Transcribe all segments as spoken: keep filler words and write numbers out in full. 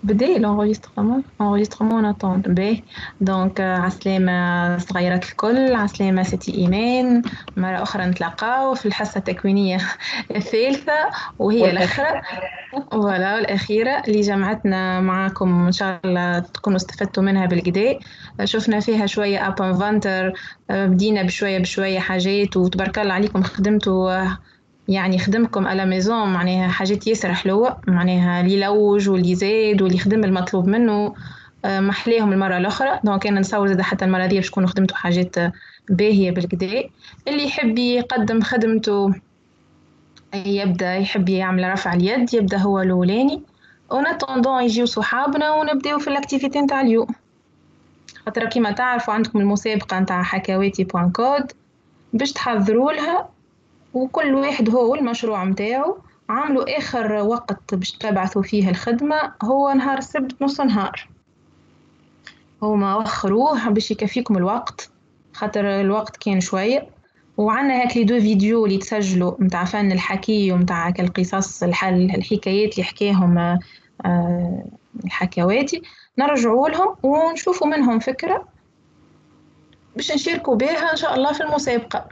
بدأ l'enregistrement enregistrement on attend باهي دونك عسلامة صغيرات الكل عسلامة ستي إيمان مرة أخرى نتلاقاو في الحصة التكوينية الثالثة وهي الأخرى ولا الأخيرة اللي جمعتنا معاكم إن شاء الله تكونوا استفدتوا منها بالقداء شفنا فيها شوية أب انفانتر بدينا بشوية بشوية حاجات وتبارك الله عليكم خدمتوا يعني خدمكم على ميزون معناها حاجات ياسر حلوة معناها اللي يلوج واللي يزاد واللي يخدم المطلوب منه محليهم المرة الأخرى دونك أنا نصور زاد حتى المرة دي باش تكونوا خدمتوا حاجات باهية بالكدا اللي يحب يقدم خدمته يبدأ يحب يعمل رفع اليد يبدأ هو الأولاني ونتندون يجيو صحابنا ونبداو في الاكتيفيتي نتاع اليوم خاطر كيما تعرفوا عندكم المسابقة نتاع حكاواتي بوان كود باش تحضروا لها وكل واحد هو والمشروع متاعه عملوا آخر وقت باش تبعثوا فيه الخدمة هو نهار السبت نص نهار هما وخروه باش يكفيكم الوقت خاطر الوقت كان شوية وعنا هاك لي دو فيديو اللي تسجلوا متاع فن الحكي ومتاع القصص الحل الحكايات اللي حكاهم آه الحكواتي نرجعوا لهم ونشوفوا منهم فكرة باش نشاركوا بها إن شاء الله في المسابقة.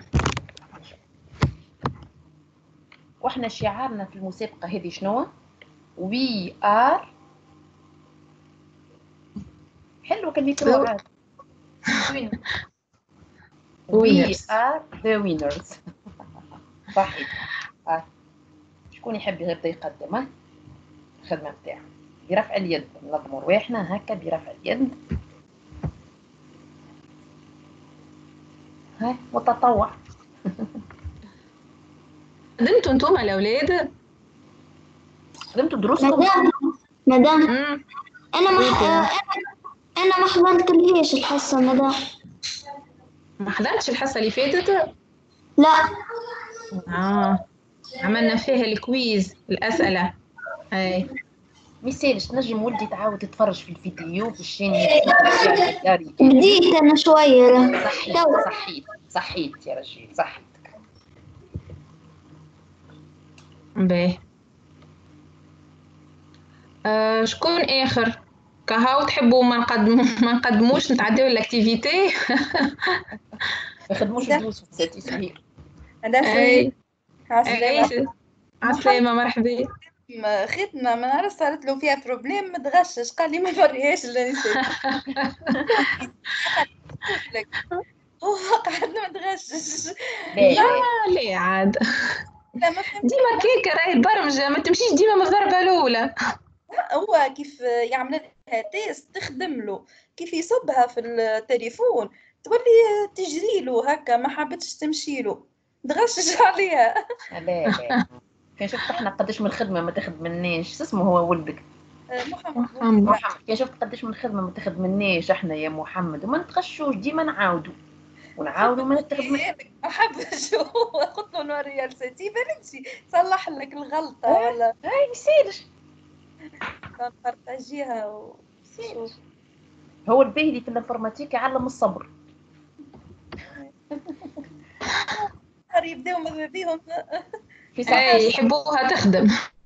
واحنا شعارنا في المسابقة هذه شنو؟ We are حلو كلمة عاد We are the winners. صحيح. آه. شكون يحب يبدا يقدم الخدمة بتاعه برفع اليد ننظموا رواحنا هكا برفع اليد هاي متطوع. خدمتوا انتوما الأولاد؟ خدمتوا دروسكم؟ مدام مدام أنا ما أنا ما حضرتلهاش الحصة مدام. ما حضرتش الحصة اللي فاتت؟ لا. آه عملنا فيها الكويز الأسئلة. أي. ميسالش تنجم ولدي تعاود تتفرج في الفيديو باش يعني بديت أنا شوية. صحيت صحيت صحيت يا رجل صحيتك. باهي. آه شكون آخر؟ كهاو تحبوا ما نقدم ما نقدموش نتعداو الاكتيفيتي؟ ما يخدموش فلوس ستي صحيح. اي عسلامة عسلامة مرحبا. خدمة من نهار صارت له فيها بروبليم متغشش قال لي ما نوريهاش للنساء. هو قعدنا متغشش. لا لا عاد ديما كيكا راهي البرمجة ما تمشيش ديما من الضربة الأولى. هو كيف يعمل لها تيست تخدم له كيف يصبها في التليفون تولي تجري له هكا ما حبتش تمشي له تغشش عليها. لا لا كان شفت احنا قداش من الخدمة ما تخدمناش اسمه هو ولدك محمد محمد كان شفت قداش من الخدمة ما تخدمناش احنا يا محمد وما نتغشوش ديما نعاودوا ونعاودوا ما نتخدم. ما حبش هو قلت له نوري لساتي بلنسي صلح لك الغلطة ولا هاي ميسالش نبارطاجيها وشوف هو الباهي في الانفورماتيك يعلم الصبر. يبداو ماذا بيهم في ساعة يحبوها تخدم.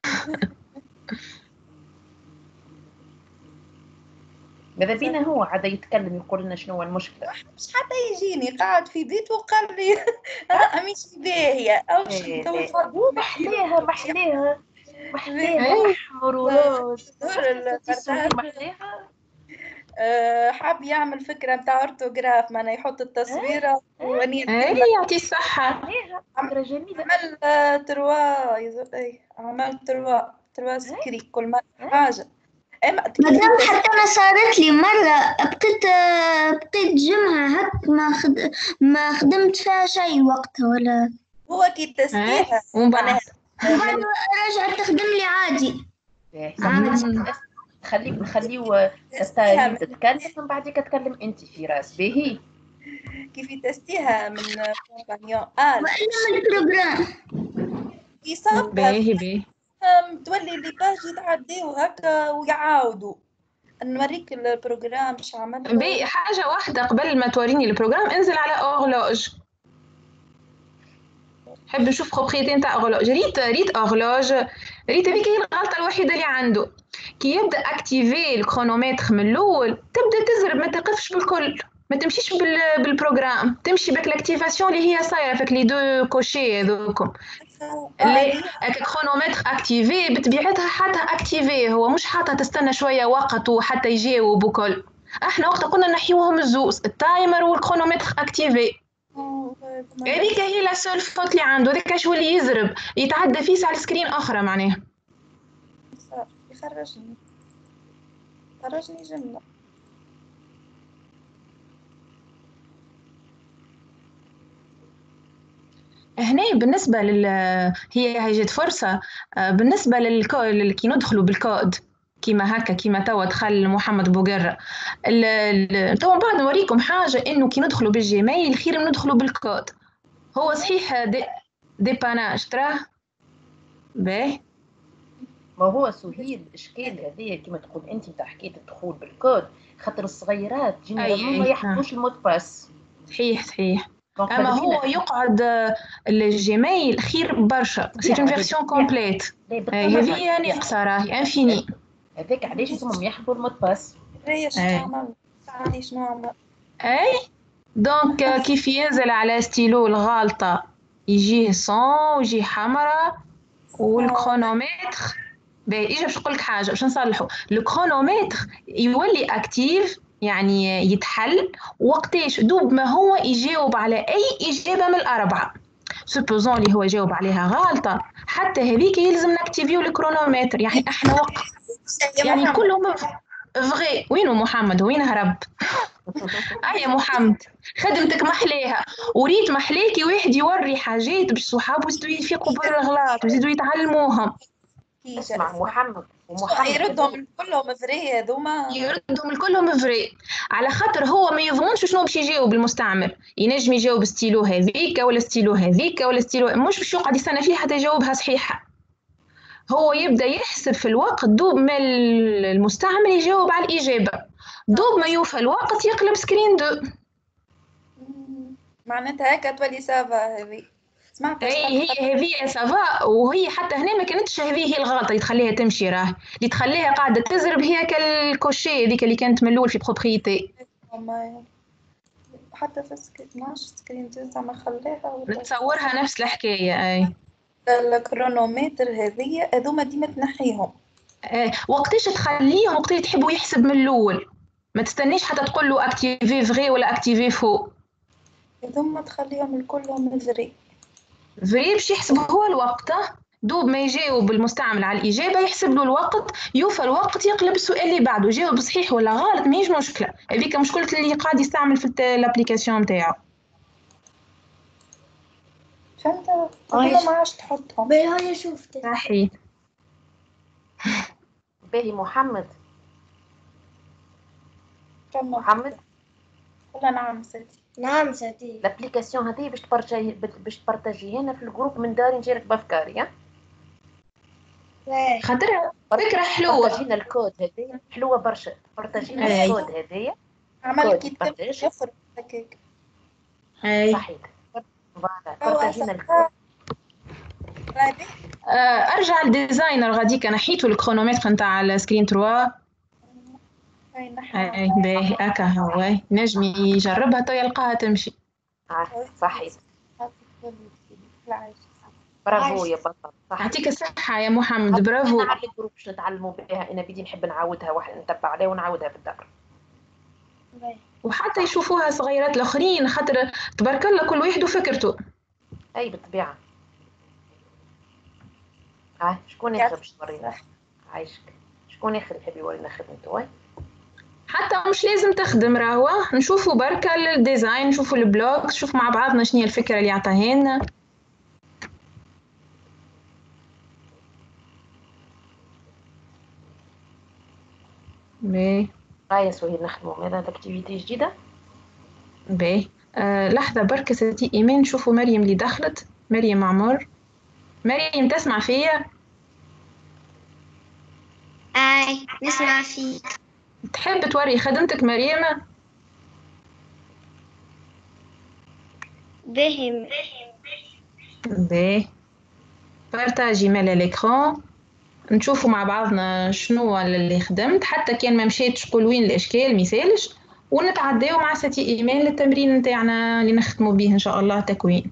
ماذا بينا هو عاد يتكلم يقول لنا شنو هو المشكلة. مش حتى يجيني قاعد في بيت وقال لي أه مش باهية أو محليها محليها محليها أحمر وروز محليها. حاب يعمل فكرة متاع أورتوغراف معنا يحط التصويرة وني يعطي الصحة. فكرة جميلة. عمل تروا يزوي عمل تروا تروا سكري كل مرة حاجة. مدام حتى أنا صارت لي مرة بقيت بقيت جمعة هك ما خد ما خدمت فيها شيء وقتها ولا. هو كي تستيها وبعد رجعت تخدم لي عادي. عادي. خليه نخليه تستاهل تتكلم من بعدك تتكلم انت في راس باهي كيف تستيها من كومبانيون قال وإنما البروجرام يصاب باهي باهي تولي اللي باج يتعديو هكا ويعاودوا نوريك البروجرام باش عمل باهي حاجة واحدة قبل ما توريني البروجرام انزل على أورلوج حب نشوف بروبريتي نتاع أورلوج ريت ريت أورلوج ريت هذيك هي الغلطة الوحيدة اللي عنده. كي يبدا اكتيفي الكرونومتر من الاول تبدا تزرب، ما تقفش بالكل، ما تمشيش بال... بالبروجرام، تمشي بك الاكتيفاسيون اللي هي صايره فيك لي دو كوشي هذوكم اللي هكا كرونومتر اكتيفي بطبيعتها حاطها اكتيفي، هو مش حاطها تستنى شويه وقت وحتى يجاوب وكل. احنا وقت كنا نحيوهم الزوز التايمر والكرونومتر اكتيفي. هذيك هي لا سول فوت اللي عنده، هذاك شو اللي يزرب يتعدى فيه على السكرين اخرى معناها. يخرجني خرجني جملة. هنا بالنسبة لل هي هي جت فرصة بالنسبة للكو كي ندخلوا بالكود كيما هكا، كيما توا دخل محمد بوقرة. توا بعد نوريكم حاجة إنه كي ندخلوا بالجيميل خير من ندخلوا بالكود. هو صحيح دي ديباناج تراه باهي. ما هو سهيل الاشكال هذايا كما تقول انت نتاع حكايه الدخول بالكود، خاطر الصغيرات جينيرالمون ما يحفظوش المود باس. صحيح صحيح. اما هو يقعد الجيميل خير برشا، سي اون فيرسيون كومبليت، هذه ناقصه راهي انفيني. هذاك علاش لازمهم يحفظوا المود باس. اي شنو عمل شنو عمل اي دونك كيف ينزل على ستيلو الغالطه يجيه صون ويجي حمراء والكرونومتر باهي. اجا باش نقول لك حاجه باش نصلحوا الكرونومتر يولي اكتيف يعني يتحل وقتاش دوب ما هو يجاوب على اي اجابه من الاربعه. سوبوزون اللي هو جاوب عليها غلطه حتى هذيك يلزم نكتيفيو الكرونومتر، يعني احنا وقت يعني كلهم فغي. وينو محمد وين هرب؟ اي محمد خدمتك محليها، وريت محليكي واحد يوري حاجات باش صحابه يزيدوا يفيقوا بالغلط ويزيدوا يتعلموهم. اسمع محمد ومحمد يردهم كلهم فري هذوما، يردهم كلهم فري على خاطر هو ما يضمنش شنو باش يجاوب المستعمل. ينجم يجاوب ستيلو هذيك ولا ستيلو هذيك ولا ستيلو، مش باش يقعد يستنى فيها حتى يجاوبها صحيحه. هو يبدا يحسب في الوقت دوب ما المستعمل يجاوب على الاجابه، دوب ما يوفى الوقت يقلب سكرين دو. معناتها هكا تولي سافا هذه. سمعت اي هي هذه سافا، وهي حتى هنا ما كانتش هذه هي الغلطه اللي تخليها تمشي، راه اللي تخليها قاعده تزرب هي كالكوشي هذيك اللي كانت من الاول في بروبريتي. حتى في سكرين ماش سكرين زعما خليها نتصورها نفس الحكايه. اي الكرونومتر هذيا هذوما ديما تنحيهم. اي وقتاش تخليهم وقت تحبوا يحسب من الاول، ما تستنيش حتى تقول له اكتيفي فغي ولا اكتيفي فو. هذوما تخليهم الكلهم فري فري باش يحسب هو الوقت، دوب ما يجاوب المستعمل على الإجابة يحسب له الوقت، يوفى الوقت يقلب السؤال اللي بعده جاوب صحيح ولا غلط ماهيش مشكلة. هذيك مشكلة اللي قاعد يستعمل في الابليكاسيون نتاعو. فهمت؟ أنا ما عادش تحطهم. باهي هاي شفتي. صحيح. باهي محمد. محمد. والله نعم سيدي. نعم سيدي. الابليكاسيون هذه باش تبارتاجي باش تبارتاجي هنا في الجروب من داري نجيرك بافكاري ها. خاطرها فكرة حلوة. بارتاجينا الكود هذه حلوة برشا، بارتاجينا الكود هذايا. عمل كتاب يخرج هكاك. اي صحيح. بارتاجينا الكود. ارجع للديزاينر غاديك نحيتو الكرونومتر نتاع السكرين ثلاثة. اي باهي هكا هو نجم يجربها تو يلقاها تمشي. اه صحيح. برافو يا بطل. صح يعطيك الصحة يا محمد برافو. نعمل جروب باش نتعلموا بها، انا بدي نحب نعاودها واحد نتبع عليها ونعاودها في الدار. وحتى يشوفوها صغيرات الاخرين خاطر تبارك الله كل واحد وفكرته. اي بالطبيعة. اه شكون ياخذ باش تورينا؟ عايشك. شكون ياخذ يحب يورينا خدمته؟ حتى مش لازم تخدم راهو، نشوفوا بركة الديزاين، نشوفوا البلوك، نشوف مع بعضنا شنو هي الفكرة اللي عطاها لنا. باهي. هاي سهيل نخدموا ماذا اكتيفيتي جديدة؟ باهي. آه لحظة بركة ستي إيمان نشوفوا مريم اللي دخلت، مريم عمر. مريم تسمع فيا؟ اي نسمع فيك. تحب توري خدمتك مريم؟ باهي باهي. بارتاجي مال الإكران. نشوفوا مع بعضنا شنو اللي خدمت، حتى كان ما مشيتش قول وين الاشكال ميسالش، ونتعداو مع ستي ايمان للتمرين نتاعنا اللي نختموا به ان شاء الله تكوين.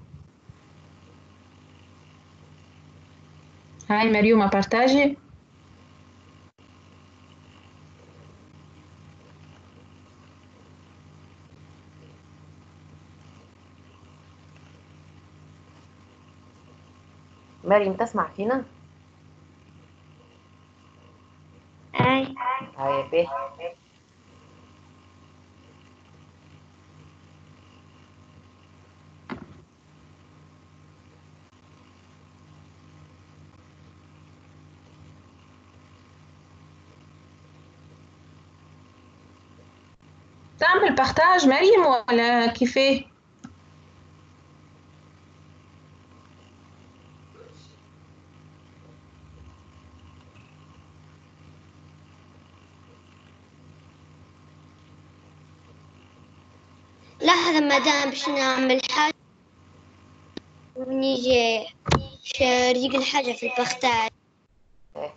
هاي مريومة بارتاجي. مريم تسمع فينا؟ اي هاي به. تعمل بارتاج مريم ولا كيفاه؟ لحظة مدام باش نعمل حاجة ونيجي شاريك الحاجة في البختار. إيه.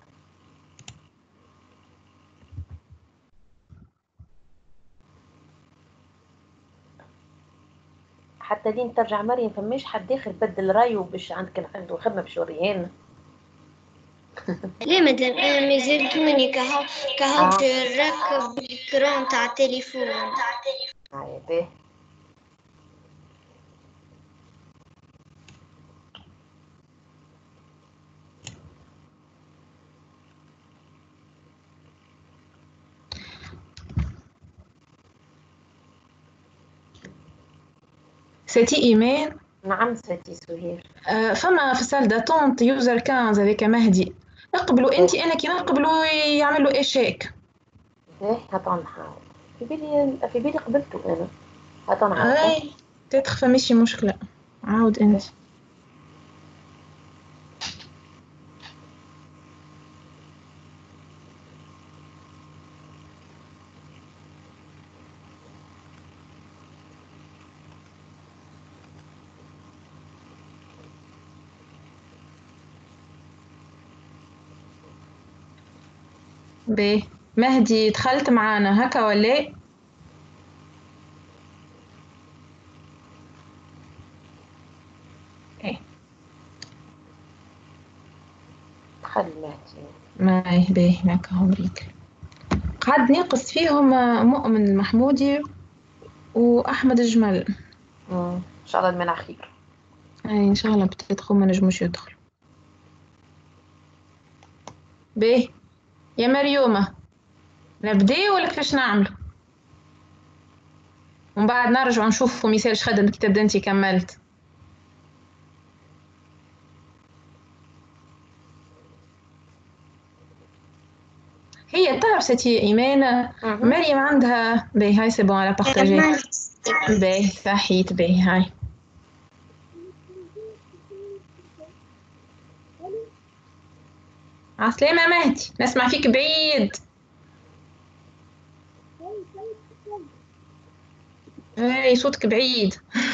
حتى لين ترجع مريم فماش حد داخل بدل رايه باش عندك عنده خدمة باش يوريهن. ليه مدام انا مازال توني كهو كهو آه. نركب الكرون تاع التليفون. هاي به. ستي ايمان. نعم ستي سهير. آه فما في سال داتونت يوزر خمسة هذاك مهدي، اقبلوا انت انا كي نقبلوا يعملوا ايشيك. ايه هاتوا نحاول. في بالي في بالي قبلته انا. هاتوا نعاود. اي تتخفى ماشي مشكلة، عاود انت. باهي مهدي دخلت معانا هكا ولا؟ ايه دخل مهدي. ما باهي هكا هم ريك. قعد ناقص فيهم مؤمن المحمودي واحمد الجمل. امم ان شاء الله المنع خير. اي ان شاء الله بتدخل ما نجموش يدخلوا. باهي يا مريومة نبداو ولا كيفاش نعملوا؟ ومن بعد نرجع نشوفوا مثال خدم كي تبدا انتي كملت. هي تعرف ستي ايمان مريم عندها باهي هاي سي بون على بارطاجي. باهي صحيت باهي هاي. عسلامة مهدي نسمع فيك بعيد. اي صوتك بعيد.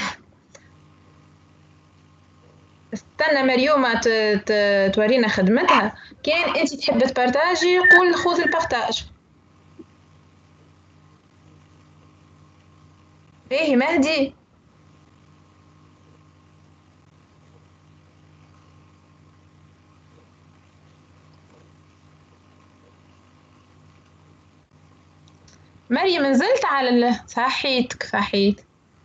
استنى مريومة تورينا خدمتها، كان انت تحب تبارتاجي قول خذ البارتاج. باهي مهدي. مريم نزلت على ال... صحيتك صحيت.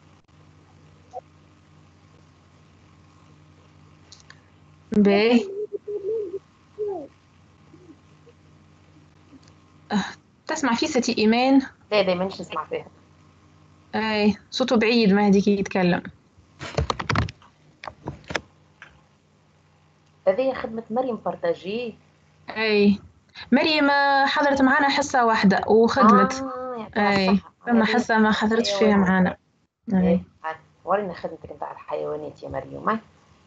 باهي أه. تسمع في ستي ايمان؟ لا لا مانيش نسمع فيها. اي صوته بعيد مهدي كي يتكلم. هذه خدمة مريم بارتاجي. اي مريم حضرت معنا حصة واحدة وخدمت. اه اي فما حصة ما حضرتش فيها معنا. اي ورينا خدمتك نتاع الحيوانات يا مريم.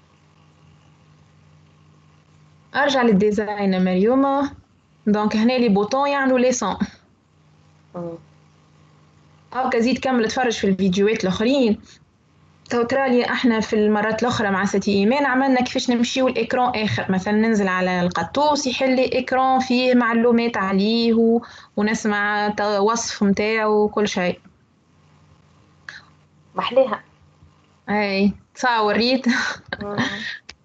ارجع للديزاين مريومة. دونك هنا لي بوطون يعملوا لي سون. هاكا زيد كمل اتفرج في الفيديوهات الاخرين تو ترالي احنا في المرات الاخرى مع ستي ايمان عملنا كيفاش نمشيو الاكران اخر، مثلا ننزل على القطوس يحل لي اكران فيه معلومات عليه و... ونسمع ت- وصف نتاعو وكل شيء. محليها. اي تصاور ريت. مم.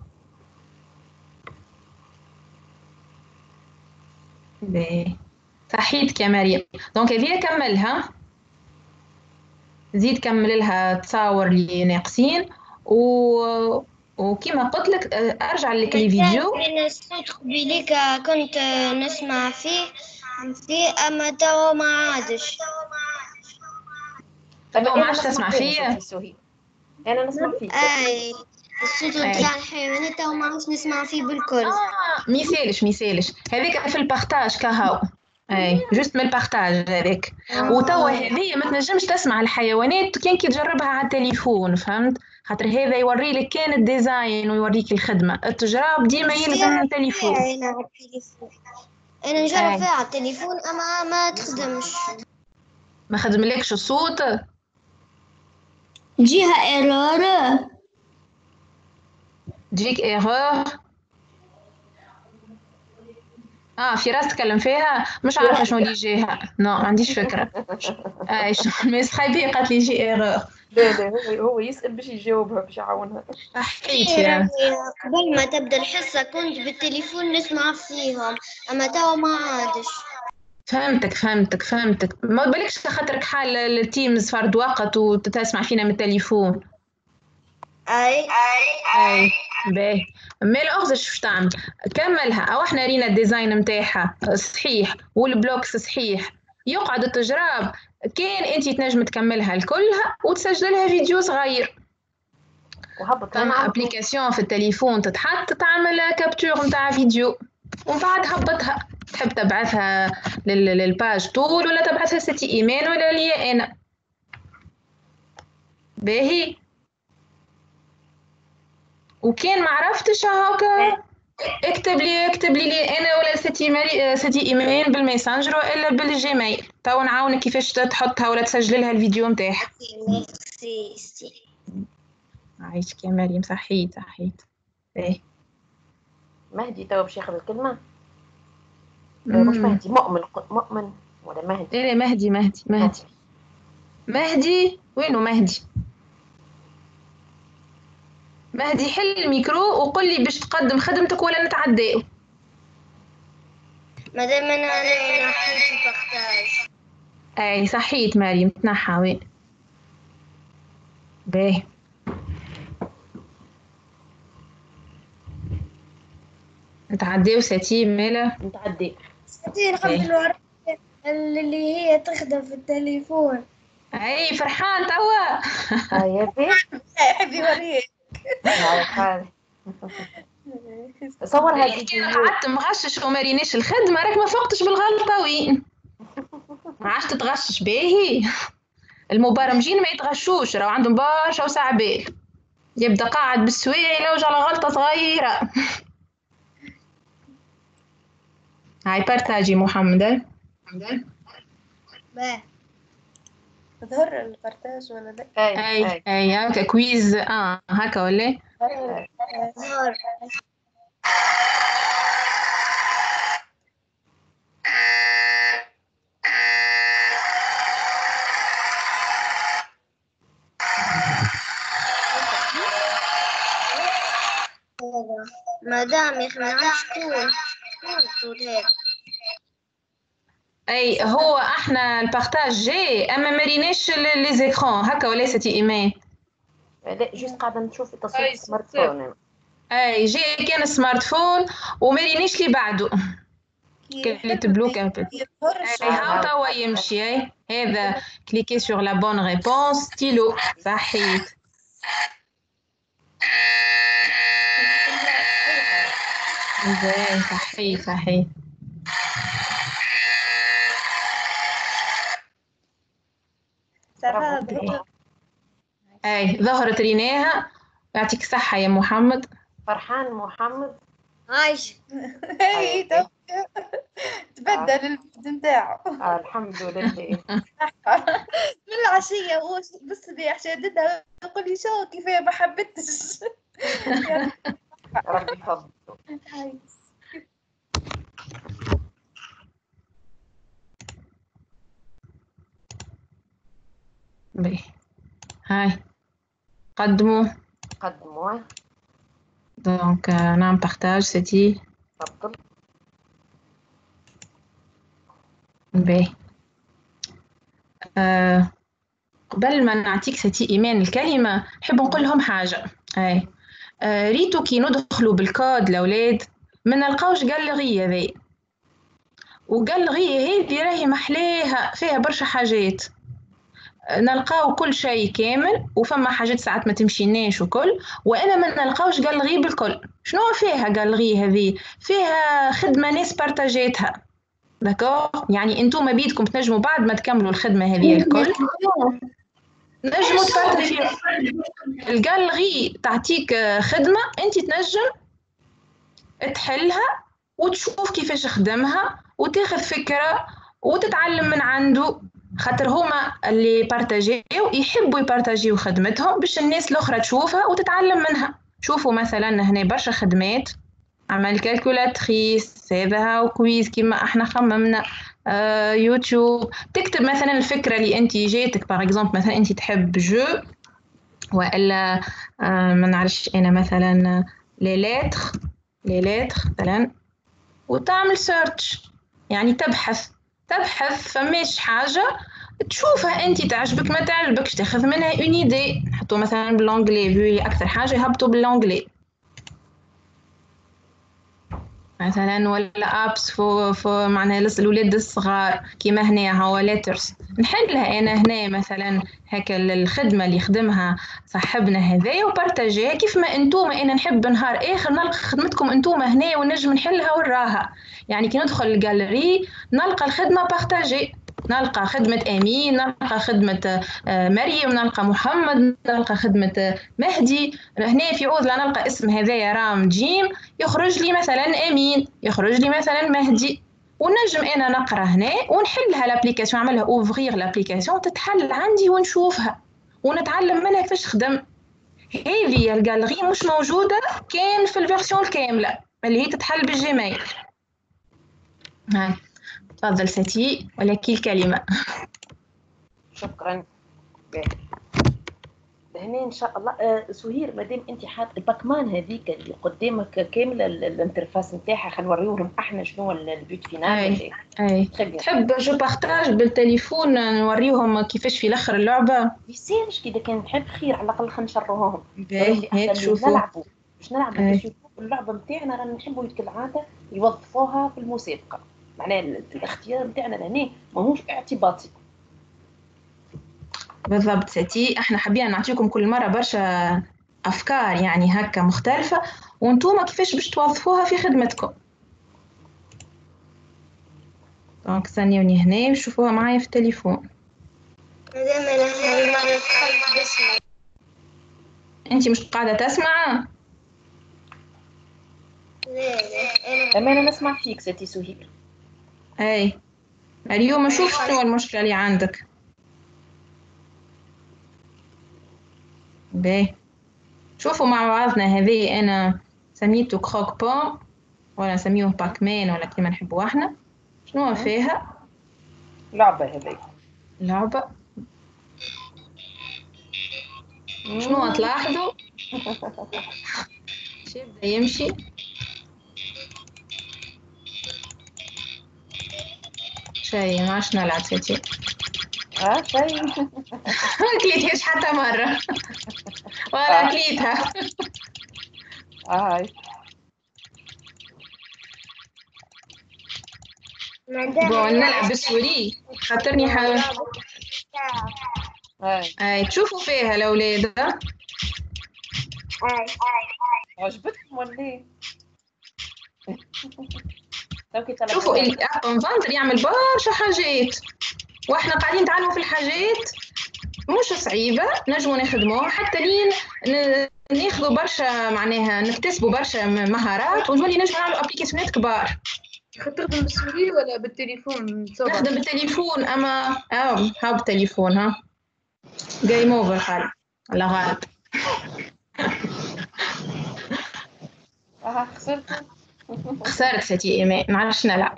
باهي. صحيتك يا مريم. دونك هذه كملها، زيد كمل لها تصاور اللي ناقصين و... وكما قلت لك ارجع لك لي فيديو. من الصوت قبيليك كنت نسمع فيه فيه أما توا ما عادش. طيب تو ما انا عادش نسمع تسمع فيه فيا؟ ستي سهيل، انا نسمع فيه. أي الصوت أي. نتاع الحيوانات توا ما عادش نسمع فيه بالكل. اه ميسالش ميسالش هذيك في البارتاج كهو. اي جوست من البارتاج هذاك. وتوا هذه ما تنجمش تسمع الحيوانات كان كي تجربها على التليفون، فهمت؟ خاطر هذا يوري لك كان الديزاين ويوريك الخدمة، التجراب ديما يلزم تليفون. أنا على التليفون أنا نجرب أي. فيها على التليفون أما ما تخدمش. ما خدملكش الصوت؟ جهة إيرور. تجيك ايغور؟ اه فراس تكلم فيها مش عارفه شنو اللي يجيها، نو ما عنديش فكره. اي شنو مي صحيبي قالت لي يجي ايغور. لا لا هو هو يسأل باش يجاوبها باش يعاونها. صحيت يا قبل ما تبدأ الحصة كنت بالتليفون نسمع فيهم أما توا ما عادش. فهمتك فهمتك فهمتك ما بالكش خاطرك حال التيمز فرد وقت وتسمع فينا من التليفون. أي اي باهي. مي الاخذ شو تعمل كملها، او احنا رينا الديزاين نتاعها صحيح والبلوكس صحيح، يقعد التجراب كان انت تنجم تكملها الكلها وتسجلها فيديو صغير. وهبط فما ابليكاسيون في التليفون تتحط تعمل كابتور نتاع فيديو ومن بعد هبطها، تحب تبعثها لل- للباج طول ولا تبعثها ستي ايمان ولا ليا انا. باهي. وكان ما عرفتش هاكا اكتب لي اكتب لي, لي انا ولا ستي ماري ستي ايمان بالميسنجر والا بالجيميل تو نعاونك كيفاش تحطها ولا تسجل لها الفيديو نتاعها. ميرسي. عايشك يا مريم. صحيت صحيت. باهي. مهدي توا باش ياخذ الكلمة. آه، مش مم. مهدي، مؤمن مؤمن ولا مهدي؟ لا لا مهدي مهدي مهدي مهدي. وينو مهدي؟ مهدي حل الميكرو وقل لي باش تقدم خدمتك ولا نتعداو. مادام أنا أنا نحيت البارتاج. اي صحيت مريم تنحى وين. باهي. نتعداو ستي مالا نتعدي. ستي الخبز الورقية اللي هي تخدم في التليفون. اي فرحان توا. ها يا بي يحب يوريك. هاي حال صورها كي فيديو. قعدت مغشش وما ريناش الخدمه راك ما فقتش بالغلطه وين. ما عادش تتغشش. باهي. المبرمجين ما يتغشوش راهو عندهم برشا وسع بال، يبدا قاعد بالسويع يلوج على غلطه صغيره. هاي بارتاجي محمد. باه ظهر البارتاج ولا لا؟ اي اي اي اي هكا كويز اه هكا ولا ظهر. مدام يا اخي ما نعرفش طول طول هيك. اي هو احنا البارتاج جي اما ما ريناش لي زيكرون هكا ولا ستي ايمان. لا جوست قاعدة نشوف تصوير سمارت فون. اي جي كان سمارت فون وما ريناش اللي بعده اللي تبلوك ان بو. اي هاو توا يمشي. اي هذا كليكي سور لا بون ريبونس ستيلو. صحيت. زين صحيت صحيت. اي ظهرت ريناها. يعطيك الصحة يا محمد. فرحان محمد. عايش. هي تو تبدل يبدا للبيت نتاعو. آه الحمد لله. من العشيه هو بالصباح شاددها يقول لي شو كيفاه ما حبيتش. ربي يفضل. باهي هاي قدموا قدموا. دونك نعم بارتاج سيتي. تفضل. باهي آه قبل ما نعطيك ستي إيمان الكلمة نحب نقول لهم حاجة. أي آه ريتو كي ندخلوا بالكود الأولاد ما نلقاوش جاليري هذي، وجاليري هذي راهي محلاها فيها برشا حاجات، نلقاو كل شيء كامل وفما حاجات ساعات ما تمشيناش وكل، وانا ما نلقاوش جاليري بالكل. شنو فيها جاليري هذه؟ فيها خدمه ناس بارتاجيتها، داكور؟ يعني انتم بيدكم تنجموا بعد ما تكملوا الخدمه هذه الكل نجموا تبارتاجيو. الجاليري تعطيك خدمه انت تنجم تحلها وتشوف كيفاش خدمها وتاخذ فكره وتتعلم من عنده، خاطر هما اللي بارتاجيو يحبوا يبارتاجيو خدمتهم باش الناس الاخرى تشوفها وتتعلم منها. شوفوا مثلا هنا برشا خدمات، عمل كالكولاتريس هذا وكويز كيما احنا خممنا، آه يوتيوب، تكتب مثلا الفكره اللي انت جاتك باغ اكزومبل، مثلا انت تحب جو والا آه ما نعرفش انا مثلا لي ليتر لي ليتر مثلا، وتعمل سيرش يعني تبحث تبحث فماش حاجه تشوفها انت تعجبك ما تعجبكش تاخذ منها اون ايدي. نحطوا مثلا بالانجلي فيو اكثر حاجه يهبطوا بالانجلي مثلا، ولا ابس فو فو معناها الاولاد الصغار كيما هنا هو ليترز نحلها انا هنا مثلا هكا الخدمه اللي يخدمها صاحبنا هذايا وبارتاجيها كيف ما انتوما. انا نحب نهار اخر نلقى خدمتكم انتوما هنا ونجم نحلها ونراها. يعني كي ندخل الجاليري نلقى الخدمه بارتاجي، نلقى خدمة أمين، نلقى خدمة مريم، نلقى محمد، نلقى خدمة مهدي. هنا في عوض نلقى اسم هذايا رام جيم يخرج لي مثلا أمين، يخرج لي مثلا مهدي، ونجم أنا نقرأ هنا ونحلها الابليكاسيون، نعملها اوفغيغ الابليكاسيون تتحل عندي ونشوفها ونتعلم منها كيفاش خدم. هذه الجاليري مش موجودة كان في الفيرسيون الكاملة اللي هي تتحل بالجيميل. هاي تفضل ستي ولك الكلمة. شكرا. هنا ان شاء الله آه سهير مادام انت حاط الباكمان هذيك اللي قدامك كامله الانترفاس نتاعها، خلينا نوريوهم احنا شنو البيوت فينال. اي اي تحب جو بارتاج بالتليفون نوريوهم كيفاش في الاخر اللعبه؟ يسالش كي اذا كان تحب خير على الاقل خلينا نشرحوهم هيك شوفوا نلعبوا باش نلعبوا باش يشوفوا اللعبه نتاعنا. رانا نحبوا كالعاده يوظفوها في المسابقه، معناها الاختيار نتاعنا لهنا ماهوش اعتباطي. بالضبط ستي، احنا حابين نعطيكم كل مره برشا افكار يعني هكا مختلفه وانتوما كيفاش باش توظفوها في خدمتكم. دونك استنيوني هنا وشوفوها معايا في التليفون. مادام انا هالمرة دخلت باسمي. انتي مش قاعده تسمع؟ لا لا انا انا نسمع فيك ستي سهير. اي اليوم نشوف شنو المشكله اللي عندك. باهي شوفوا مع بعضنا. هذه انا سميته كروك بون ولا نسميوه باكمان ولا كيما نحبوا احنا. شنو فيها؟ لعبه هذه لعبه. شنو تلاحظوا؟ شي يبدا يمشي شي ما عادش نلعب ستي. اه شيء ما كليتهاش حتى مرة ولا كليتها. هاي بون نلعب بالسوري خاطرني حاول. اي تشوفوا فيها الاولاد. اي عجبتكم ولا؟ شوفوا الانفانتر يعمل برشا حاجات واحنا قاعدين نتعلموا في الحاجات مش صعيبه نجموا نخدموها حتى لين ناخذوا برشا معناها نكتسبوا برشا مهارات ونولي نجموا نعملوا ابليكيشنات كبار. تخدم بالسوري ولا بالتليفون؟ نخدم بالتليفون اما اه ها بالتليفون ها جيم اوفر حال على غالب. اه خسرتوا. خسرت ستي ايمان ما عرفش نلعب.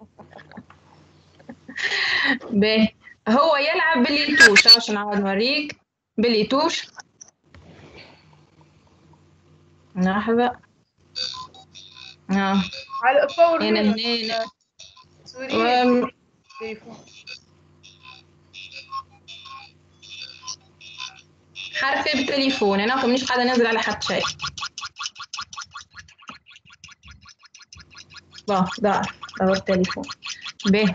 باهي هو يلعب بالليتوش عشان نعاود نوريك بالليتوش. لحظة اه على باور انا مينوت هنا سوري وم- تليفون. حرفي بالتليفون انا مش قاعدة انزل على حد شيء. باه ضاع ضاع التليفون. باهي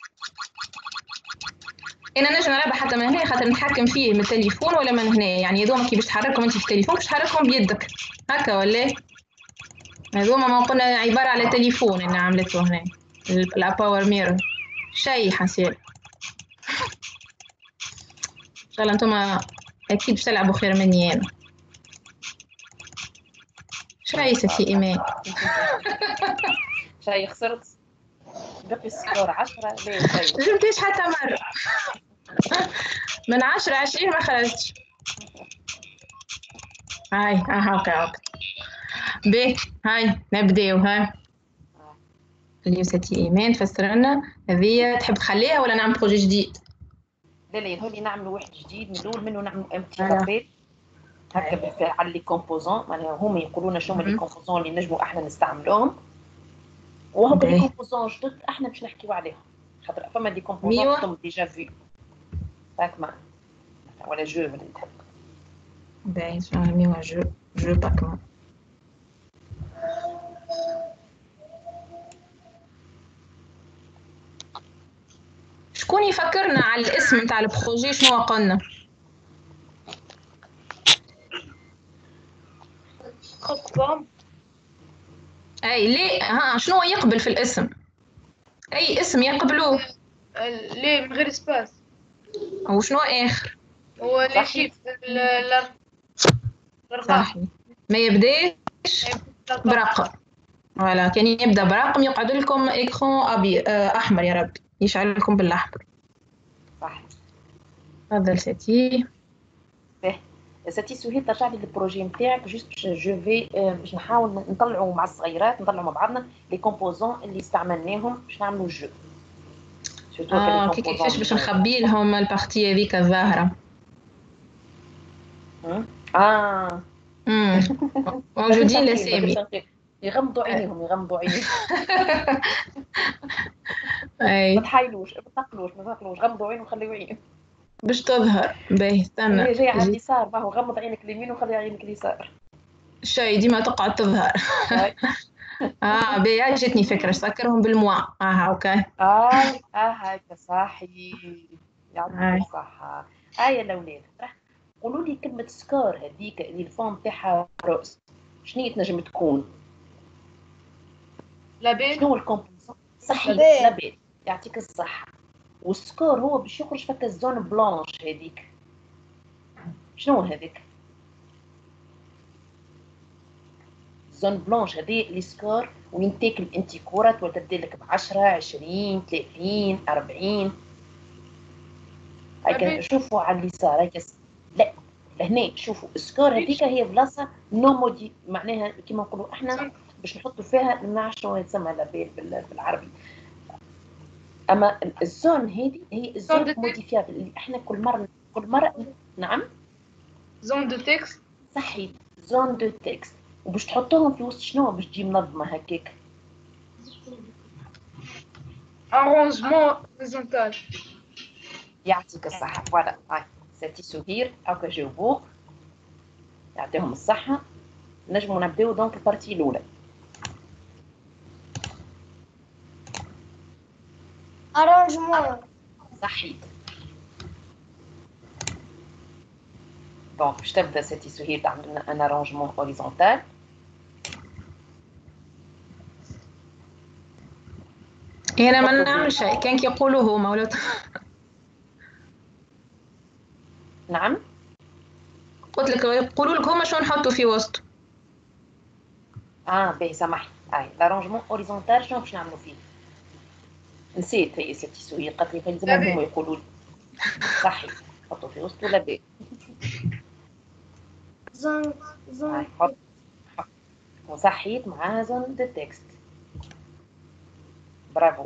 انا نجم نلعبها حتى من هنا خاطر نتحكم فيه من التليفون ولا من هنا يعني يدوما كي باش تحركهم انت في التليفون باش تحركهم بيدك هكا ولا هذوما ما قلنا عبارة على تليفون إن عملته هنا لا باور ميرور شيء حسيل. إن شاء الله أنتم أكيد باش تلعبوا خير مني أنا. شيء ستي إيمان. شاي خسرت بقي السكور عشرة. ليه شاي جبتيش حتى مرة من عشرة عشرين ما خرجتش. هاي ها هاكا هاكا بيه هاي نبداو هاي اللي ستي إيمان تفسر لنا هذه تحب تخليها ولا نعمل بروجي جديد؟ لا لا هولي نعملوا واحد جديد من الاول منه نعملوا امتي أنا. رابيل هكا بالفعل على لي كومبوزون معناها هما يقولوا لنا شنو هما لي مهم. كومبوزون اللي نجموا احنا نستعملوهم وهما لي باهي. كومبوزون جدد احنا باش نحكيو عليهم خاطر فما دي كومبوزون ميوة. خدم ديجا في هاك ما ولا جو ولا تحب. باهي شنو ميوة جو جو باكمان. شكون يفكرنا على الاسم نتاع البروجي شنو قلنا؟ خطة اي ليه ها شنو يقبل في الاسم؟ اي اسم يقبلوه ليه من غير سباس او شنو اخر؟ هو ليه شيف الارقام صحيح ما يبداش برقم ولا كان يبدا برقم يقعد لكم اكرون ابي آه، احمر يا ربي يشعل لكم بالاحمر. صح تفضل ستي. باهي ستي سهيل ترجع لي البروجي نتاعك جوست جو في باش نحاول نطلعوا مع الصغيرات نطلعوا مع بعضنا لي كومبوزون اللي استعملناهم باش نعملوا جو اه كي كيفاش باش نخبي لهم البارتي هذيك الظاهره. اه امم موجودين الاسامي. يغمضوا عينيهم يغمضوا عينيهم اي ما تحايلوش ما تقلوش ما تقلوش غمضوا عينهم وخليوا عينهم باش تظهر. باهي استنى هي جايه على اليسار ما هو غمض عينك اليمين وخلي عينك اليسار شي ديما تقعد تظهر. اه باهي جاتني فكره سكرهم بالموا اه اوكي. اه اه هكا صحي يعطيك الصحه. اه يا الاولاد قولوا لي كلمه سكور هذيك اللي الفون تاعها روس شنو تنجم تكون؟ لابيل شنو الكومبوزون؟ صحيح لابيل. لابيل يعطيك الصحه. والسكور هو باش يخرج فك الزون بلانش هذيك شنو هذيك؟ زون بلانش هذه لي سكور وين تاكل انت كره تبدا لك ب عشرة عشرين ثلاثين أربعين. هاكا شوفوا على اليسار هاكا لا لهنا شوفوا السكور هذيك هي بلاصه نو مودي معناها كيما نقولوا احنا باش نحطوا فيها ما نعرفش شنو يتسمى لابيل بالعربي. اما الزون هذه هي الزون موديفيابل اللي احنا كل مره كل مره نعم زون دو تكست صحيح زون دو تكست وباش تحطوهم في وسط شنو باش تجي منظمه هكاك ارونجمون هوريزونتال. يعطيك الصحه. فوالا هاي سيتي سهير هاكا جاوبوك يعطيهم الصحه. نجموا نبداو دونك البارتي الاولى. ارونجمون صحيح دونك باش تبدا سيتي سهير تعمل لنا ان ارونجمون هوريزونتال. انا ما نعمل شيء كان كيقولوا هما ولا نعم قلت لك يقولوا لك هما شنو نحطوا في وسط. اه باهي سامحني هاي لارونجمون اوريزونتال شنو باش نعملوا فيه؟ نسيت هي ستي سوية قالت لي فلزمهم هما يقولوا لي. صحي حطوا في وسط ولا بي؟ زون زون هاي حط حط وصحيت معاها زون دو تكست. برافو.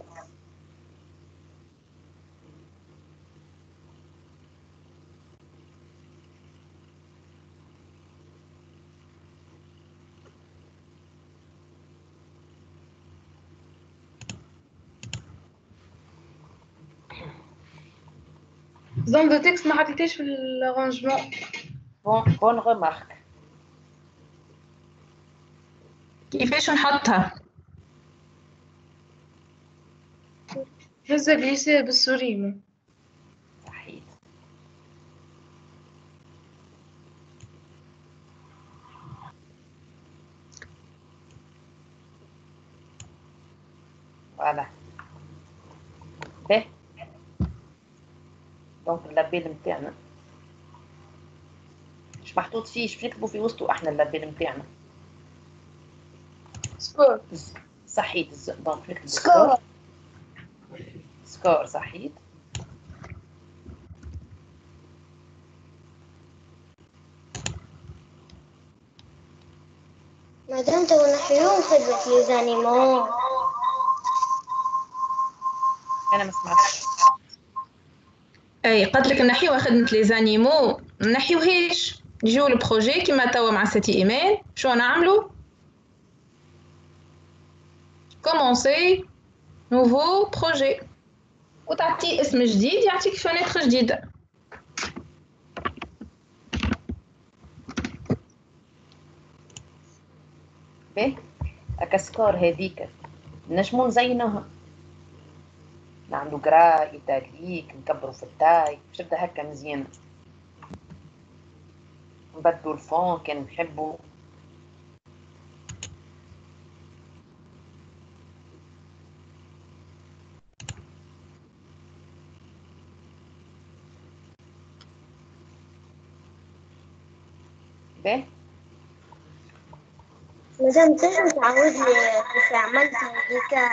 زون دو تكست ما حطيتهاش في الارانجمون. بون بون غومارك. كيفاش نحطها؟ هزة جليسيه بالسوري. صحيت. فوالا. به دونك اللابيل نتاعنا مش محطوط فيه، باش نكتبوا في وسطه احنا اللابيل نتاعنا. سكور. صحيت. دونك نكتبوا سكور. سكور صحيت. مادام تو نحيوهم خدمة لي زانيمون. انا ما سمعتش. اي قالت لك نحيوها خدمه لي زانيمو، نحيوهاش يجيو البروجي كيما توا مع ستي ايمان. شو نعملوا؟ كومونسي نوفو بروجي وتعطيه اسم جديد، يعطيك فونيتر جديده. به هكا سكور هذيك نجمو نزينوها، نعملو قرا ايتاليك، نكبرو في التاي باش تبدا هكا مزيانه. نبدلو الفون كان نحبو. به مادام تنجم تعاود لي كيف عملت هذيك.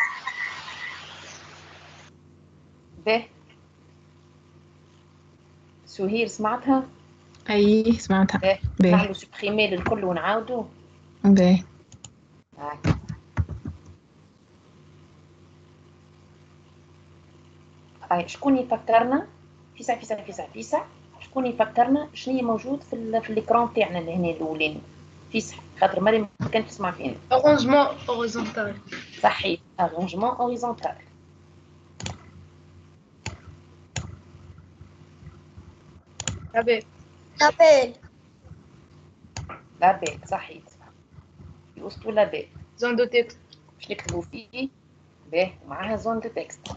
به سهير سمعتها؟ اي سمعتها. به باهي نعملو سوبريمي للكل ونعاودو. باهي. هاي هاي شكون يفكرنا؟ فيسع فيسع فيسع فيسع شكون يفكرنا شنو موجود في ال في الاكران تاعنا اللي هنا الاولاني؟ فيسع خاطر مريم ما كانتش تسمع فينا. ارانجمون اوريزونتال. صحيح. ارونجمون اوريزونتال. لابيل. لابيل. لابيل صحيت. في وسطو لابيل. زون دو تكست باش نكتبو فيه. به ومعاها زون دو تكست.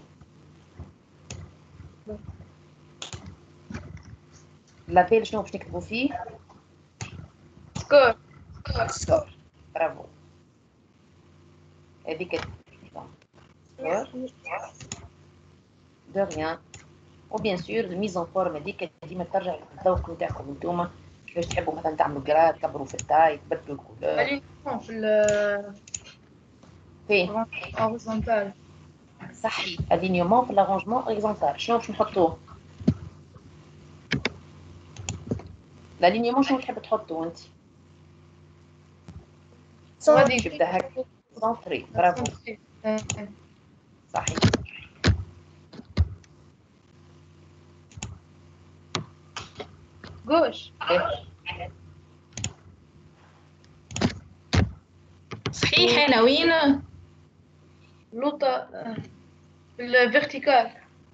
لابيل شنو باش نكتبو فيه؟ سكور. سكور. برافو. هذيك سكور دو ريان. وبيان سور الميزون فورم هذيك ديما ترجع للذوق نتاعكم نتوما، كيفاش تحبوا مثلا تعملوا قرا، تكبروا في التاي، تبدلوا الكولور. الينيون في ال فين؟ اوريزونتال. صحيح. الينيومون في الارونجمون اوريزونتال شنو باش نحطوه؟ الالينيومون شنو تحب تحطوه انت؟ غادي تبدا هكا سونتري. برافو صحيح. غوش. صحيح. انا وين؟ لوطا في الفيرتيكال.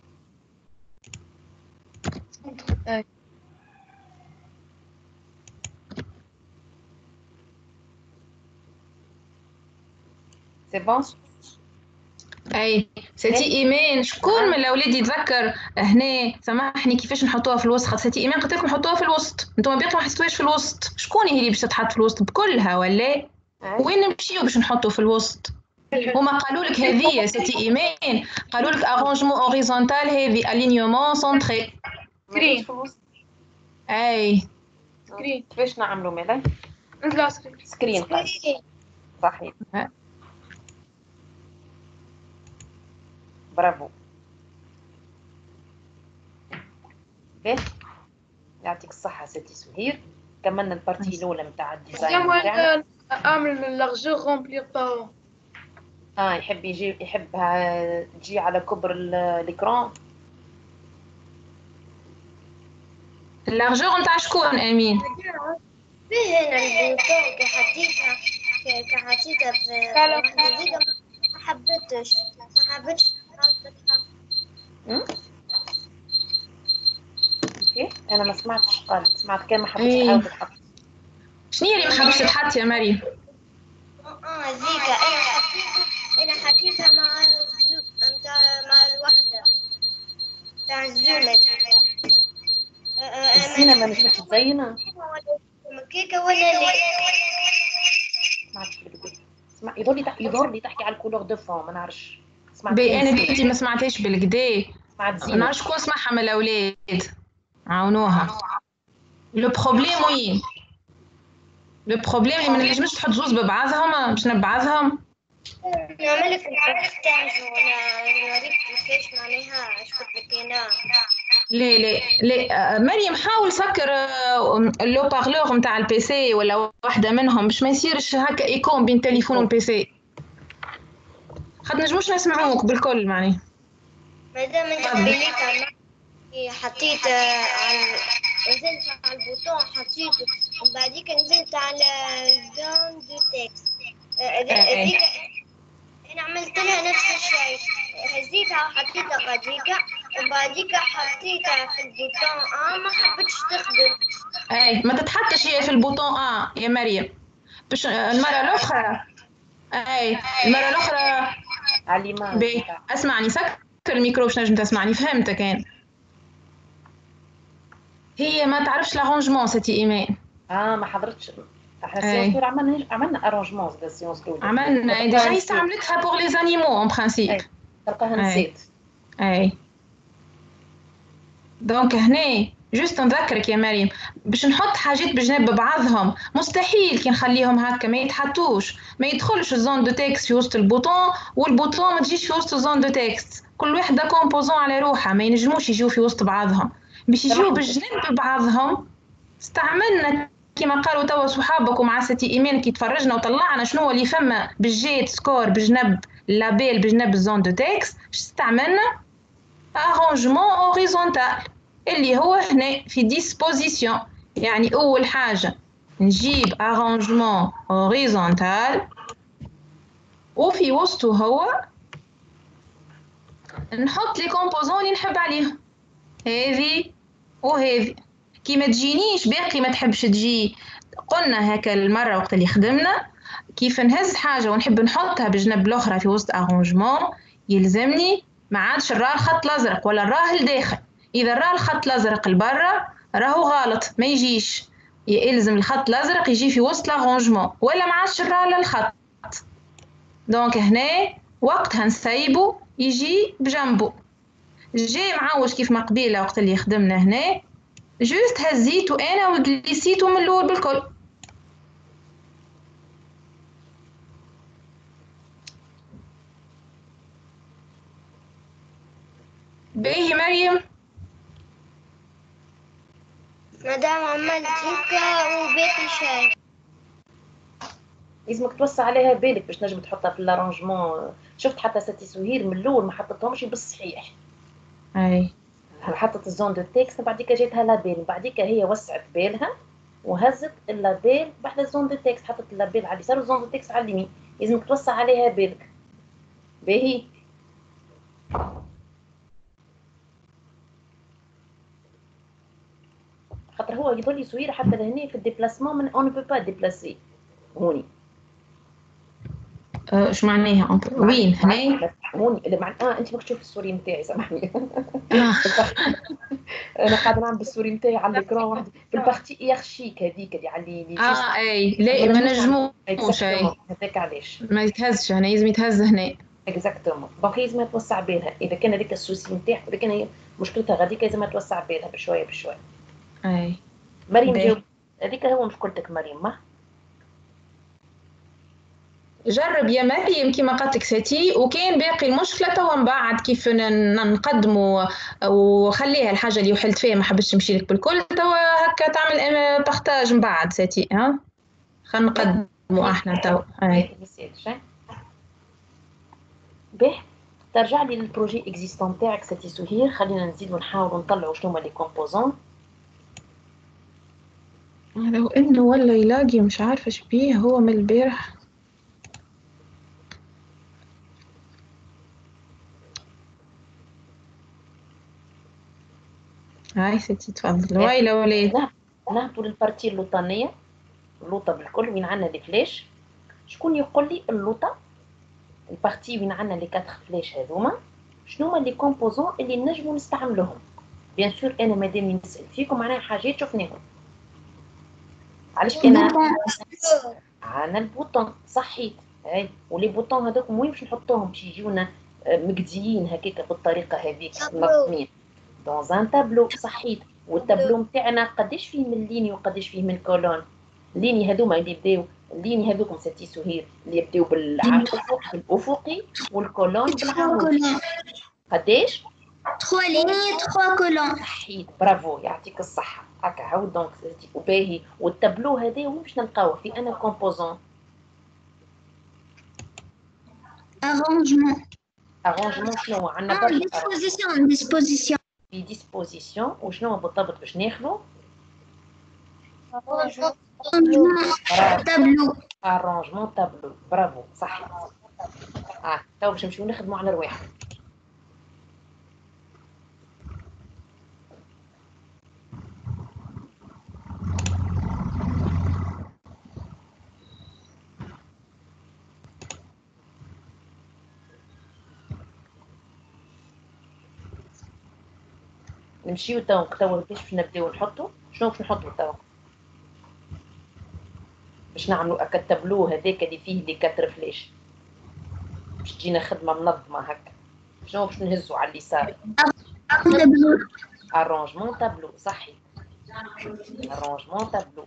سي بون. اي ستي ايمان شكون من الاولاد يتذكر هنا؟ سامحني كيفاش نحطوها في الوسط؟ خاطر ستي ايمان قلت لكم حطوها في الوسط، انتم باقي ما حطيتوهاش في الوسط. شكون هي اللي باش تتحط في الوسط بكلها ولا وين نمشيو باش نحطو في الوسط؟ هما قالوا لك هذه يا ستي ايمان، قالوا لك ارونجمون اوريزونتال هذه الينيومون سونتري. سكرين. اي سكرين. كيفاش نعملوا مالا؟ نزلوا سكرين. سكرين. صحيح. برافو. باهي يعطيك الصحة ستي سهير. كملنا البارتي الأولى متاع الديزاين نتاعنا. أعمل لارجور رومبلير با. اه يحب يجي يحبها تجي على كبر الإكران. اللارجور نتاع شكون امين؟ فيه هنا البوطون كحطيتها كحطيتها في واحدة زيادة ما حبيتش ما حبيتش كيف؟ أنا ما سمعتش قال سمعت كان ما حبيتش ايه تعاود تحط. شنو هي اللي ما حبش تتحط يا مريم؟ اه زيكا انا حطيتها انا حطيتها مع الزو... متاع مع الوحدة تاع الزومة زيكا الزينة ما نجمتش تزينها. كيكة ولا لي سمعتش بالكل. سمع يظهر لي يظهر لي تحكي على الكولور دو فون ما نعرفش. سمعت بي انا بنتي ما سمعتهاش بالكدا. سمعت ما زينة. نعرفش شكون سمعها من الاولاد عاونوها. لو بروبليم وين؟ لو بروبليم اللي ما نجمش تحط زوز ببعضهم باش نبعضهم. نعمل لك البارتاج ولا نوريك كيفاش معناها شفت لك انا لا لا لا مريم حاول سكر اللو بارلور نتاع البي سي ولا واحده منهم باش ما يصيرش هكا ايكون بين التليفون والبي سي. خاطر نجموش نسمعوك بالكل معني. مادام انت بليت على حطيت على نزلت على البوطون حطيته ومن بعديك نزلت على زون دو تكست هذيك انا عملت لها نفس الشيء هزيتها وحطيتها غاديكا ومن بعديك حطيتها في البوطون اه ما حبيتش تخدم. اي ما تتحطش هي في البوطون اه يا مريم باش المره الاخرى. اي المره الاخرى عليمان بي اسمعني سكر الميكرو باش نجم تسمعني. فهمتك انا. هي ما تعرفش لارونجمون ستي ايمان. اه ما حضرتش. احنا السيونس الاولى عملنا عملنا ارونجمون زاد السيونس الاولى. عملنا ديجا استعملتها بور لي زانيمو اون برانسيب. تلقاها نسيت. اي دونك هنا جوست نذكرك يا مريم باش نحط حاجات بجنب بعضهم مستحيل كي نخليهم هكا ما يتحطوش. ما يدخلش الزون دو تكست في وسط البوطون والبوطون ما تجيش في وسط الزون دو تكست. كل وحده كومبوزون على روحها ما ينجموش يجيو في وسط بعضهم. باش يجيو بجنب بعضهم استعملنا كما قالوا توا صحابكم مع ستي ايمان كي تفرجنا وطلعنا شنو اللي فما بالجيت سكور بجنب لابيل بجنب الزون دو تكست. استعملنا arrangement horizontal اللي هو هنا في disposition. يعني أول حاجة نجيب arrangement horizontal وفي وسطه هو نحط لي كومبوزون اللي نحب عليهم هذه وهذه. كي ما تجينيش باقي ما تحبش تجي. قلنا هكا المرة وقت اللي خدمنا كيف نهز حاجة ونحب نحطها بجنب الأخرى في وسط arrangement يلزمني ما عادش الراه الخط الازرق ولا الراه الداخل. اذا الراه الخط الازرق لبرا راهو غلط ما يجيش. يلزم الخط الازرق يجي في وسط لارونجمون ولا ما عادش الراه للخط. دونك هنا وقتها نسيبو يجي بجنبو. جاي معوج كيف ما قبيله وقت اللي خدمنا هنا جوست هزيتو انا وجلسيتو من الاول بالكل. باهي مريم. مادام عملت هكا وباقي شيء لازمك توسع عليها بالك باش نجم تحطها في الارونجمون. شفت حتى ستي سهير من الاول ما حطتهمش بالصحيح. اي حطت الزون دو تكست بعديك جاتها لابيل بعديك هي وسعت بالها وهزت اللابيل بعد الزون دو تكست حطت اللابيل على اليسار والزون دو تكست على اليمين. لازمك توسع عليها بالك. باهي خاطر هو يظل سوير حتى لهنا في الديبلاسمون من اون بو با ديبلاسي هوني. اش معناها وين هنا هوني اللي مع اه انت ماكش تشوف السوري نتاعي سامحني. انا قاعده نعمل بالسوري نتاعي على الاكران واحد في البارتي ايرشيك هذيك اللي على لي اه اي لا ما نجموش اي هذاك علاش ما يتهزش هنا لازم يتهز هنا. اكزاكتومون دونك لازم توسع بالها. اذا كان هذيك السوسي نتاعك اذا كان هي مشكلتها غاديك لازم توسع بالها بشويه بشويه. اي مريم جاوب هذيك هو مشكلتك مريم ما جرب يا مريم كيما قالت لك ساتي، وكاين باقي المشكله توا من بعد كيف نقدموا، وخليها الحاجه اللي وحلت فيها ما حبيتش نمشي لك بالكل، توا هكا تعمل بارتاج من بعد ساتي. ها خلينا نقدموا احنا توا. اي باهي ترجع لي للبروجي اكزيستون تاعك ساتي سهير. خلينا نزيدو نحاولوا نطلعوا شنو هما لي كومبوزون. لو انه ولا يلاقي مش عارفه ايش بيه هو من البارح. هاي ستي تفضل. ويلا وليد نهبطوا للبارتي اللوطانيه، اللوطه بالكل وين عندنا لي فلاش. شكون يقول لي اللوطه البارتي وين عندنا لي كاتر فلاش هذوما شنو هما لي كومبوزون اللي نجموا نستعملوهم؟ بيان سور انا مادام نسال فيكم معناها حاجات شفناهم. علاش انا عندنا البوطون صحيت. هاي ولي بوطون هذوك وين باش نحطوهم باش يجيونا مقديين هكاك بالطريقه هذيك منظمين دون ان تابلو صحيت. والتابلو نتاعنا قداش فيه من ليني وقداش فيه من كولون. الليني هذوما اللي يبداو الليني هذوكم ستي سهير اللي يبداو بالعمود الافقي والكولون بالعمود قداش؟ ثلاثة ليني ثلاثة كولون. صحيت برافو يعطيك الصحه. هكا عاود دونك وباهي. والتابلو هذا وين باش نلقاوه؟ في انا كومبوزون ارونجمون. ارونجمون شنو عندنا برشا ديسبوزيسيون ديسبوزيسيون في ديسبوزيسيون. وشنو بالضبط باش ناخذو؟ تابلو. ارونجمون تابلو برافو صحيت. اه تو باش نمشيو نخدموا على رواحنا. نمشيو تو تو كيفاش باش نبداو نحطو شنو باش نحطو تو باش نعملوا هكا التابلو هذاك اللي فيه دي كاتر فلاش باش تجينا خدمه منظمه هكا. شنو باش نهزو على اليسار؟ ارونجمون تابلو صحيح. ارونجمون تابلو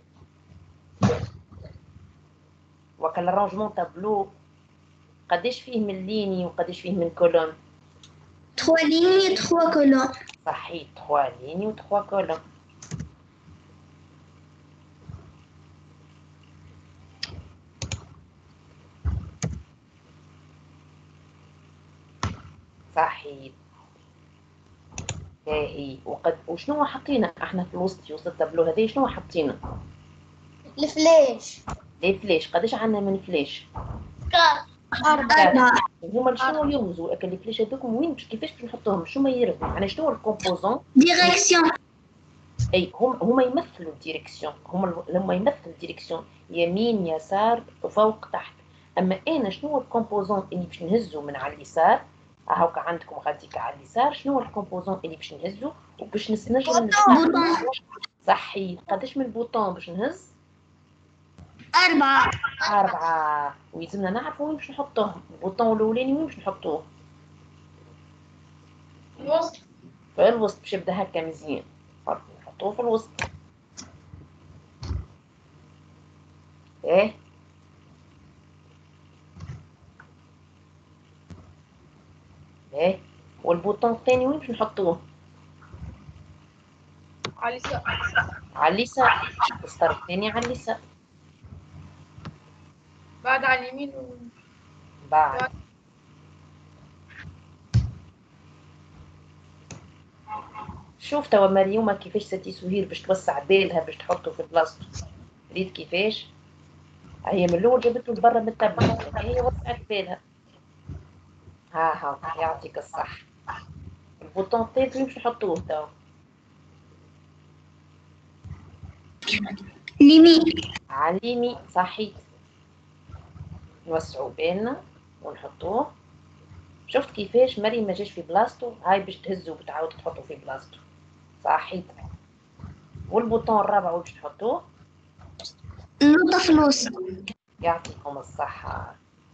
وكا الارونجمون تابلو قداش فيه من ليني وقداش فيه من كولون؟ ثلاثة ليني ثلاثة كولون. صحيح ثلاثة ليني و ثلاثة كولون. صحيح باهي. وقد وشنو حطينا احنا في الوسط يوسط التابلو هذا؟ شنو حطينا؟ الفلاش. لي فلاش قداش عندنا من فلاش؟ أربعة. هما شنو يرمزوا اكل الفلاش هذوكم وين باش كيفاش باش نحطوهم؟ شنو ما يرمزوا يعني شنو الكومبوزون؟ ديريكسيون. اي هم هما يمثلوا الديريكسيون. هما هما يمثلوا الديريكسيون يمين يسار فوق تحت. اما انا شنو هو الكومبوزون اللي باش نهزو من على اليسار؟ هاكا عندكم غاديك على اليسار شنو هو الكومبوزون اللي باش نهزو وباش نسنجم نستعمل؟ صحيح قداش من بوطون باش نهز؟ أربعة. أربعة. ويلزمنا نعرفوا وين باش نحطوهم. البوطون الأولاني وين باش نحطوه؟ الوسط. في الوسط باش يبدا هكا مزيان. نحطوه في الوسط. ايه ايه. والبوطون الثاني وين باش نحطوه؟ على اليسار. على اليسار. السطر الثاني على اليسار. بعد على اليمين و... بعد شوف توا مريومة كيفاش ستي سهير باش توسع بالها باش تحطه في بلاصتو. ريت كيفاش هي من الاول جابته لبرا من التابلو هي وسعت بالها. ها ها يعطيك الصح. البوطون الثالث وين باش نحطوه توا؟ اليمين. على اليمين صحيت. نوسعوا بالنا ونحطوه. شفت كيفاش مريم ما جاش في بلاصتو؟ هاي باش تهزو وبتعاود تحطو في بلاصتو صحيت. والبوطون الرابع وين باش تحطوه؟ النقطة في الوسط. يعطيكم الصحة.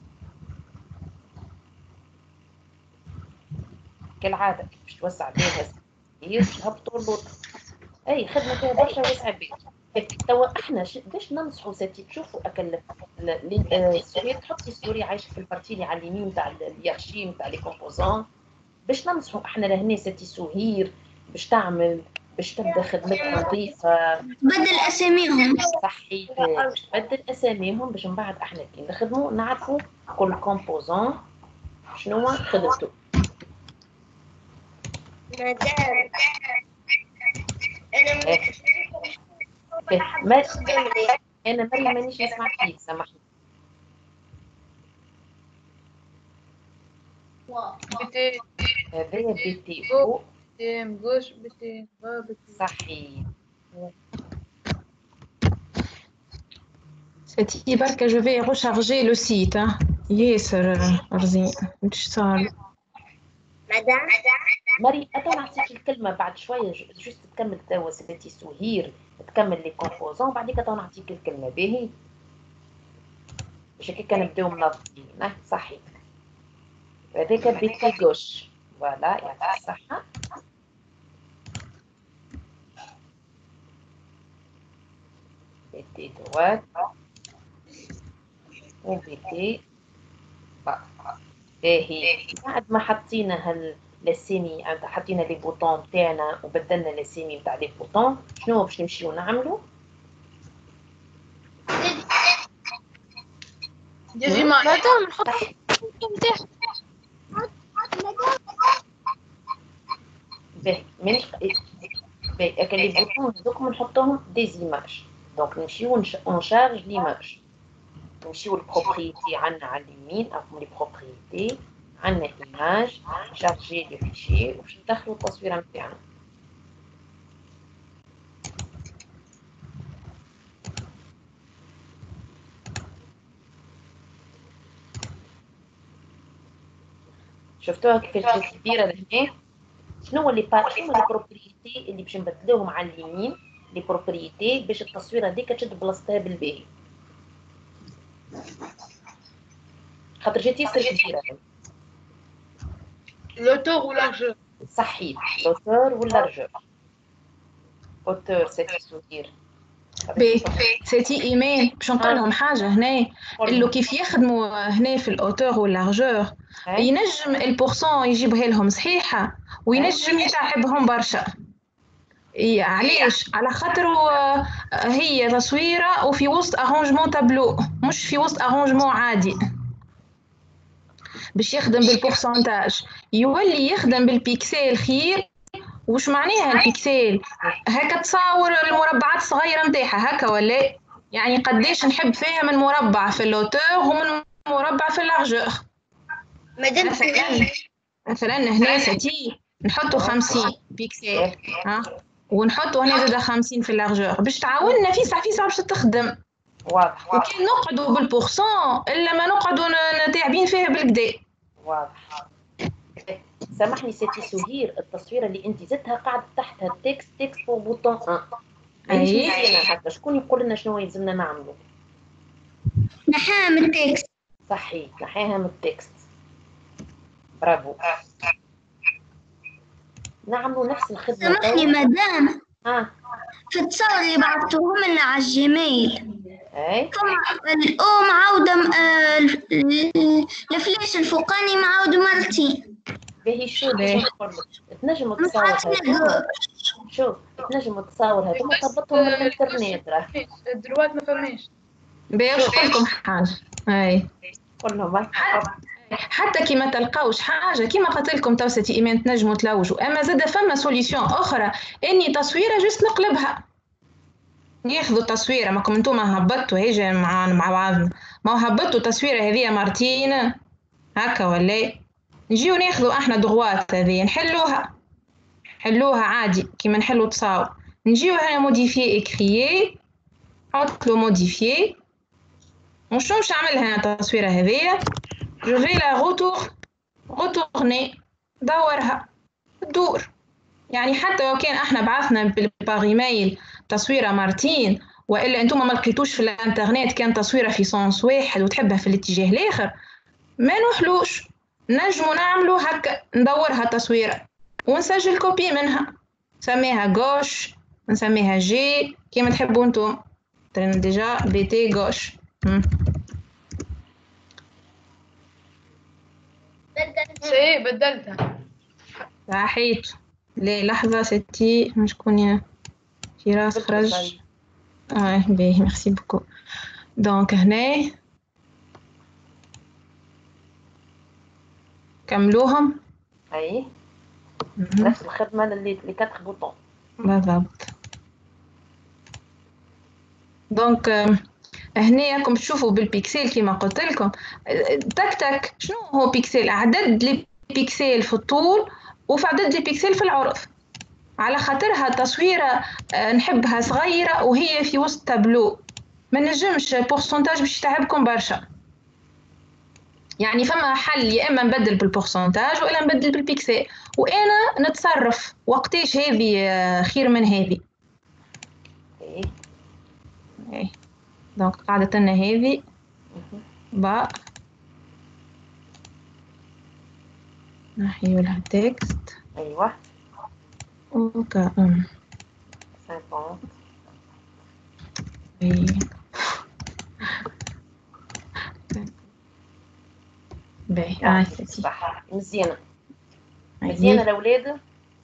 كالعادة باش توسع بيها باش تهبطوا اللوطة. اي خدمة فيها برشا وسع بيها. توا احنا باش ننصحوا ساتي تشوفوا اكل السوري تحطي السوري عايشه في البارتي اللي على اليمين تاع اليارشي نتاع لي كومبوزون باش ننصحوا احنا لهنا ساتي سهير باش تعمل باش تبدا خدمتها نظيفه بدل اساميهم صحيح باش تبدل اساميهم باش من بعد احنا كي نخدموا نعرفوا كل كومبوزون شنو خدمته. مدام انا ما انا مريم مانيش نسمع فيك سامحني. بتي هذايا بي تي او بتي مغوش بتي با بتي صحيح. C'était بركة je vais recharger le site hein. ياسر رزين ايش صار؟ مدام مريم أتو نعطيك الكلمة بعد شوية جوست تكمل توا سيتي سهير تكمل لي كومبوزون بعديك أتو نعطيك الكلمة باهي باش هكاك نبداو منظمين صحيح. هذاك بيتي غوش فوالا يعطيك الصحة. بيتي دوات وبيتي با باهي. بعد ما حطينا هال الاسامي حطينا لي بوطون تاعنا وبدلنا الاسامي نتاع لي بوطون شنو باش نمشيو نعملوا؟ يجي معي مدام نحط باهي مانيش باهي هكا لي بوطون هذوك نحطوهم دي زيماج دونك نمشيو اون شارج ليماج نمشيو البروبريتي عندنا على اليمين راكم لي بروبريتي عندنا ايماج شارجي لي فيشي وباش ندخلوا التصويره نتاعنا. شفتوها كيفاش كبيره لهنا؟ شنو هو لي بار شنو لي بروبريتي اللي باش نبدلوهم على اليمين لي بروبريتي باش التصويره هذيك تشد بلاصتها بالباهي خاطر جات ياسر كبيره. لوتور ولارجور صحيح لوتور واللارجور. اوتور سيتي سهير بي سيتي ايمان باش نقول لهم حاجه هنا اللي كيف يخدموا هنا في الاوتور واللارجور ينجم البورسون يجيبها لهم صحيحه وينجم يتعبهم برشا. علاش؟ على خاطر هي تصويره وفي وسط ارونجمون تابلو مش في وسط ارونجمون عادي باش يخدم بالبورسنتاج يولي يخدم بالبيكسل خير. وش معناها البيكسل؟ هكا تصاور المربعات الصغيره نتاعها هكا ولا يعني قداش نحب فيها من مربع في اللوتور ومن مربع في اللارجور. مدام مثلا مثلا هنا ساتي نحطوا خمسين بيكسل ها ونحطوا هنا زاده خمسين في اللارجور باش تعاوننا في ساعه في ساعه باش تخدم. واضح. وكي نقعدوا بالبورسون الا ما نقعدوا نتاعبين فيها بالكدا. واضح. سامحني سيتي سهير التصويره اللي انت زدتها قاعده تحتها التكست تكست وبوطون واحد. اي هكا شكون يقول لنا شنو يلزمنا نعملوا؟ نحيها من التكست. صحيح نحيها من التكست. برافو. نعملوا نفس الخدمه. سامحني مدام اه في التصور اللي بعثوهم لنا على الجيميل اي كما الاو معاوده الفلاش الفوقاني معاوده مرتين. باهي شو تنجم تصور هذوما شوف تنجم تصور هذوما تربطهم من الانترنت راه دروات ما فماش. باش نقول لكم حاجه اي كلهم حتى كي ما تلقاوش حاجه كيما قلت لكم تو ستي ايمان تنجموا تلوجوا اما زاد فما سوليسيون اخرى اني تصويره جست نقلبها ياخذوا التصويره ماكم انتوما هبطتوا هيجا مع مع بعضنا ما هبطتوا التصويره هذه مرتين هكا ولا نجيو ناخذوا احنا دغوات هذه نحلوها حلوها عادي كيما نحلوا تصاور نجيو هنا موديفي اكريي نحط له موديفي وش مش عملها التصويره هذه جو في لا غوتور غوتورني دورها تدور يعني حتى لو كان احنا بعثنا بالباغيميل تصويره مرتين والا انتم ما لقيتوش في الانترنت كان تصويره في سونس واحد وتحبها في الاتجاه الاخر ما نوحلوش نجموا نعملوا هكا ندورها تصويره ونسجل كوبي منها سميها غوش نسميها جي كيما تحبوا انتم. ترين ديجا بي تي غوش. سي بدلتها. صحيت. لي لحظة ستي مش كوني فراس خرج. اه باهي ميرسي بوكو. دونك هنا كملوهم. اي نفس الخدمه اللي اللي كاتخ بوطون بالضبط. دونك هنا راكم تشوفوا بالبيكسل كما قلت لكم تك تك. شنو هو بيكسل؟ عدد لي بيكسل في الطول وفي عدد لي بيكسل في العرض. على خاطرها تصويره نحبها صغيره وهي في وسط تابلو، ما نجمش بورسنتاج باش يتعبكم برشا. يعني فما حل يا اما نبدل بالبورسنتاج والا نبدل بالبيكسل، وانا نتصرف وقتاش هذه خير من هذه. اي دونك قاعدة لنا هذه با نحيو لها تكست. ايوه اوكا ام خمسين اي باهي اه صح. مزيانه مزيانه الاولاد.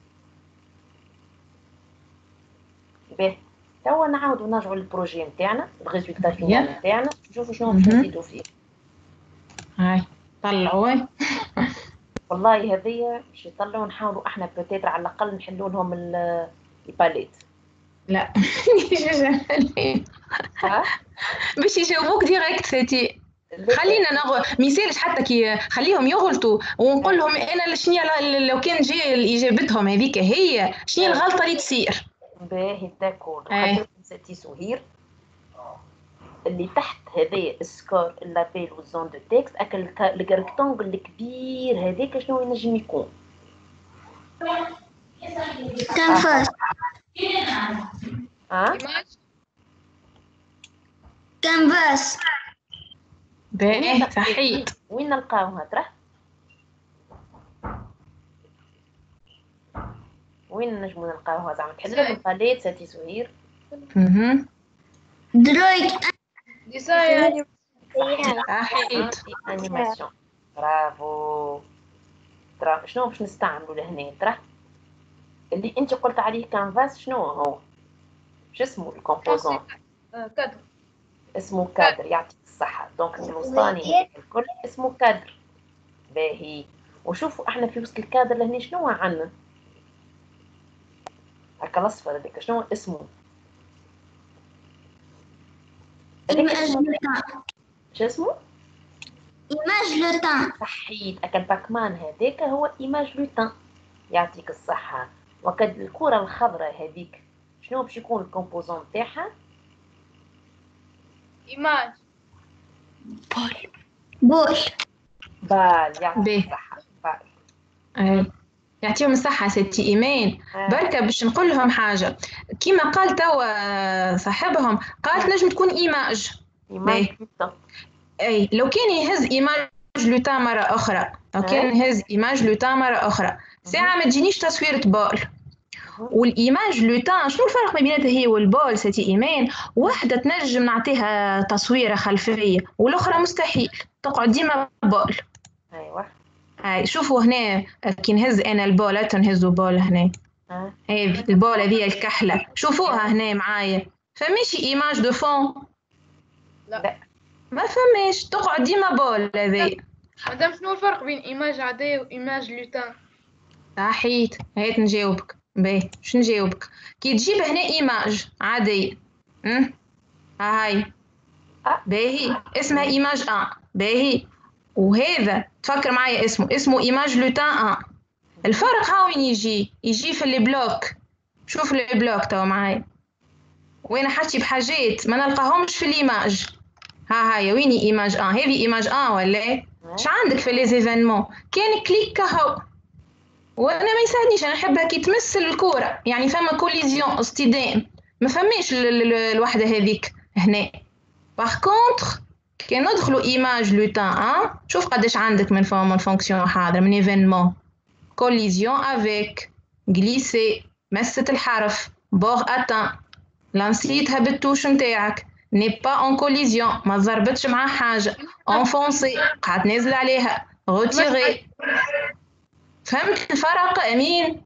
باهي توا نعاودو نرجعو للبروجي نتاعنا، الريزولتا فينال نتاعنا، نشوفو شنو باش نزيدو فيه. هاي طلعوا. والله هذيا باش يطلعوا نحاولوا احنا بوتيتر على الاقل نحلوا لهم الباليت. لا ها باش يجاوبوك ديريكت فتي. خلينا نغ... ميسالش حتى كي خليهم يغلطوا ونقول لهم انا شنو لو كان جي اجابتهم هذيك هي شنو الغلطه اللي تصير. باهي داكور. خاطر ستي سهير اللي تحت هذايا السكور لابيل والزون دو تكست اكل الكاركتونغ الكبير هذاك شنو ينجم يكون؟ كانفاس. ها كانفاس. باهي صحيت. وين نلقاوها ترى؟ وين نجمو نلقاوها زعما تحلنا بالباليت ستي سهير؟ اها درويد ديزاين صحيت. انيماسيون. برافو. ترى شنو باش نستعملوا لهنا ترى؟ اللي انت قلت عليه كانفاس شنو هو؟ شو اسمه الكومبوزون؟ كادر. اسمه كادر. يعطيك الصحة. دونك الوسطاني الكل اسمه كادر. باهي. وشوفوا احنا في وسط الكادر لهنا شنو عندنا؟ هكا الاصفر هذاك شنو اسمه؟ ايماج لو شو اسمه؟ ايماج لو تان. صحيت. اكل باكمان هذاك هو ايماج لو تان. يعطيك الصحة. وكد الكرة الخضراء هذيك شنو باش يكون الكومبوزون تاعها؟ ايماج بول بول بال. يعطيك الصحة. بال. اي يعطيهم الصحة ستي إيمان. بركة باش نقول لهم حاجة كيما قال توا صاحبهم قالت نجم تكون إيماج. إيماج أي لو كان يهز إيماج لوتا مرة أخرى، لو كان يهز إيماج لوتا مرة أخرى ساعة ما تجينيش تصويرة بول. والإيماج لوتا شنو الفرق ما بيناتها هي والبول ستي إيمان؟ واحدة تنجم نعطيها تصويرة خلفية والأخرى مستحيل تقعد ديما بول. أيوة. هاي شوفوا هنا كي نهز انا البول تنهزوا بول هنا. هذه البول هذه الكحله شوفوها هنا معايا. فماشي ايماج دو فون. لا ما فماش تقعد ديما بول هذه. مدام شنو الفرق بين ايماج عاديه وايماج لوتان؟ صحيت. هات نجاوبك. باهي باش نجاوبك. كي تجيب هنا ايماج عاديه امم هاي باهي اسمها ايماج ان. باهي وهذا تفكر معايا اسمه اسمه ايماج لوتان ان. الفرق ها وين يجي؟ يجي في البلوك. شوف البلوك توا معايا وين حكي بحاجات ما نلقاهمش في الايماج. ها هاي ويني ايماج ان؟ هذه ايماج ان ولا اش عندك في لي زيفينمون؟ كان كليك كهو وانا ما يساعدنيش. انا نحبها كي تمثل الكوره يعني فما كوليزيون اصطدام ما فماش الوحده هذيك هنا. باغ كونطخ كي ندخلوا ايماج لوتان ان شوف قداش عندك من من فونكسيون حاضر من ايفينمون. collision avec glisser مسة الحرف بور اتان لانسيتها بالتوش نتاعك ني با اون كوليزيون ما ضربتش مع حاجه انفونسي قعدت نازله عليها روتيري. فهمت الفرق امين؟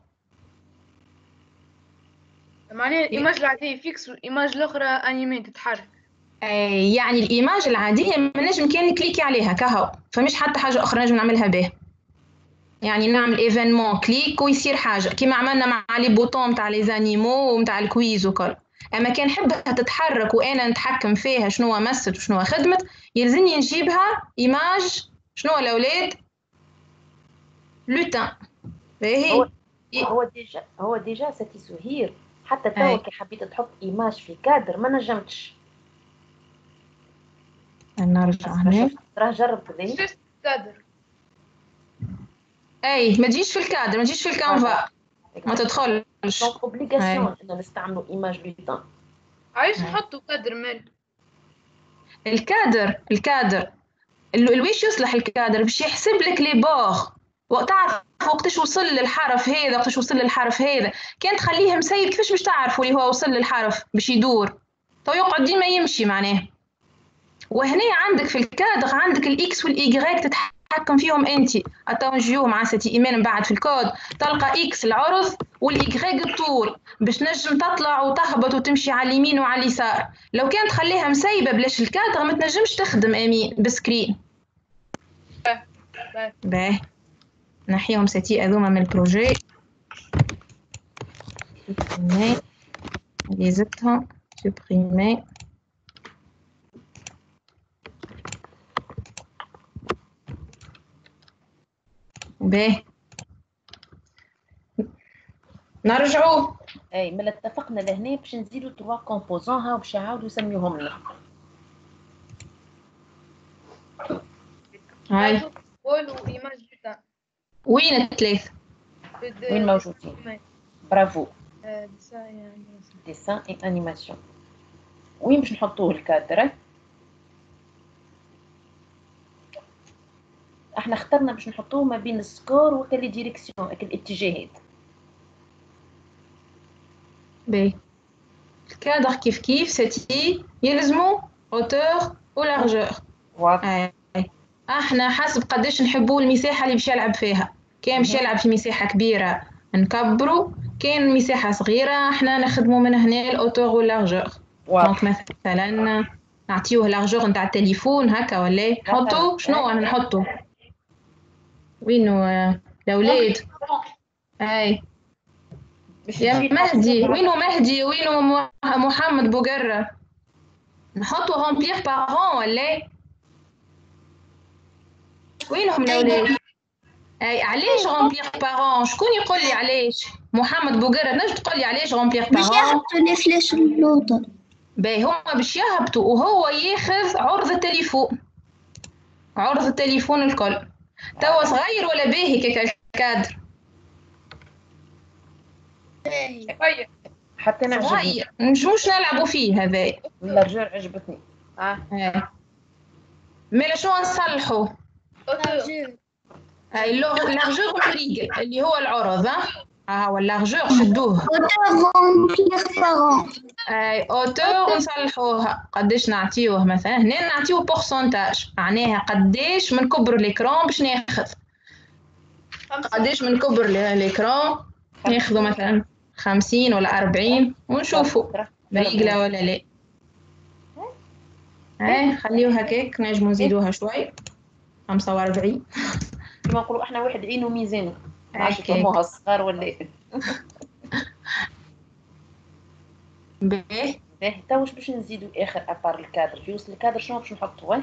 معناها الايماج العادية فيكس والايماج الاخرى انيمي تتحرك. أي يعني الايماج العاديه ما نجم كان نكليكي عليها كهو، فمش حتى حاجه اخرى نجم نعملها به. يعني نعمل ايفينمون كليك ويصير حاجه كيما عملنا مع لي بوطون تاع لي زانيمو ومتاع الكويز وكل. اما كان نحبها تتحرك وانا نتحكم فيها شنو مست وشنو خدمت، يلزمني نجيبها ايماج شنو الاولاد لوتان. هو باهي هو ديجا هو ديجا ستي سهير حتى توا أي. كي حبيت تحط ايماج في كادر ما نجمتش. نرجع ما هنا. شفت راه جرب كذا. شفت كادر. اي ما تجيش في الكادر، ما تجيش في الكانفا، ما تدخلش. دونك اوبليغاسيون أي. انه نستعملوا ايماج لوتان. عايش أي. نحطوا كادر مال. الكادر الكادر ال- الويش يصلح الكادر باش يحسب لك لي بور وتعرف وقتاش وصل للحرف هذا وقتاش وصل للحرف هذا. كان تخليه مسيب كيفاش باش تعرفوا اللي هو وصل للحرف باش يدور؟ تو يقعد ديما يمشي معناه. وهنا عندك في الكادر عندك الاكس والايغريك تتحكم فيهم انت. اتو نجيو مع ستي ايمان من بعد في الكود تلقى اكس العرض والايغريك الطول باش نجم تطلع وتهبط وتمشي على اليمين وعلى اليسار. لو كانت تخليها مسيبه بلاش الكادر ما تنجمش تخدم امين بسكرين. باه نحيهم ستي هذوما من البروجي. سوبريمي اللي زدتهم سوبريمي. باه نرجعوا. اي ملي اتفقنا لهنا باش نزيدوا تروا كومبوزون ها باش يعاودوا يسميوهم لنا. هاي بول وايماج لوتان. وين الثلاث؟ وين موجودين؟ برافو. ديسان اي انيماسيون. وين باش نحطوه الكادر؟ احنا اخترنا باش نحطوه ما بين السكور وكل ديريكسيون اكل الاتجاهات. باهي الكادر كيف كيف ستي يلزمو اوتور ولارجور. واضح. احنا حسب قداش نحبوا المساحه اللي باش يلعب فيها. كان باش يلعب في مساحه كبيره نكبروا، كان مساحه صغيره احنا نخدموا من هنا الاوتور واللارجور. دونك مثلا نعطيوه لارجور نتاع التليفون هكا ولا نحطوا شنو انا نحطوا وينو الاولاد. اي يا مهدي وينو مهدي وينو محمد بوقرة. نحطوا رامبليغ بارون ولا وينهم الاولاد؟ اي علاش رامبليغ بارون؟ شكون يقول لي علاش؟ محمد بوقرة تنجم تقول لي علاش رامبليغ بارون؟ باش يهبطوا لي فلاش اللوطة. باهي هما باش يهبطوا وهو ياخذ عرض التليفون، عرض التليفون الكل. توا صغير ولا باهي كيكا الكادر؟ طيب حتى انا عجبني. صغير نجموش نلعبوا فيه هذا. اللارجور عجبتني. اه مالا شو نصلحوا؟ هاي اللارجور مريقل اللي هو العرض. ها ها هو اللارجور شدوه. اي اوتور نصلحوها. قداش نعطيوه مثلا؟ هنا نعطيوه بورسونتاج معناها قداش من كبر الاكران باش ناخذ. قداش من كبر الاكران ناخذوا مثلا خمسين ولا أربعين ونشوفوا مريقله ولا لا. ايه خليوها هكاك نجمو نزيدوها شوي خمسة وأربعين. كيما نقولوا احنا واحد عينه ميزانه. عاش هكاك. فموها الصغار ولا باهي باهي. تو واش باش نزيدوا اخر ابار الكادر؟ في وسط الكادر شنو باش نحطوا؟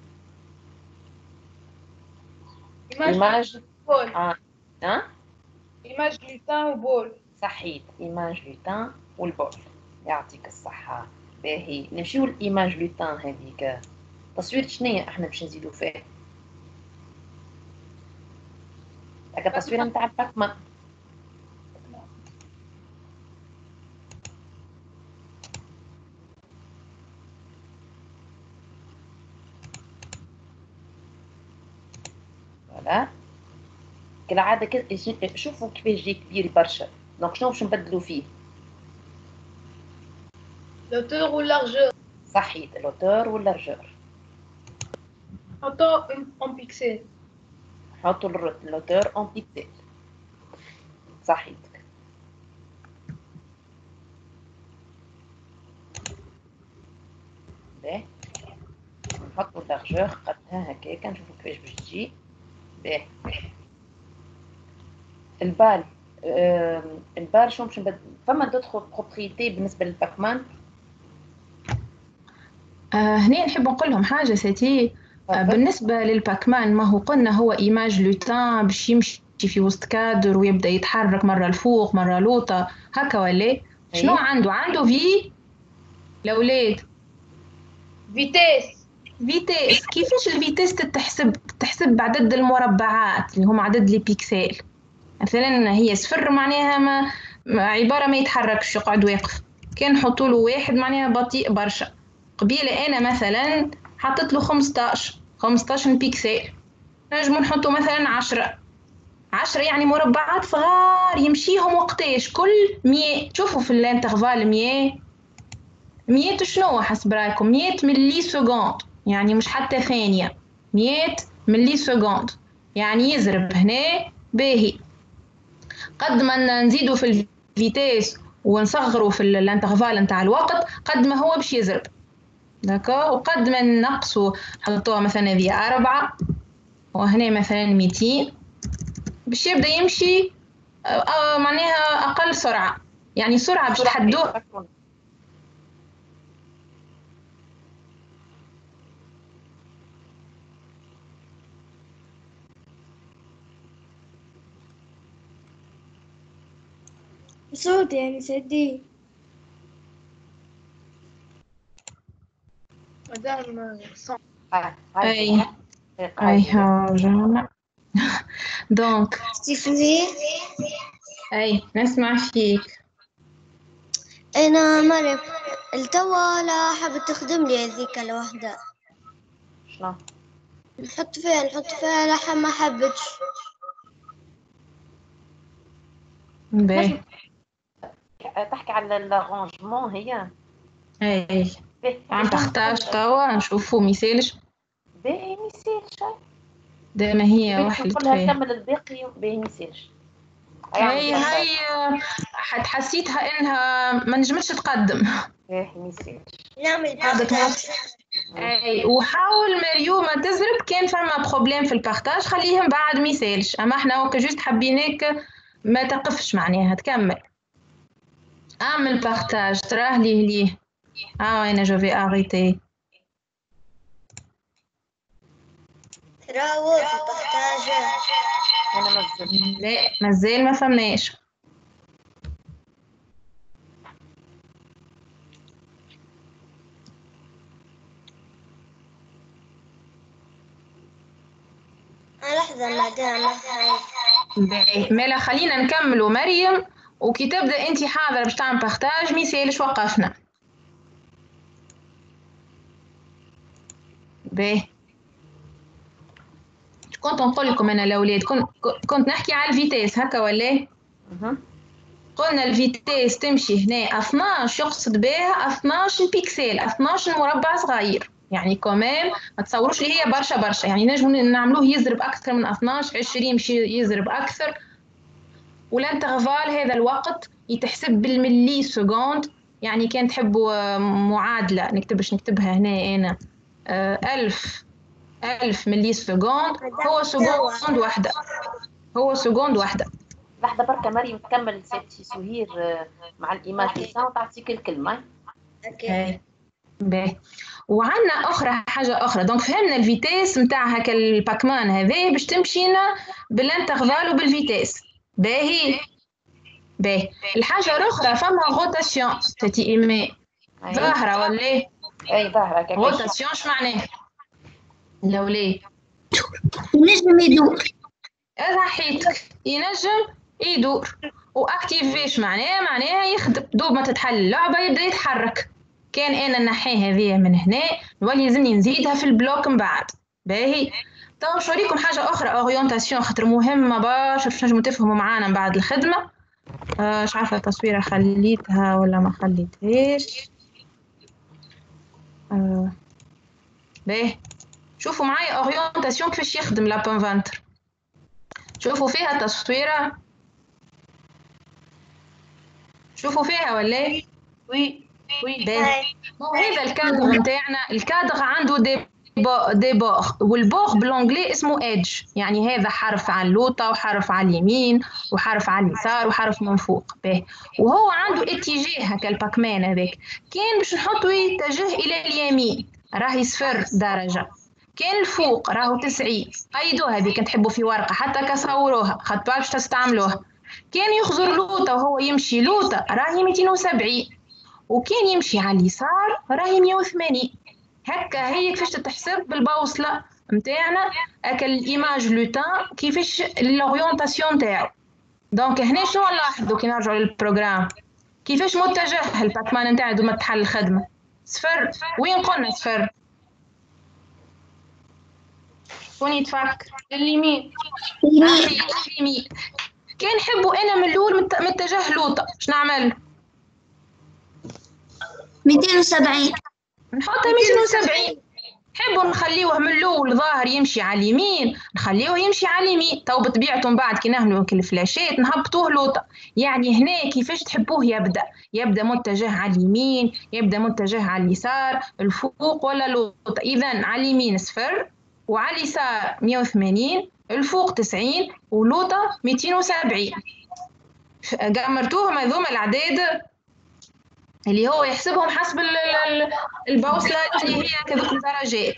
ايماج بول. اه اه ايماج لوتان وبول. صحيت ايماج لوتان والبول. يعطيك الصحة. باهي نمشيو لإيماج لوتان هذيك. تصوير شنية احنا باش نزيدو فيه؟ هكا تصويرة نتاع الباكمان. فوالا كالعادة كده. شوفوا كيفاش جاي كبير برشا. دونك شنو باش نبدلو فيه؟ l'auteur ou largeur. صحيت الأوتور واللارجور. حطه en pixel. حطوا الأوتور اون بيكسل. صحيتك. باهي نحطوا اللارجور قدها هكاكا نشوفوا كيفاش باش تجي. باهي البال آه البال شو باش نبدل فما تدخل بروبريتي بالنسبه للباكمان. آه هنا نحب نقول لهم حاجة سيتي. آه بالنسبة للباكمان ما هو قلنا هو إيماج لوتان باش يمشي في وسط كادر ويبدأ يتحرك مرة لفوق مرة لوطة هكا ولا شنو عنده؟ عنده في الأولاد فيتيس. فيتيس. كيفاش الفيتيس تتحسب؟ تتحسب بعدد المربعات اللي هم عدد لي بيكسل. مثلا هي صفر معناها ما عبارة ما يتحركش يقعد واقف. كان نحطوا له واحد معناها بطيء برشا. قبيلة أنا مثلا حطيت له خمسطاش خمسطاش بيكسل. نجمو نحطوا مثلا عشرة عشرة يعني مربعات صغار يمشيهم وقتاش كل مية. شوفوا في الانترفال مية مية شنو حسب رايكم؟ مية ملي سكوند يعني مش حتى ثانية. مية ملي سكوند يعني يزرب هنا. باهي قد ما نزيدوا في الفيتيس ونصغروا في الانترفال نتاع الوقت قد ما هو باش يزرب. داكو وقد ما نقصوا حطوها مثلا هذه أربعة وهنا مثلا ميتين باش يبدا يمشي آه معناها أقل سرعة. يعني سرعة باش تحدوها. صوت يعني سيدي. مدام صوت. أي أي هاجانا دونك تسمعي؟ أي نسمع فيك. أنا مريم التوا لا حابة تخدم لي هذيك الوحدة. شنو؟ نحط فيها نحط فيها لحم ما حبتش. باهي تحكي على الرانجمون هي. اي عم بارطاج توا نشوفو ميسالش. باهي ميسالش. ديما هي وحدة نقولها فيها كمل الباقي باهي ميسالش. هي هي حد حسيتها انها ما نجمتش تقدم. باهي ميسالش. نعمل بارطاج. اي وحاول مريو ما تزرب كان فما بروبليم في البارطاج خليهم بعد ميسالش. اما احنا وقت جوست حبيناك ما تقفش معناها تكمل. اعمل بارطاج تراه ليه ليه. اه انا جو في اريتي. راهو في البارطاج. انا مازال لا مازال ما فهمناش. لحظة مدام. مالا خلينا نكملوا مريم وكي تبدا انت حاضره باش تعمل بارطاج ميسالش وقفنا. باهي كنت نقول لكم انا الاولاد كنت كنت نحكي على الفيتيس هكا ولا قلنا الفيتيس تمشي هنا اثناش يقصد بها اثناش بيكسل اثناش مربع صغير. يعني كمان ما تصوروش لي هي برشا برشا يعني نجموا نعملوه يزرب اكثر من اثناش عشرين يمشي يزرب اكثر. والانترفال هذا الوقت يتحسب بالملي سكوند. يعني كان تحبوا معادلة نكتب باش نكتبها هنا أنا ألف ألف ملي سكوند هو سكوند واحدة. هو سكوند واحدة. لحظة بركة مريم تكمل سيتي سهير مع الإيماج لسان وتعطيك الكلمة. اوكي باهي. وعندنا أخرى حاجة أخرى دونك فهمنا الفيتيس نتاع هكا الباكمان هذا باش تمشينا بالانترفال وبالفيتيس. باهي باهي الحاجة الأخرى فما روتاسيون تتي إيمي ظاهرة ولا؟ أي ظاهرة. روتاسيون اش معناه؟ الأولاد ينجم يدور. صحيتك ينجم يدور. واكتيفيش معناه معناها يخدم دوب ما تتحل اللعبة يبدا يتحرك. كان أنا نحيه هذه من هنا نولي لازمني نزيدها في البلوك من بعد. باهي تو باش نوريكم حاجة أخرى أورينتاسيون خاطر مهمة برشا باش نجموا تفهموا معانا من بعد الخدمة. مش عارفة التصويرة خليتها ولا ما خليتهاش. آه. باهي شوفوا معايا اورينتاسيون كيفاش يخدم لابون فانتر. شوفوا فيها تصويره، شوفوا فيها ولا؟ وي وي. باهي هذا الكادر نتاعنا، الكادر عنده دي بو دي بوغ، والبوغ بالانجلي اسمه ايدج، يعني هذا حرف على اللوطه وحرف على اليمين وحرف على اليسار وحرف من فوق. باهي وهو عنده اتجاه هكا الباكمان هذاك، كان باش نحطو يتجه الى اليمين راهي صفر درجه، كان الفوق راهو تسعين. قيدوها هذيك تحبوا في ورقه حتى كصوروها خاطر باش تستعملوها. كان يخزر لوطه وهو يمشي لوطه راهي مئتين وسبعين، وكان يمشي على اليسار راهي مئة وثمانين. هكا هي كيفاش تتحسب بالبوصله نتاعنا هكا الايماج لوتان كيفاش لورينتاسيون تاعو. دونك هنا شنو نلاحظوا كي نرجعوا للبروغرام كيفاش متجه الباكمان نتاعنا دوما تحل الخدمه صفر. وين قلنا صفر؟ شكون يتفكر؟ اليمين. اليمين. كان نحبوا انا من الاول متجه لوطه اش نعمل؟ مئتين وسبعين. نحطها مئتين وسبعين. نحبوا نخليوه من الاول ظاهر يمشي على اليمين، نخليوه يمشي على اليمين. تو بطبيعته من بعد كي نعملوا الفلاشات نهبطوه لوطه. يعني هنا كيفاش تحبوه يبدا؟ يبدا متجه على اليمين، يبدا متجه على اليسار، الفوق ولا لوطه؟ اذا على اليمين صفر وعلى اليسار مئة وثمانين، الفوق تسعين ولوطه مئتين وسبعين. قمرتوهم هذوما الأعداد اللي هو يحسبهم حسب البوصلة اللي هي كذوك الدرجات.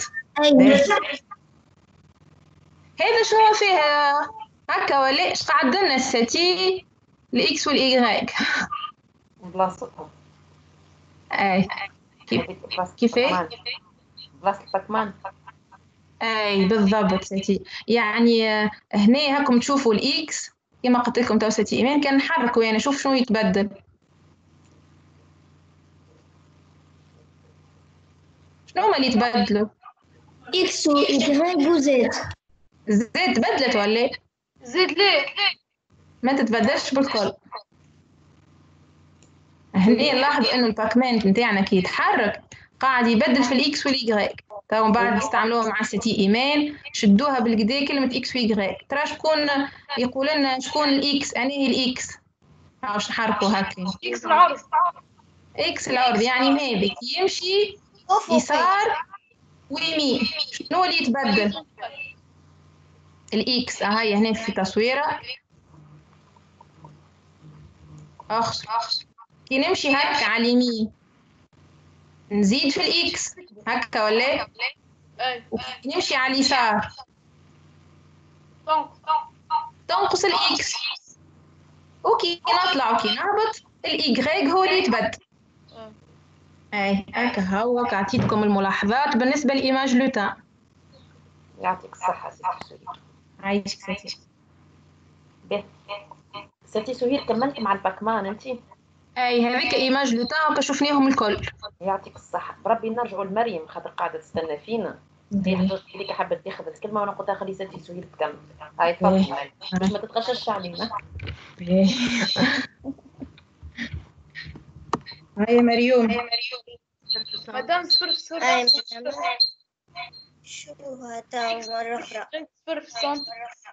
هذا شنو فيه هكا ولا اش قعد لنا الساتي الاكس والاي؟ بلاصتهم. اي كيف كيفاه؟ بلاصة الباكمان. اي بالضبط ساتي. يعني هنا هاكم تشوفوا الاكس كما قلت لكم تو ساتي ايمان كان نحركوا يعني شوف شنو يتبدل. شنو هما اللي تبدلوا؟ اكس واي وزد. زد تبدلت ولا؟ زد ليه؟ ما تتبدلش بالكل. هنا نلاحظ انه الباكمان نتاعنا كي يتحرك قاعد يبدل في الاكس والاي. تو من بعد استعملوها مع ستي ايمان شدوها بالكدا كلمه اكس واي. ترى شكون يقول لنا شكون الاكس؟ يعني هي الاكس باش نحركوا هكا. اكس العرض. اكس العرض يعني هذاك يمشي يسار ويمين. شنو اللي يتبدل؟ الاكس. هاي هنا في تصويره اخ كي نمشي هكا على اليمين نزيد في الاكس هكا ولا؟ وكي نمشي على اليسار تنقص الاكس، وكي نطلع وكي نهبط الاي هو اللي يتبدل. اي هكا هو عطيتكم الملاحظات بالنسبه لايماج لوتان. يعطيك الصحة سيدي سهير. عايشك ساتي. باهي سيدي سهير كملت مع الباكمان انت؟ اي هذيك ايماج لوتان وكا شفناهم الكل. يعطيك الصحة. بربي نرجعوا لمريم خاطر قاعدة تستنى فينا. هي حضرتك ليك حابة تاخذ الكلمة وانا قلت خلي سيدي سهير تكمل. هاي تفضلي باش ما تتغشش علينا. هاي مريوم. مدام صفر في صفر. شو هذا مرة أخرى؟ صفر في السنتر.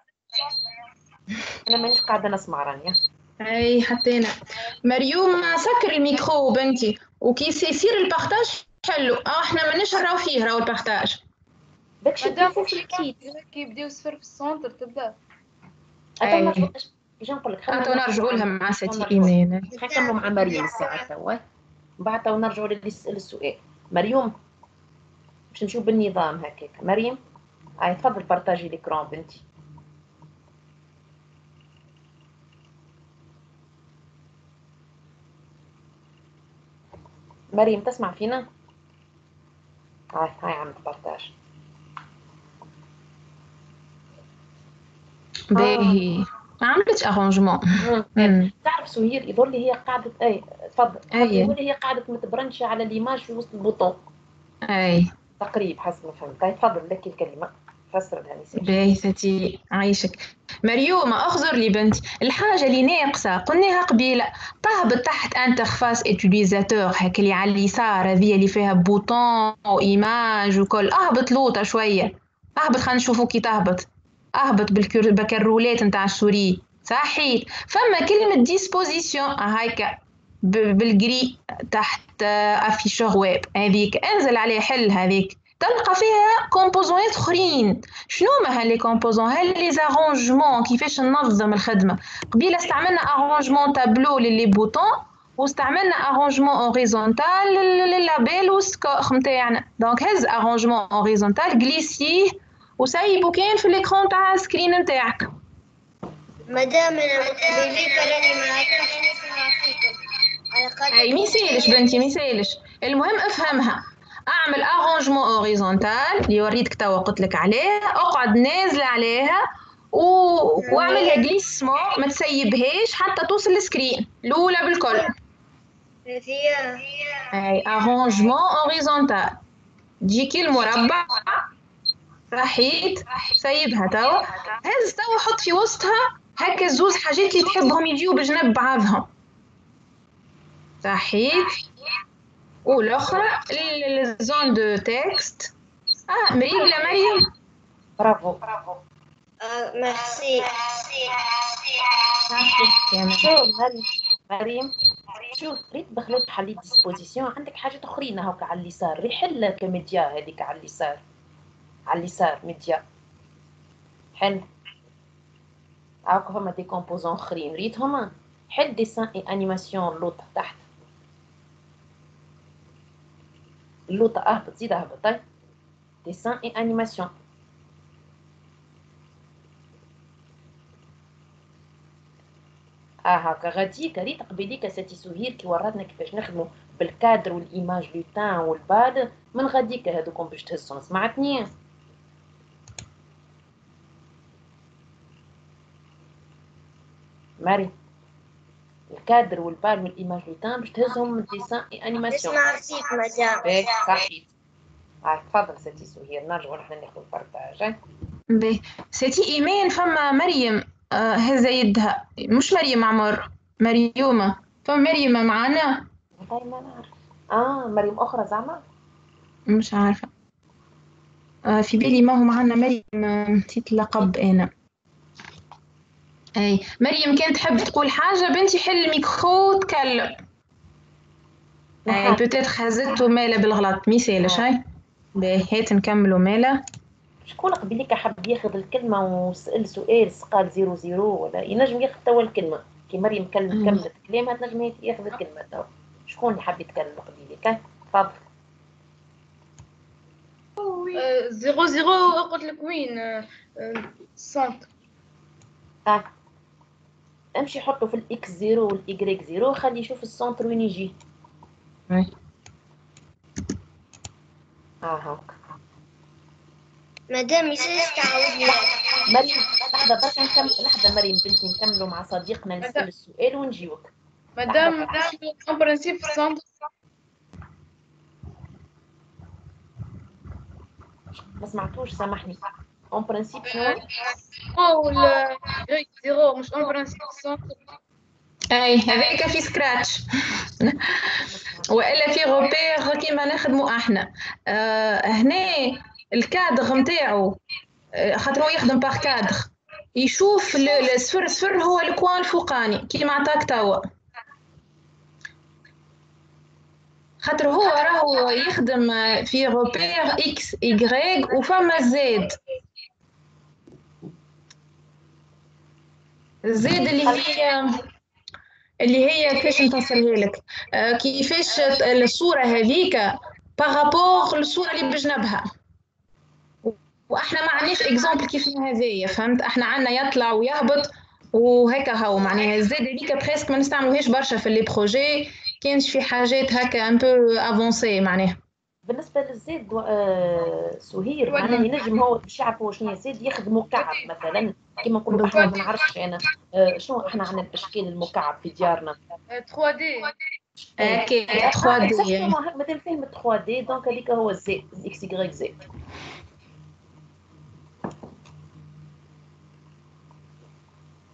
أنا مانيش قاعدة نسمع رانيا. أي حتى أنا. مريوم سكر الميكرو بنتي وكي يصير البارتاج حلو. اه احنا مانيش نراو فيه راهو البارتاج. مدام أكيد كي يبداو صفر في السنتر تبدا. أي. إيش نقول لك؟ خلينا نرجعوا لها مع ستي إيمان. خلينا نكملوا مع مريم الساعة توا. بعد تو نرجعوا للسؤال. مريم باش نشوف بالنظام هكاك. مريم هاي تفضل بارطاجي ليكرون بنتي. مريم تسمع فينا؟ هاي هاي عملت بارطاج. باهي ما عملتش ارونجمون. تعرف سهير يظل لي هي قاعدة اي تفضل. اي يظل لي هي قاعدة متبرنشة على ليماج في وسط البوطون. اي تقريب حسب ما فهمت. هاي تفضل لك الكلمة. فسرتها نسيت. باهي ستي عايشك. مريومة اخزر لي بنتي، الحاجة اللي ناقصة قلناها قبيلة، تهبط تحت انترفاس اتيليزاتور هاك اللي على اليسار هذه اللي فيها بوطون وايماج وكل، اهبط لوطة شوية، اهبط خلينا نشوفو كي تهبط، اهبط بالكرولات نتاع السوري صحيت، فما كلمة ديسبوزيسيون هايكا بالجري تحت افيشور ويب، هذيك انزل عليه حل هذيك تلقى فيها كومبوزونات اخرين. شنو ما هاللي كومبوزون؟ هاللي زارونجمون كيفاش ننظم الخدمه. قبيله استعملنا ارونجمون تابلو للي بوطون، واستعملنا ارونجمون اوريزونتال لللابيل والسكور نتاعنا. دونك هز ارونجمون اوريزونتال جليسيه وسيبو كان في الاكرون تاع السكرين نتاعك. مادام انا مقبليك راني ما عرفتش نسمع فيكم على قدر اي ميسالش بنتي ميسالش، المهم افهمها. اعمل ارونجمون اوريزونتال اللي وريتك توا قلت لك عليه، اقعد نازله عليها و... واعملها جليسمون، ما تسيبهاش حتى توصل السكرين الاولى بالكل. فيها اي ارونجمون اوريزونتال تجيكي المربع صحيت، سيبها توا، هز توا حط في وسطها هكا زوز حاجات اللي تحبهم يجيو بجنب بعضهم صحيت، والاخرى الزون دو تكست. اه مريقله مريم برافو. آه ميرسي. شوف مريم مريم شوف ريت دخلت حليت ديسبوزيسيون، عندك حاجات اخرين هاكا على اليسار، ريحل كميديا هذيك على اليسار، على اليسار ميديا حل هاكا فما دي كومبوزون اخرين ريتهم، حل ديسان اي انيماسيون لوطه تحت اللوطه، اهبط زيد اهبط طيب ديسان اي انيماسيون. اه هاكا غاديك ريت قبيليك ساتي سهير كي وراتنا كيفاش نخدموا بالكادر والايماج لوتان والباد، من غاديك هذوكم باش تهزهم. سمعتني ماري؟ الكادر والبال والايماج لوتان باش تهزهم من ديسان اي انيماسيون. اسمع فيك مدام. باهي صحيت. اه تفضل ساتي سهير، نرجعوا نحن ناخذ البارتاج. باهي سيتي ايمان، فما مريم آه هزه يدها، مش مريم عمر، مريومه، فما مريم معانا؟ والله ما نعرف. اه مريم اخرى زعما مش عارفه، آه في بالي ما هو معانا مريم، آه، نسيت اللقب انا. اي مريم كانت تحب تقول حاجه بنتي، حل الميكرو تكلم. اي بوتيتر خزته ماله بالغلط ميسالش. هاي باهي هات نكملوا ماله. شكون قبيليك حب ياخذ الكلمه وسال سؤال قال زيرو زيرو، ولا ينجم ياخذ توا الكلمه كي مريم كلمت كملت كلامها تنجم ياخذ الكلمه توا. شكون اللي حب يتكلم قبيليك؟ تفضل. زيرو زيرو قلت لك وين السنتر. اه امشي حطه في الاكس زيرو والايكغيك زيرو، خلي يشوف السنتر وين يجي. اي اه هاك مدام يسيس تعاودني. مريم لحظه برك نكمل، لحظه مريم بنتي نكملوا مع صديقنا نسال السؤال ونجيوك. مدام اون برانسيب في السنتر ما سمعتوش سامحني. اون برانسيب شنو؟ او الغريك زيرو مش اون برانسيب في السنتر. اي هذاك في سكراتش والا في غوبير كيما نخدموا احنا. آه هنا الكادر نتاعو، آه خاطر هو يخدم باغ كادر، يشوف الصفر صفر هو الكوان الفوقاني كيما عطاك توا، خاطر هو راهو يخدم في غوبير اكس ايغريك وفما زد، الزد اللي هي اللي هي كيفاش نفسرها لك، آه كيفاش الصوره هذيك بارابور للصوره اللي بجنبها، واحنا ما عندناش اكزامبل كيف هذايا فهمت، احنا عندنا يطلع ويهبط وهكا، هو معناها الزاد هذيك بريسك ما نستعملوهاش برشا في لي بروجي، كانش في حاجات هكا ان بو افونسي معناها. بالنسبه للزيد آه سهير معناها ينجم هو باش يعرفوا شنو زيد يخدم مكعب مثلا كيما نقولوا احنا ما نعرفش انا آه شنو احنا عندنا الاشكال المكعب في ديارنا ثري دي اكيد ثري دي مثلا فهم ثري دي، دونك هذيك هو الزيد اكس واي زيد.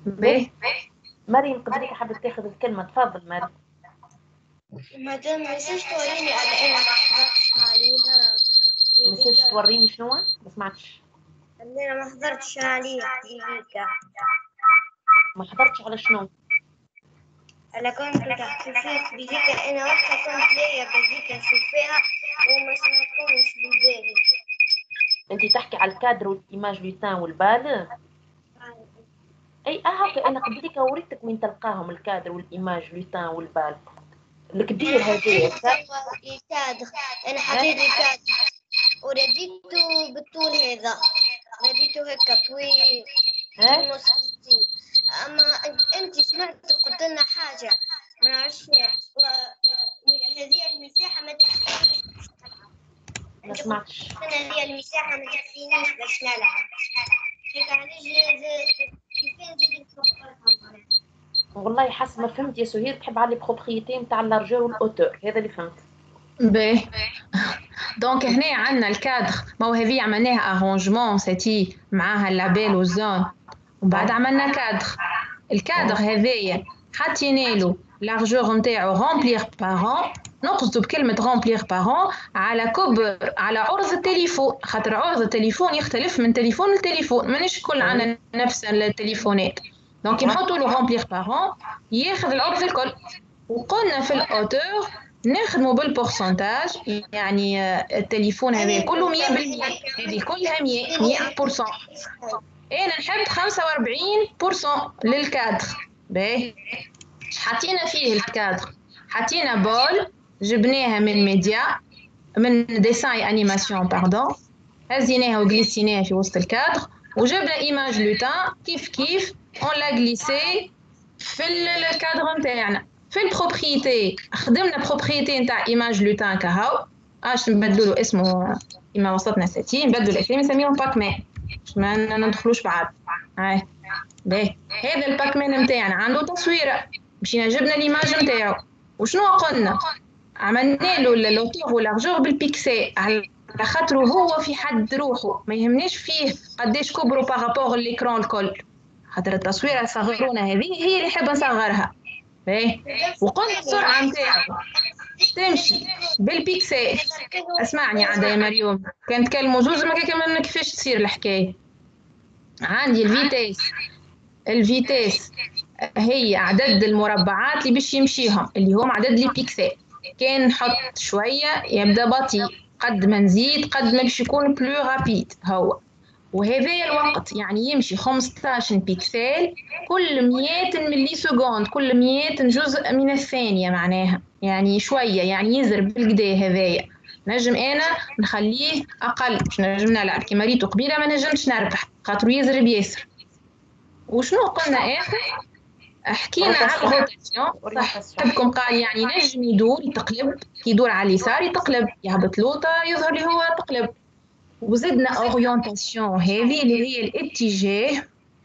باهي مريم قدريك حابة تاخذ الكلمة، تفضل مريم. مادام ميساج توريني على انا ما حضرتش عليها. مساج توريني شنو؟ ما سمعتش. انا ما حضرتش عليه ديليكا. ما حضرتش على شنو؟ انا كنت تحكي فيك بذيكا، انا وقتها كنت ليا بذيكا نشوف فيها وما سمعتكمش بالبالي. انت تحكي على الكادر والايماج لوتان والبال. اي اه انا قبليك وريتك وين تلقاهم الكادر والايماج لوتان والبال الكبير هذايا. الكادر انا حطيت الكادر ورديته بالطول هذا، رديته هكا طويل نص سنتي. اما انت سمعت قلت لنا حاجه ما نعرفش هذه المساحه ما تكفينيش باش نلعب. ما سمعتش. هذه المساحه ما تكفينيش باش نلعب، هيك علاش كيفين نزيد نكبرها. والله حسب ما فهمت يا سهير تحب على البروبريتي نتاع اللارجور والاوتور، هذا اللي فهمت. باهي دونك هنا عندنا الكادر، ما هو هذه عملناها ارونجمون سيتي معاها اللابيل والزون، ومن بعد عملنا كادر. الكادر هذايا حطينا له لارجور نتاعو رومبليغ بارون. نقصدوا بكلمة رومبليغ بارون على كبر على عرض التليفون، خاطر عرض التليفون يختلف من تليفون لتليفون، مانيش الكل عندنا نفس التليفونات. دونك نحطوا له رومبليغ بارون ياخذ العرض الكل. وقلنا في الاوتور نخدموا بالبورسنتاج، يعني التليفون هذا كله مية بالمية، هذه كلها مية مية بالمية. انا نحب خمسة وأربعين بالمية للكادر. باهي حطينا فيه الكادر، حطينا بول جبناها من ميديا من ديساين انيماسيون باردون، هزيناها وجليسيناها في وسط الكادر، وجبنا ايماج لوتان كيف كيف اون لا غليسي في الكادر نتاعنا. في البروبريتي خدمنا بروبريتي نتاع ايماج لوتان كهو، اش نبدلوا له اسمه كيما وصلتنا ستين، نبدلوا الاسامي نسميهم باكمان باش ما ندخلوش بعض. هاي باهي هذا الباكمان نتاعنا عنده تصويره، مشينا جبنا ليماج نتاعو. وشنو قلنا؟ عملنا له اللوتور والارجور بالبيكسل على خاطر هو في حد روحه ما يهمناش فيه قداش كبروا بارابور ليكرون الكل، خاطر التصويره صغرونا هذه هي اللي حابه نصغرها. باهي وقلنا السرعه نتاعو تمشي بالبيكسل. اسمعني عاد يا مريم، كان تكلموا زوز ما كان كيفاش تصير الحكايه. عندي الفيتيس، الفيتيس هي عدد المربعات اللي باش يمشيهم اللي هم عدد لي بيكسل. كان نحط شويه يبدا بطيء، قد ما نزيد قد ما باش يكون بلو رابيد هو. وهذا الوقت يعني يمشي خمسطاش بيكسل كل مئة ملي سكوند، كل مئة جزء من الثانية معناها، يعني شوية يعني يزرب بالكدا. هذايا نجم أنا نخليه أقل باش نجم نلعب كيما ريتو قبيلة، ما نجمش نربح خاطر يزرب ياسر. وشنو قلنا آخر؟ حكينا على الروتاسيون. صح حبكم قال يعني نجم يدور يتقلب، كي يدور على اليسار يتقلب، يهبط لوطا يظهر لي هو تقلب. وزدنا اورينتاسيون هذه اللي هي الاتجاه،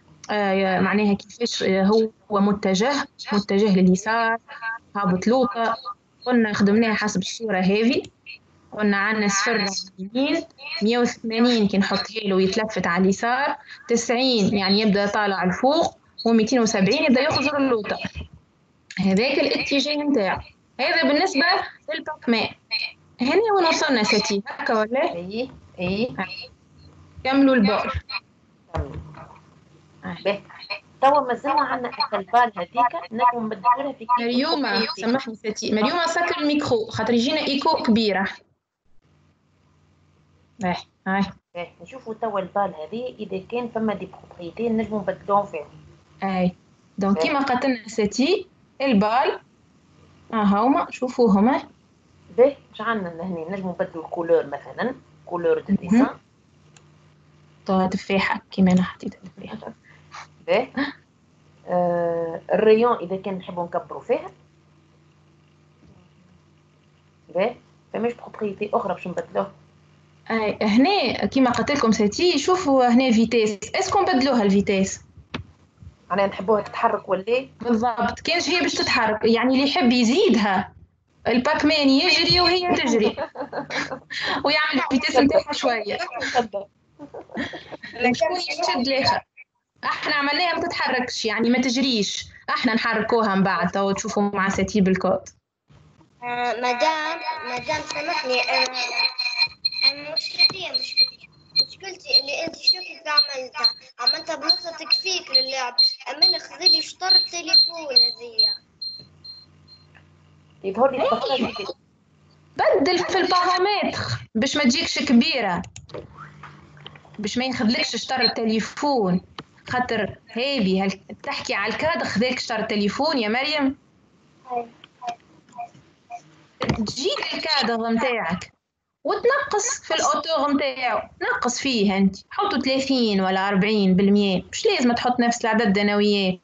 آه معناها كيفاش هو متجه متجه لليسار هابط لوطا. قلنا خدمناها حسب الصورة هذه. قلنا عندنا صفر يمين، مية وثمانين كي نحطها له يتلفت على اليسار، تسعين يعني يبدا طالع الفوق، ومئتين وسبعين يبدا يخزر اللوطا. هذاك الاتجاه نتاعو. هذا بالنسبة للباكمان. هنا وين وصلنا ستي هكا ولا؟ اي اي كملوا البول. باهي توا مازلنا عندنا البال هذيك نجم نبدلوها في مريومة سامحني ستي، مريومة سكر الميكرو خاطر يجينا ايكو كبيرة. باهي هاي باهي نشوفوا توا البال هذه اذا كان فما دي بروبريتي نجمو نبدلوهم فيهم. اي دونك كيما قالت لنا ستي البال ها هما شوفوهما. باهي اش عندنا هنا؟ نجمو نبدلو الكولور مثلا، كولور دو ديسان طه تفاحة كيما انا حطيت تفاحة. باهي آه الريون اذا كان نحبوا نكبروا فيها. باهي فماش بروبريتي اخرى باش نبدلوها. اي هنا كيما قلت لكم ستي شوفوا هنا فيتيس، اسكو نبدلوها الفيتيس؟ انا نحبوها تتحرك ولا بالضبط. كانش هي باش تتحرك يعني اللي يحب يزيدها الباكمان يجري وهي تجري ويعمل الفيتيس نتاعها شويه. شكون يشد الاخر؟ احنا عملناها ما تتحركش، يعني ما تجريش، احنا نحركوها من بعد تو تشوفوا مع ساتي بالكود. آه، مدام مدام سامحني، أنا أنا مشكلتي مشكلتي مشكلتي اللي أنت شو كيف عملتها عملتها بنصتك فيك للعب، أما خذي لي شطر التليفون هذيا يظهر لي البرنامج بدل في البارامتر باش ما تجيكش كبيرة، باش ما ياخذلكش شطر التليفون، خاطر هيبي هل... تحكي على الكادر خذاك شطر التليفون يا مريم. تجي الكادر نتاعك وتنقص في الاوتور نتاعو، نقص فيه انت، حطوا ثلاثين ولا أربعين بالمية، مش لازم تحط نفس العدد انا وياك،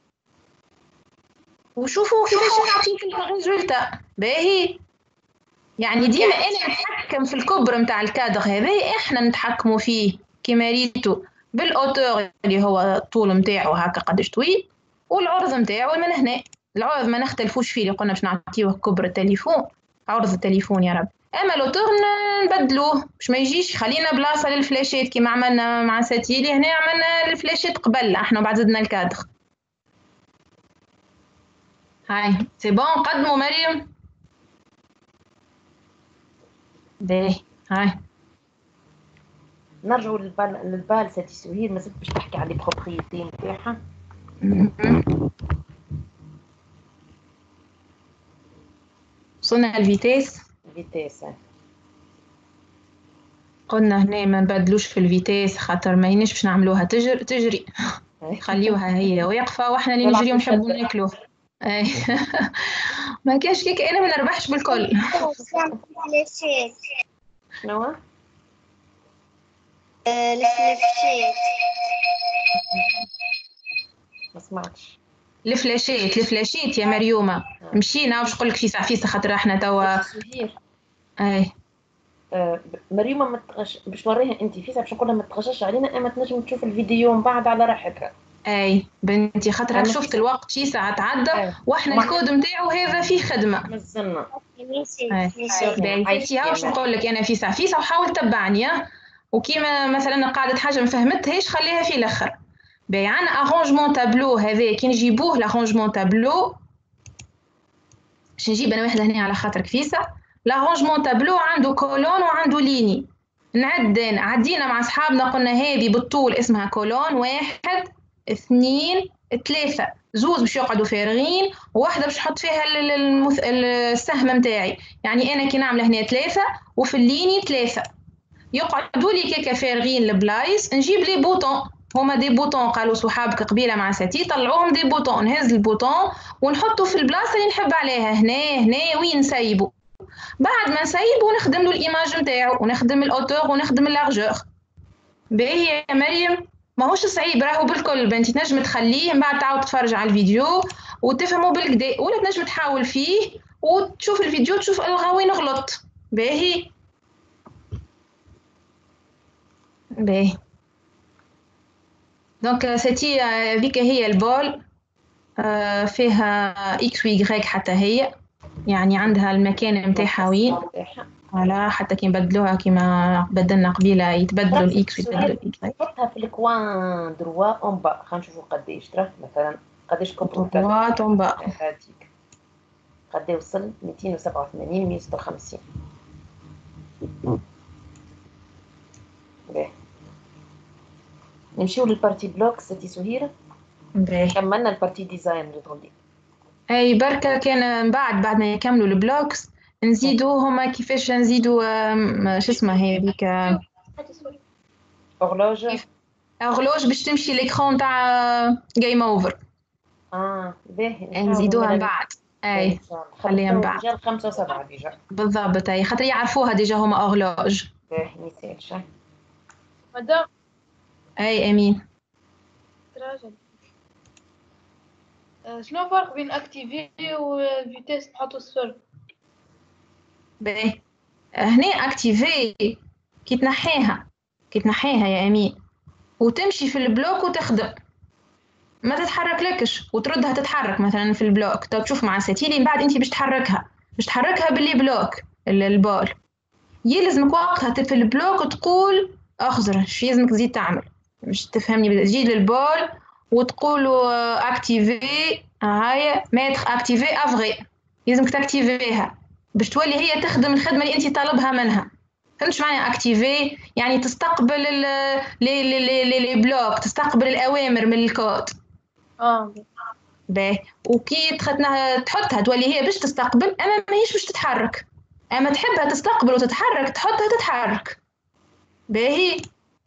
وشوفوا كيفاش نعطيك الريزولتا باهي. يعني ديما انا نتحكم في الكبر نتاع الكادر هذا، احنا نتحكموا فيه كيما ريتو بالاوتور اللي هو الطول نتاعو هكا قداش طويل، والعرض نتاعو من هنا. العرض ما نختلفوش فيه، اللي قلنا باش نعطيوه كبر التليفون، عرض التليفون يا رب. اما الاوتور نبدلوه باش ما يجيش، خلينا بلاصه للفلاشات كيما عملنا مع ساتيلي، هنا عملنا الفلاشات قبل احنا وبعد زدنا الكادر. هاي سي بون، قدموا مريم. باهي هاي نرجعوا للبال للبال ساتي سهير، ما زلت باش تحكي على لي بروبريتي نتاعها. وصلنا الفيتيس. الفيتيس قلنا هنا ما نبدلوش في الفيتيس خاطر ما ينش باش نعملوها تجر تجري خليوها هي واقفه واحنا اللي نجري ونحبوا ناكلوه. اي ما كاش كيك، انا ما نربحش بالكل. شنو هو؟ الفلاشات ما سمعتش. الفلاشات الفلاشات يا مريومه، مشينا واش نقول لك في سعفيسه خاطر احنا توا. اي آه مريومه ما تغش... باش توريها انت فيسا باش نقولها ما تغشش علينا، اما تنجم تشوف الفيديو من بعد على راحتها. اي بنتي خاطر شفت الوقت شي ساعه تعدى أي. واحنا الكود نتاعو هذا فيه خدمه مازلنا. باهي واش نقول لك انا في سعفيسه وحاول تبعني، وكيما مثلا قاعده حاجه ما فهمتهاش خليها في الاخر. باهي عندنا ارونجمون تابلو هذا كي نجيبوه لارونجمون تابلو، باش نجيب انا واحده هنا على خاطر كفيسه. لارونجمون تابلو عنده كولون وعنده ليني، نعد عدينا مع اصحابنا قلنا هذه بالطول اسمها كولون، واحد اثنين ثلاثه، زوز باش يقعدوا فارغين وواحده باش نحط فيها المث... السهم نتاعي، يعني انا كي نعمل هنا ثلاثه وفي الليني ثلاثه يقعدوا لي كيكا فارغين البلايص، نجيب لي بوطون، هما دي بوطون قالوا صحابك قبيله مع ساتي طلعوهم دي بوطون، نهز البوطون ونحطه في البلاصه اللي نحب عليها، هنا هنا وين نسيبه، بعد ما نسيبه ونخدم له الايماج نتاعو ونخدم الاوتور ونخدم اللارجور. باهي يا مريم ماهوش صعيب راهو بالكل، بنتي تنجم تخليه من بعد تعاود تتفرج على الفيديو وتفهموا بالكدا، ولا تنجم تحاول فيه وتشوف الفيديو تشوف الغا وين غلط. باهي باهي دونك سيتي هذيك هي البول، فيها اكس وي حتى هي، يعني عندها المكان نتاعها وين، فوالا حتى كي نبدلوها كيما بدلنا قبيله يتبدلوا الاكس ويتبدلوا الاكس. حطها في الكوان دروا اون با، خلينا نشوفوا قداش ترى مثلا قداش كبر دروا اون با هذيك قد وصل مئتين وسبعة وثمانين مئة وستة وخمسين. باهي نمشيو للبارتي بلوك سيتي سهيره. باهي كملنا البارتي ديزاين اللي تغني. اي بركه كان من بعد بعد ما يكملوا البلوكس نزيدوا هما كيفاش نزيدوا شو اسمها هذيك اغلوج اغلوج باش تمشي ليكرون تاع جيم اوفر. اه باهي نزيدوها من بعد. اي خليها من بعد ديجا خمسة وسبعة ديجا بالضبط، اي خاطر يعرفوها ديجا هما اغلوج. باهي ميسالش. مدام اي امين تراجع شنو الفرق بين اكتيفي والفيتيس نحطو صفر؟ باهي هنا اكتيفي كي تنحيها كي تنحيها يا امين وتمشي في البلوك وتخدم، ما تتحرك لكش وتردها تتحرك مثلا في البلوك، تو تشوف مع ساتيلي من بعد انت باش تحركها باش تحركها باللي بلوك البول، يلزمك وقتها في البلوك تقول اخزر شو يلزمك تزيد تعمل، مش تفهمني، تجي للبول وتقولوا اكتيفي، هاي ماتر اكتيفي افغي، لازمك تاكتيفيها باش تولي هي تخدم الخدمه اللي انت طالبها منها. فهمتش معنى اكتيفي؟ يعني تستقبل لي لي لي لي بلوك، تستقبل الاوامر من الكود. اه باهي، وكي تخدنا تحطها تولي هي باش تستقبل، اما ماهيش باش تتحرك. اما تحبها تستقبل وتتحرك تحطها تتحرك. باهي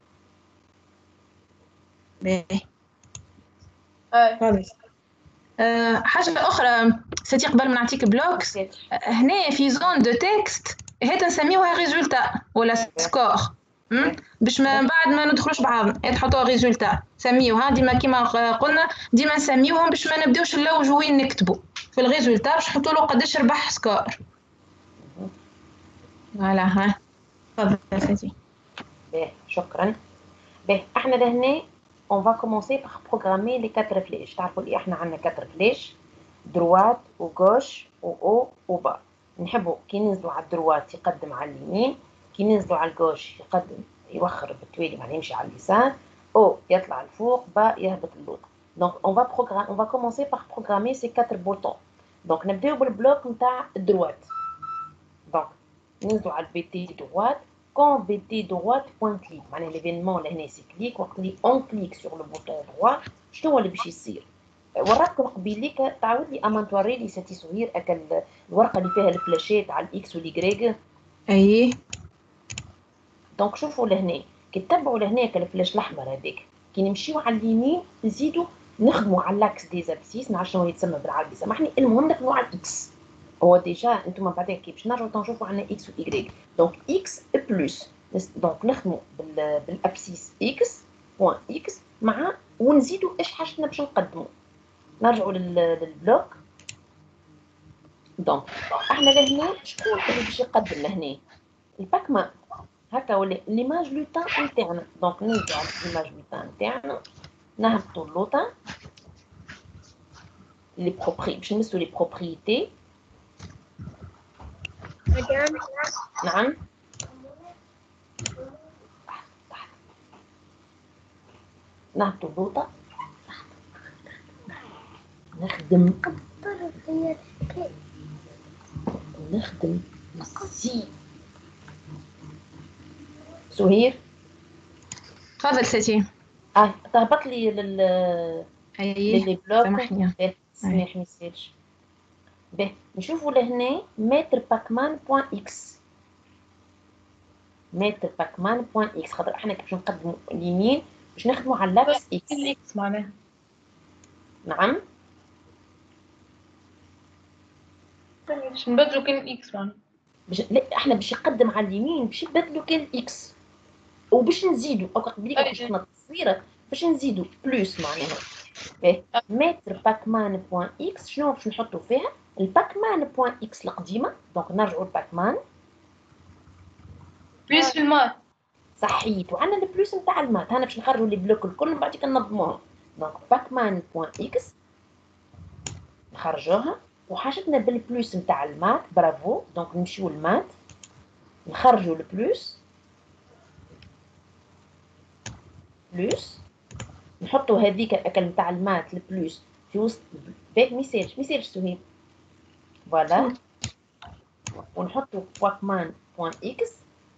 باهي اي خلاص. أه حاجة أخرى ستي قبل ما نعطيك بلوكس، أه هنا في زون دو تكست هات نسميوها ريزولتا ولا سكور، باش ما بعد ما ندخلوش بعضنا تحطوها ريزولتا سميوها ديما كيما قلنا، ديما نسميوهم باش ما نبداوش نلوجوا وين نكتبوا في الريزولتا باش نحطوا له قداش ربح سكور. فوالا ها تفضل ستي. باهي شكرا. باهي احنا لهنا on va commencer par programmer les quatre flèches. تعرفوا اللي احنا عندنا quatre flèches droite و gauche و haut و bas. نحبوا كي ننزلوا على الدروات يقدم على اليمين، كي ننزلوا على الجوش يقدم يوخر بالتوالي معناها يمشي على اليسار، او يطلع الفوق با يهبط اللوطه. دونك on va programmer on va commencer par programmer ces quatre boutons. دونك نبداو بالبلوك نتاع الدروات. دونك ننزلوا على البي تي دروات، quand B T droite point clic معناها l'événement لهنا سي كليك، وقت اللي اون كليك سور لو بوتون droit شنو اللي باش يصير؟ وراتكم قبيليك تعاود لي اما توري لي ستي صهير اكل الورقه اللي فيها الفلاشات على الاكس واليكغيك. اي دونك شوفوا لهنا كي تتبعوا لهناك الفلاش الاحمر هذاك، كي نمشيو على اليمين نزيدوا نخدموا على الاكس دي زابسيس، نعرف شنو يتسمى بالعربي سامحني، المهم نخدموا على الاكس. هو ديجا انتم بعدين كي باش نرجعوا تنشوفوا عندنا اكس وايكغيك، دونك اكس بلس، دونك نخدموا بال بالابسيس اكس بوان اكس مع ونزيدوا ايش حاجتنا باش نقدموا. نرجعوا للبلوك. دونك احنا لهنا شكون اللي باش يقدم لهنا؟ الباكمان هكا ولا ليماج لوتان نتاعنا. دونك ننزلوا على ليماج لوتان نتاعنا، نهبطوا اللوطان لي بروبري باش نمسوا لي بروبريتي. نعم نهبطوا اللوطه، نخدم نخدم سي سهير. تفضل ستي. اه تهبط لي لل اي للي بلوك. سامحني. باهي سميح ميساج. باهي نشوفوا لهنا متر باكمان بوان اكس، متر باكمان بوان اكس خاطر احنا كي باش نقدموا اليمين باش نخدموا على لاكس اكس. اكس معناها نعم باش نبدلو كان اكس معناها باش لا احنا باش يقدم على اليمين باش يبدلوا كان اكس، وباش نزيدوا او قبليك باش شفنا التصويره باش نزيدوا بلس معناها. باهي متر باكمان بوان اكس شنو باش نحطوا فيها؟ الباكمان بوان اكس القديمه. دونك نرجعوا الباكمان بلس في المات صحيت، وعندنا البلوس نتاع المات هنا باش نخرجوا لي بلوك الكل من بعد كنظموهم. دونك باكمان بوان اكس نخرجوها، وحاجتنا بالبلوس نتاع المات برافو. دونك نمشيو المات نخرجوا البلوس بلوس، نحطوا هذيك الاكل نتاع المات البلوس في وسط باك ميساج ميساج سهيل فوالا، ونحطوا باكمان بوان اكس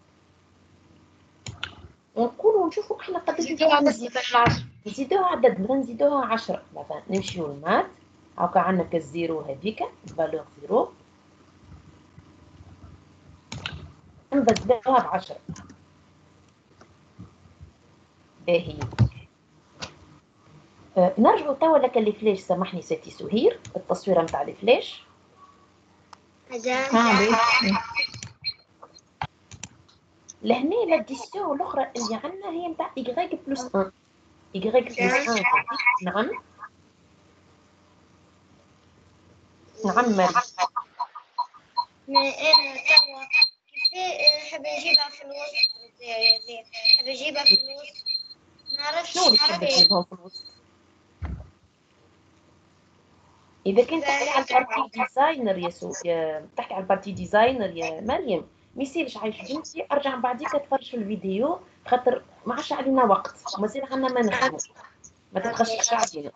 ونقولوا نشوفوا احنا قداش نزيدوها عدد، مثلا نزيدوها عشرة مثلا. نمشيو المات هاكا عندنا كالزيرو هذيك فالور زيرو نبدلوها بعشرة. باهي أه نرجعوا توا لك الفلاش سامحني ستي سهير، التصويره نتاع الفلاش. اه باهي لهنا لاديسيون الاخرى اللي عندنا هي نتاع ايغريك بلس واحد، ايغريك بلس واحد. نعم نعم مريم. ما انا توا كيف حاب نجيبها في الوسط نتاعي، حاب نجيبها في الوسط ما عرفتش شنو اللي تحب تجيبهم في الوسط؟ اذا كنت تحكي على البارتي ديزاينر يا سو يا تحكي على البارتي ديزاينر يا مريم ما يصيرش عايش بنتي، ارجع من بعديك تفرج في الفيديو خاطر ما عادش علينا وقت ومازال عندنا ما نخدمو، ما تتغشش علينا.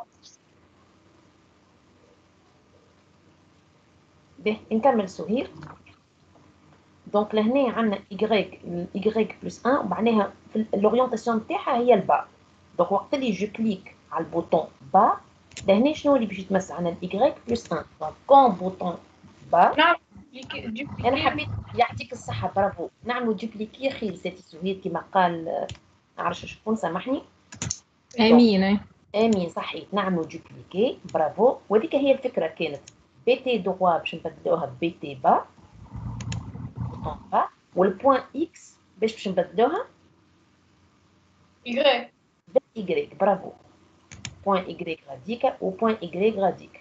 به نكمل سهير. دونك لهنا عندنا إيكغيك إيكغيك بلس واحد ومعناها في الأورينتاسيون نتاعها هي البا. دونك وقت اللي جو كليك على البوطون با لهنا شنو اللي باش يتمس؟ عندنا الإيكغيك بلس واحد. دونك كون بوطون با نعم انا حبيت يعطيك الصحه برافو نعملوا دوبليكي خير سيتي سهير كما قال ما نعرفش شكون سامحني امين. امين صحيت نعملوا دوبليكي برافو. وهذيك هي الفكره كانت بي تي دغوا باش نبدلوها بي تي با بوطون با والبوان اكس باش باش نبدلوها إيغريك باي برافو. بوان ايغريك غاديك وبوان ايغريك غاديك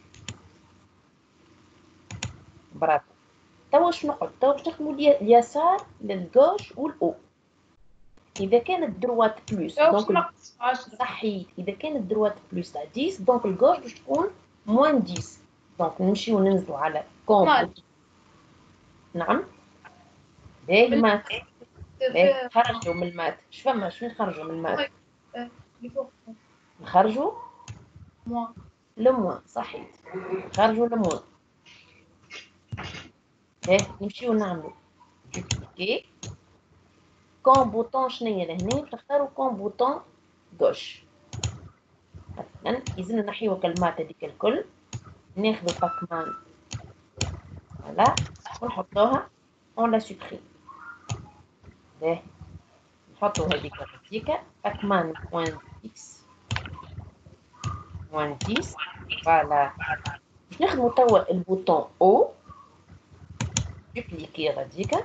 برافو. توا واش نقعد توا باش نخدموا اليسار للجوش والاو. اذا كانت دروات بلوس دونك صحيت اذا كانت دروات بلوس على عشرة دونك الجوش باش تكون موان عشرة. دونك نمشيو ننزلوا على كوم. نعم باهي المات باهي خرجوا من المات. اش فما شنو نخرجوا من المات؟ نخرجوا لموان صحيت خرجوا لموان. باهي نمشيو نعملوا دوبليكي كون بوطون. شنيا لهنا تختاروا كون بوطون غوش. مثلا يلزمنا نحيو كلمات هذيك الكل ناخذ باكمان فوالا ونحطوها اون لا سوبريم. باهي نحطو هذيك هذيك باكمان بوان اكس بوان عشرة فوالا. باش نخدمو توا البوطون او دوبليكي غاديك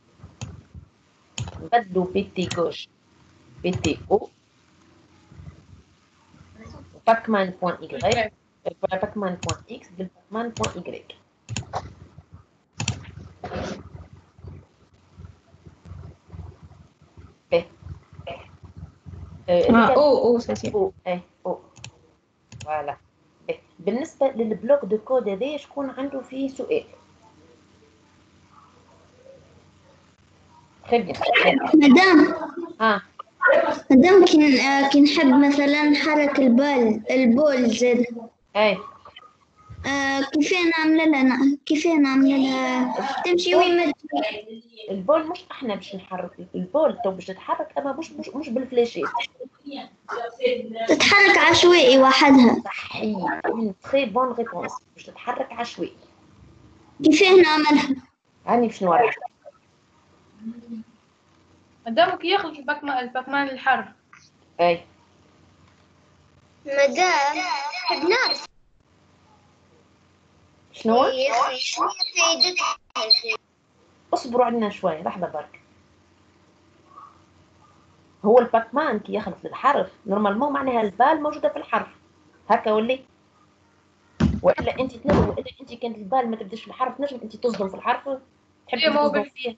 نبدلو بي تي غوش بي تي او باكمان بوان إيغريك باكمان بوان إكس بالباكمان بوان إيغريك. باهي او او سيتي او اي او فوالا. باهي بالنسبة للبلوك دو كود هذايا شكون عنده فيه سؤال؟ خدي مدام ها مدام كي آه، كي نحب مثلا نحرك البال البول زاد اي آه كيفاه نعمل لها كيفاه نعمل لها تمشي وين ما البول مش احنا باش نحرك البول تو باش تتحرك اما مش مش مش بالفلاشات. تتحرك عشوائي وحدها. صحيح اون تري بون ريبونس باش تتحرك عشوائي. كيفاه نعملها؟ هاني باش نوريك. مادامك يخرج الباكمان الباكمان الحرف. اي مدام نحب نعرف شنو؟ يا اخي شنو فايدتها؟ اصبروا عندنا شويه لحظه برك. هو الباكمان كي يخلط للحرف نورمالمون معناها البال موجوده في الحرف هكا ولي والا انت تنجم والا انت كانت البال ما تبداش في الحرف نجم انت تصدم في الحرف تحب تصدم فيه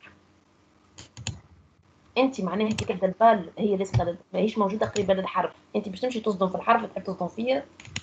انت معناها كي تبدا البال هي لسه ماهيش موجوده قريبه للحرف انت باش تمشي تصدم في الحرف تحب تصدم فيه.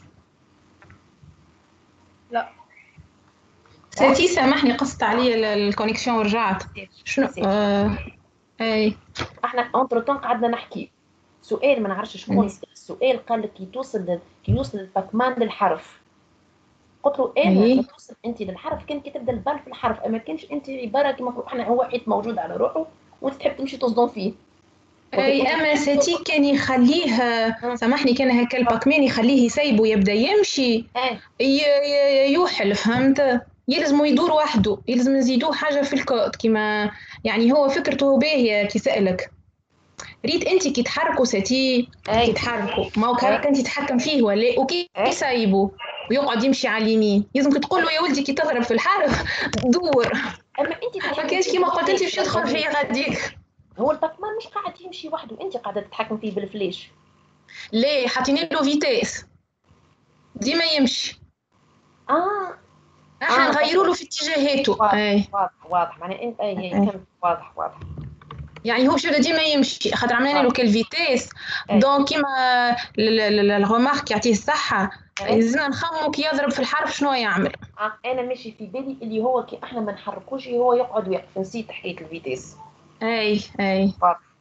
لا سيتي سامحني قصت علي الكونيكسيون ورجعت. شنو آه... اي احنا اونتر تون قعدنا نحكي سؤال ما نعرفش شكون السؤال قال لك كي توصل كي يوصل الباكمان للحرف قلت له انا توصل انت للحرف كان كي تبدا البال في الحرف اما كانش انت عباره كيما احنا هو حيت موجود على روحه وانت تحب تمشي تصدم فيه. اي اما سيتي كان يخليه سامحني كان هكا الباكمان يخليه يسيبه يبدا يمشي يوحل فهمت يلزم يدور وحده يلزم نزيدوه حاجه في الكود كيما يعني هو فكرته باهيه كي سألك ريت انت كي تحركوا سيتي كي تحركوا ما هو كارك انت تتحكم فيه ولا وكي يسيبه ويقعد يمشي على اليمين لازمك تقول له يا ولدي كي تضرب في الحرف دور اما انت ما كانش كيما قلت انت باش تدخل فيه غاديك. هو الباكمان مش قاعد يمشي وحده انت قاعده تتحكم فيه بالفلاش. ليه حاطين له فيتاس ديما يمشي. اه احنا نغيروا له في اتجاهاته. اي واضح واضح معناها انت اي فهمت واضح واضح يعني هو باش يبدا ديما يمشي خاطر عملنا له كل فيتاس دونك كيما الغومارك يعطيه الصحه لازمنا نخمموا كي يضرب في الحرف شنو يعمل. آه انا ماشي في بالي اللي هو كي احنا ما نحركوش هو يقعد ويقف نسيت حكايه الفيتاس. اي اي واضح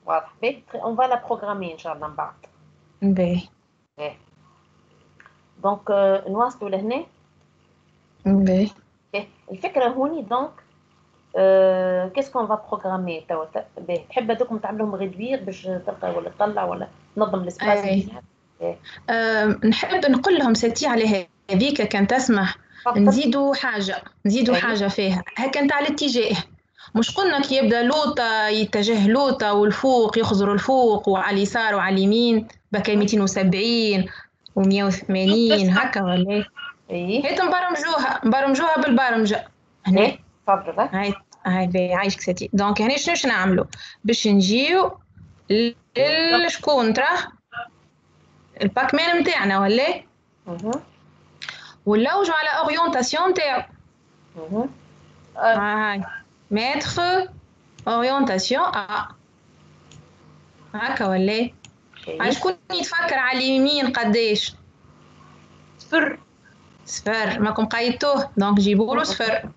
واضح. باهي اون فا لا بروغرامي ان شاء الله من بعد. باهي. باهي دونك نواصلوا لهنا. باهي. باهي الفكره هوني دونك كيس كون فا بروغرامي توا. باهي تحب هذوكم تعملهم ريدوير باش تلقى ولا تطلع ولا تنظم الاسباس اي أه نحب نقول لهم ستي على هذيك كان تسمح نزيدوا حاجه نزيدوا أي. حاجه فيها هكا نتاع الاتجاه. مش قلنا كي يبدا لوطه يتجه لوطه والفوق يخزروا الفوق وعلى اليسار وعلى اليمين بكا مئتين وسبعين ومئة وثمانين هكا ولا اي هيت نبرمجوها نبرمجوها بالبرمجه هنا. تفضل. هاي هاي عايشك ستي. دونك هنا شنو باش نعملوا باش نجيو شكون تراه الباك مان نتاعنا ولا ونلوجوا على اورينتاسيون تاعو. هاي ميتر اورينتاسيون ا هكا ولا هاي شكون يتفكر على اليمين قداش؟ صفر صفر. ماكم قيدتوه دونك جيبوا له صفر.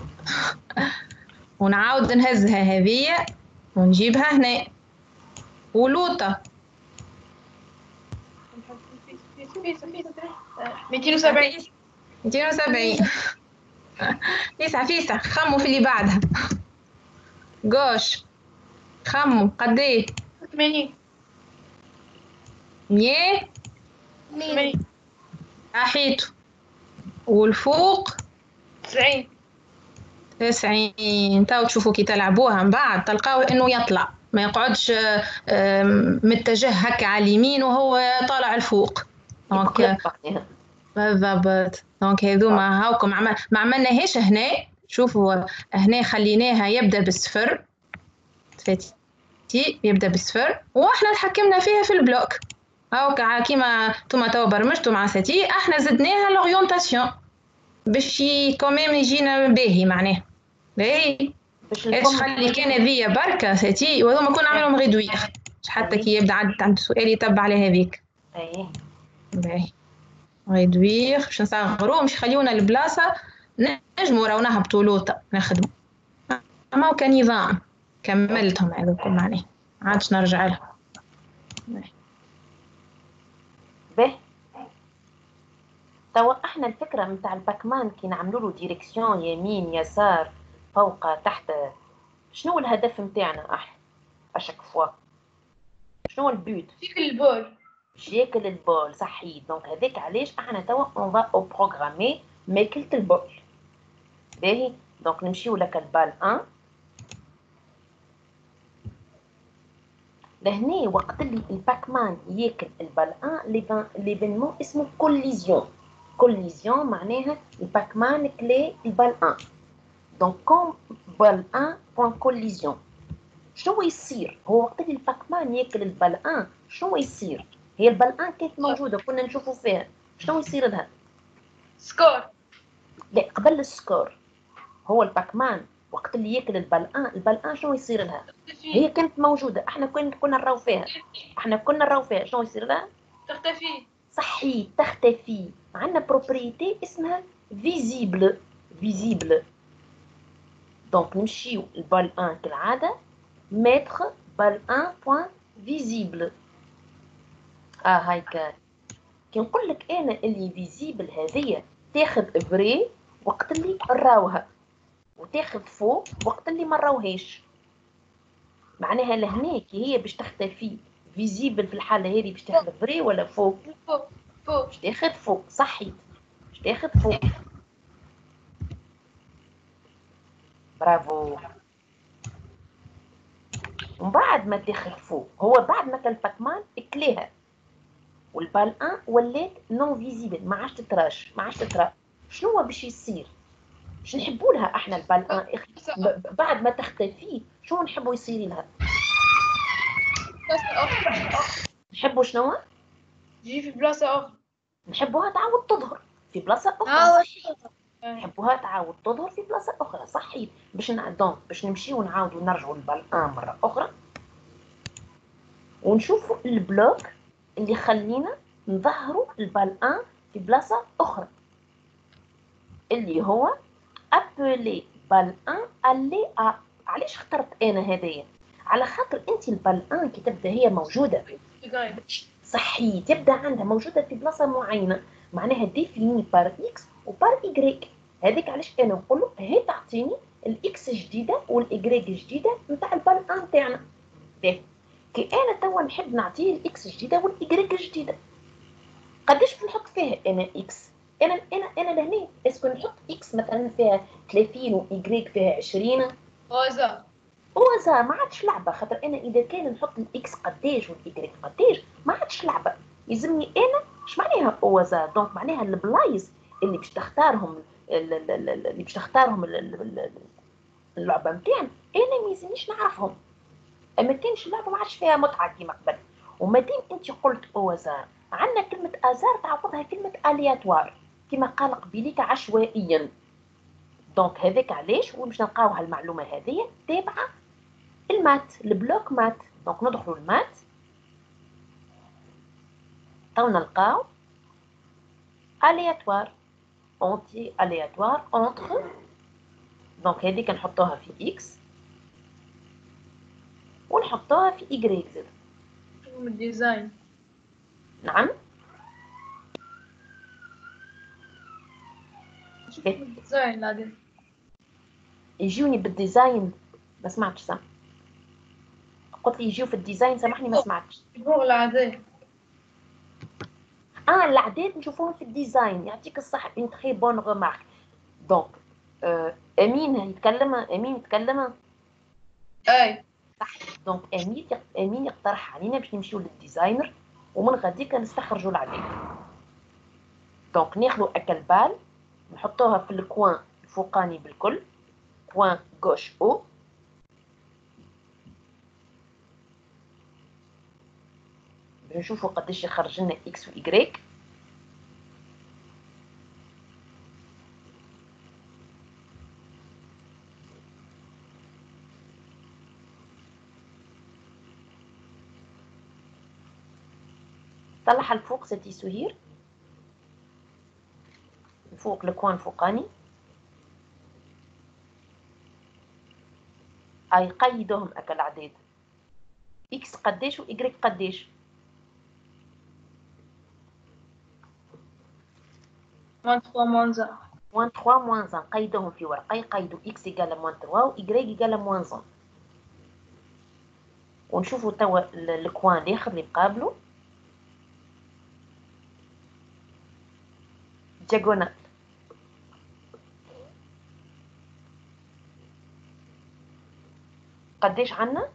ونعاود نهزها هذيا ونجيبها هنا ولوطه مئتين وسبعين مئتين وسبعين. فيسع فيسع خموا في اللي بعدها. قوش خموا قديه؟ ثمانين مية ثمانين راحيتو والفوق تسعين تسعين. تاو تشوفوا كي تلعبوها من بعد تلقاوه انه يطلع ما يقعدش متجه هكا على اليمين وهو طالع الفوق. دونك بالضبط. دونك هذوما هاوكم ما عملناهاش هنا. شوفوا هنا خليناها يبدا بالصفر تي يبدا بالصفر واحنا تحكمنا فيها في البلوك هاوكا كيما نتوما توا برمجتوا مع ستي احنا زدناها لورينتاسيون باش كوميم يجينا باهي معناه باهي. ايش خلي كان هذيا بركه ستي وهذوما كنا نعملهم ريدوير حتى كي يبدا عاد عند سؤال يتبع على هذيك. اي باهي ريدوير باش نصغروه مش خليونا البلاصه نجموا راو نهبطوا لوطه نخدموا اما كان نظام كملتهم هذوكم معناه عادش نرجع لهم. باهي توا احنا الفكره نتاع الباكمان كي نعملوا له ديريكسيون يمين يسار فوق تحت شنو الهدف نتاعنا احنا اشاك فوا؟ شنو البوت؟ ياكل البول باش ياكل البول صحيح. دونك هذاك علاش احنا توا اون فا او بروغرامي ماكلة البول. باهي دونك نمشيو لك البال واحد لهنا وقت اللي الباكمان ياكل البال واحد ليفينمون اسمه كوليزيون. كوليزيون معناها الباكمان كلي البال واحد. دونك كوم بال واحد بوان كوليزيون شنو يصير؟ هو وقت اللي الباكمان ياكل البال واحد شنو يصير؟ هي البال واحد كانت موجوده كنا نشوفوا فيها شنو يصير لها؟ سكور. لا قبل السكور هو الباكمان وقت اللي ياكل البال واحد البال واحد شنو يصير لها؟ هي كانت موجوده احنا كنا كنا نراو فيها احنا كنا نراو فيها شنو يصير لها؟ تختفي. صحيح تختفي. عندنا بروبريتي اسمها فيزيبل. فيزيبل دونك نمشيو البال واحد كالعاده متر بال واحد بوان فيزيبل. اه هاي كان كي نقول لك انا اللي فيزيبل هذيا تاخذ فري وقت اللي نراوها وتاخذ فوق وقت اللي ما نراوهاش. معناها لهنا كي هي باش تختفي فيزيبل في الحاله هذه باش تاخذ فري ولا فوق؟ فوق فوق باش تاخذ فوق صحيت باش تاخذ فوق. برافو. ومن بعد ما تاخذ فوق هو بعد ما كان باكمان اكليها والبال واحد ولات نون فيزيبل ما عادش تتراش ما عادش تترا. شنو باش يصير؟ باش نحبوا لها احنا البال واحد بعد ما تختفي شنو نحبوا يصير لها؟ بلاصة أخرى. نحبوا شنو؟ تجي في بلاصة أخرى. نحبوها تعاود تظهر في بلاصه اخرى. اه نحبوها تعاود تظهر في بلاصه اخرى صحيح. باش نعدون باش نمشيو ونعاودوا نرجعوا للبال واحد مره اخرى ونشوفوا البلوك اللي خلينا نظهروا البال واحد في بلاصه اخرى اللي هو ابلي بال واحد الي ا. علاش اخترت انا هذايا؟ على خاطر انت البال كي تبدا هي موجوده صحي، تبدا عندها موجوده في بلاصه معينه، معناها ديفيني بار اكس وبار ايغريك. هذيك علاش انا نقول له هي تعطيني الاكس جديده والايغريك جديده نتاع البال تاعنا. كي انا توا نحب نعطيه الاكس جديده والايغريك جديده، قداش نحط فيها انا اكس؟ انا انا انا لهنا اسكو نحط اكس مثلا فيها ثلاثين وايغريك فيها عشرين وزا وزا ما عادش لعبه. خاطر انا اذا كان نحط الاكس قداش والايغريك قداش ما عادش لعبه، يلزمني انا اش معناها وزا. دونك معناها البلايص اللي باش تختارهم اللي باش تختارهم اللعبه نتاعنا انا ما يلزمنيش نعرفهم. اما كانش اللعبه ما عادش فيها متعه كيما قبل. وما دام انت قلت اوزار، عندنا كلمه ازار تعوضها كلمه الياتوار كما قال قبيليك عشوائيا. دونك هذاك علاش وين باش نلقاو هالمعلومه هذه تابعه المات البلوك مات. دونك ندخلوا المات تو نلقاو الياتوار اونتي الياتوار اونتر. دونك هذيك نحطوها في اكس ونحطوها في ايغريك زد. من الديزاين نعم الديزاين بعدين يجوني بالديزاين. ما سمعتش سام قلت لي يجيو في الديزاين، سامحني ما سمعتش. فوق العادية اه الاعداد نشوفوهم في الديزاين. يعطيك الصح، اون تري بون غومارك. دونك آه امين يتكلم امين يتكلم اي صح. دونك امين امين يقترح علينا باش نمشيو للديزاينر ومن غاديك نستخرجوا العداد. دونك ناخذوا اكل بال نحطوها في الكوان الفوقاني بالكل، كوان غوش او. نشوفوا قداش يخرج لنا اكس وايغريك. طلعها الفوق ستي سهير، فوق الكوان فوقاني. اي قيدوهم اكل عداد اكس قداش وايغريك قداش. موان ثلاثة موان زا موان ثلاثة موان واحد قيدوهم في ورقه، يقيدوا اكس يقال موان ثلاثة وايغريك يقال موان واحد. ونشوفوا توا الكوان الاخر اللي قابلوا دياغونال. قداش عندنا؟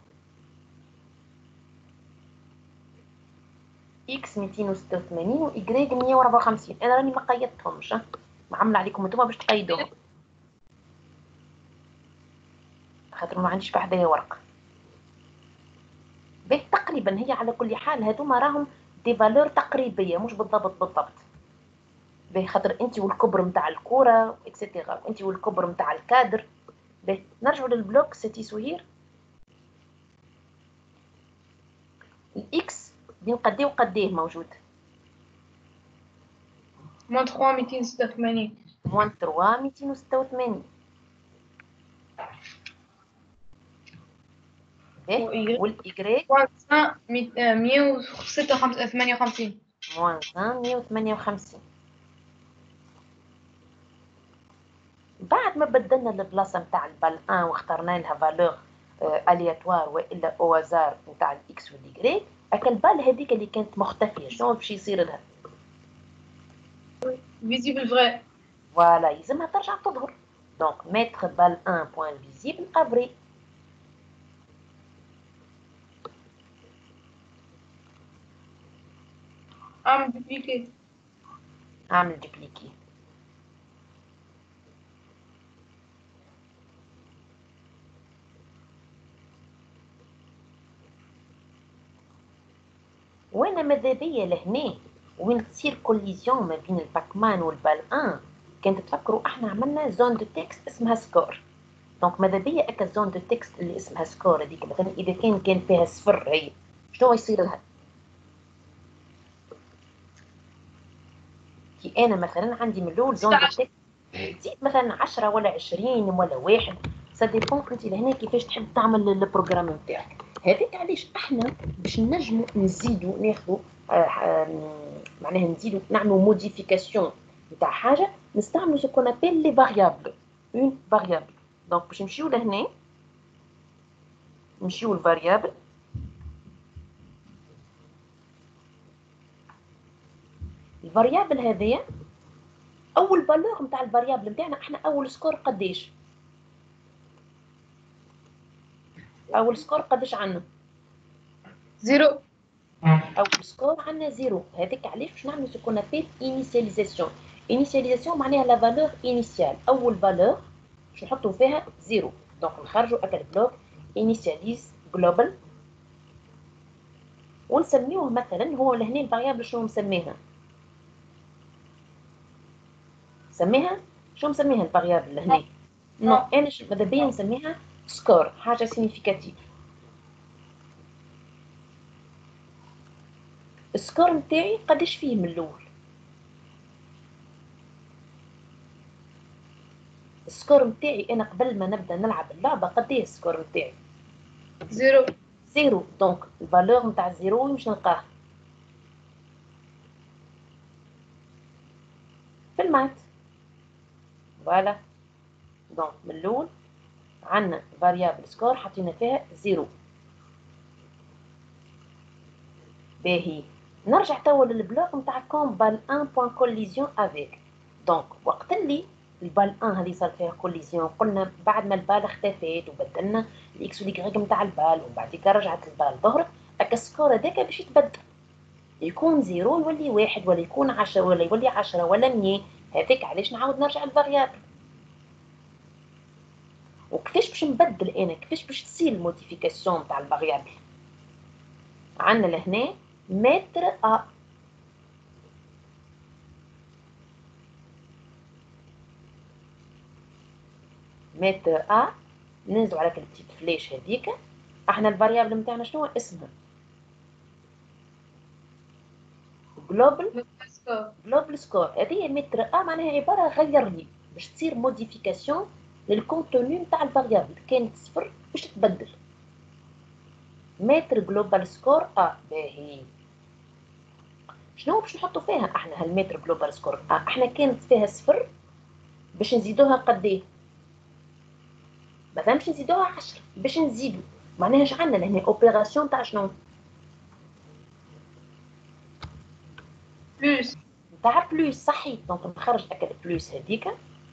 اكس مئتين وستة وثمانين وايغريك مئة وأربعة وخمسين. انا راني ما قيدتهمش، ما عامله عليكم انتم باش تقيدوهم خاطر ما عنديش بحدايا ورقه. به تقريبا هي على كل حال هذوما راهم دي فالور تقريبيه مش بالضبط بالضبط. به خاطر انت والكبر نتاع الكوره اكسيتيرا انت والكبر نتاع الكادر. به نرجعوا للبلوك ستي سهير. الاكس بين قديه وقديه موجود؟ موان ثلاثة مئتين وستة وثمانين موان ثلاثة مئتين وستة وثمانين. والايغريك موان مئة وستة وثمانين موان مئة وثمانية وخمسين. بعد ما بدلنا البلاصه نتاع البال واحد واخترنا لها فالور الياتوار والا اوازار نتاع الاكس والايغريك، هكا البال هذيك اللي كانت مختفيه شنو باش يصير لها؟ فيزيبل فغي. فوالا يلزمها ترجع تظهر. دونك ميتر بال واحد بوين فيزيبل افري. اعمل دوبليكي اعمل دوبليكي. وانا ماذا بيا لهنا وين تصير كوليزيون ما بين الباكمان والبال واحد كانت تفكروا احنا عملنا زون دو تكست اسمها سكور. دونك ماذا بيا اكا زون دو تكست اللي اسمها سكور هذيك مثلا اذا كان كان فيها صفر هي شنو يصير لها؟ كي انا مثلا عندي من الاول زون دو تكست تزيد مثلا عشرة ولا عشرين ولا واحد، سا ديبون انت لهنا كيفاش تحب تعمل البروغرام نتاعك. هذاك علاش احنا باش نجمو نزيدو ناخدو معناها نزيدو نعملو موديفيكاسيون نتاع حاجه نستعملو سو كون ابل لي فاريابل اون فاريابل. دونك باش نمشيو لهنا نمشيو الفاريابل الفاريابل هذايا اول فالور نتاع الفاريابل نتاعنا احنا اول سكور قداش اول سكور قداش عندنا زيرو. اول سكور عندنا زيرو. هذاك علاش باش نعملو سو كون ابل انيسياليزاسيون. انيسياليزاسيون معناها لا فالور انيسيال اول فالور باش نحطو فيها زيرو. دونك نخرجو هكا البلوك انيسياليز جلوبال ونسميوه مثلا هو لهنا الفاريابل شنو مسميها سميها شو مسميها الفاريابل لهنا؟ نو انا ماذا بيا نسميها سكور حاجه سينيفيكاتيف. السكور نتاعي قداش فيه من الاول؟ السكور نتاعي انا قبل ما نبدا نلعب اللعبه قداش السكور نتاعي؟ زيرو. زيرو. دونك الفالور نتاع الزيرو مش نلقاه في المات. فوالا. دونك من الاول عندنا فاريابل سكور حطينا فيها زيرو. باهي نرجع توا للبلوك نتاع كوم بال واحد بوان كوليزيون افيك. دونك وقت اللي البال واحد هذه صار فيها كوليزيون قلنا بعد ما البال اختفت وبدلنا الاكس واليغريك نتاع البال ومن بعد رجعت البال ظهرت هكا السكور هذاك باش يتبدل يكون زيرو يولي واحد ولا يكون عشرة ولا يولي عشرة ولا مية. هذاك علاش نعاود نرجع للفاريابل. وكيفاش باش نبدل انا كيفاش باش تصير الموديفيكاسيون تاع الفاريابل؟ عندنا لهنا متر ا متر ا ننزلو على البتيت فلاش هذيك. احنا الفاريابل نتاعنا شنو اسمها؟ جلوبال جلوبال سكور. هذه متر ا معناها عباره غير لي باش تصير موديفيكاسيون للكونتوني نتاع الفاريابل. كانت صفر باش تتبدل متر جلوبال سكور ا. باهي شنو باش نحطوا فيها احنا هالمتر جلوبال سكور ا؟ احنا كانت فيها صفر باش نزيدوها قديه؟ مثلا باش نزيدوها عشرة باش نزيدو معناها اش عندنا لهنا اوبيراسيون تاع شنو؟ بلوس تاع بلوس. صحيح. دونك نخرج هكا البلوس هذيك.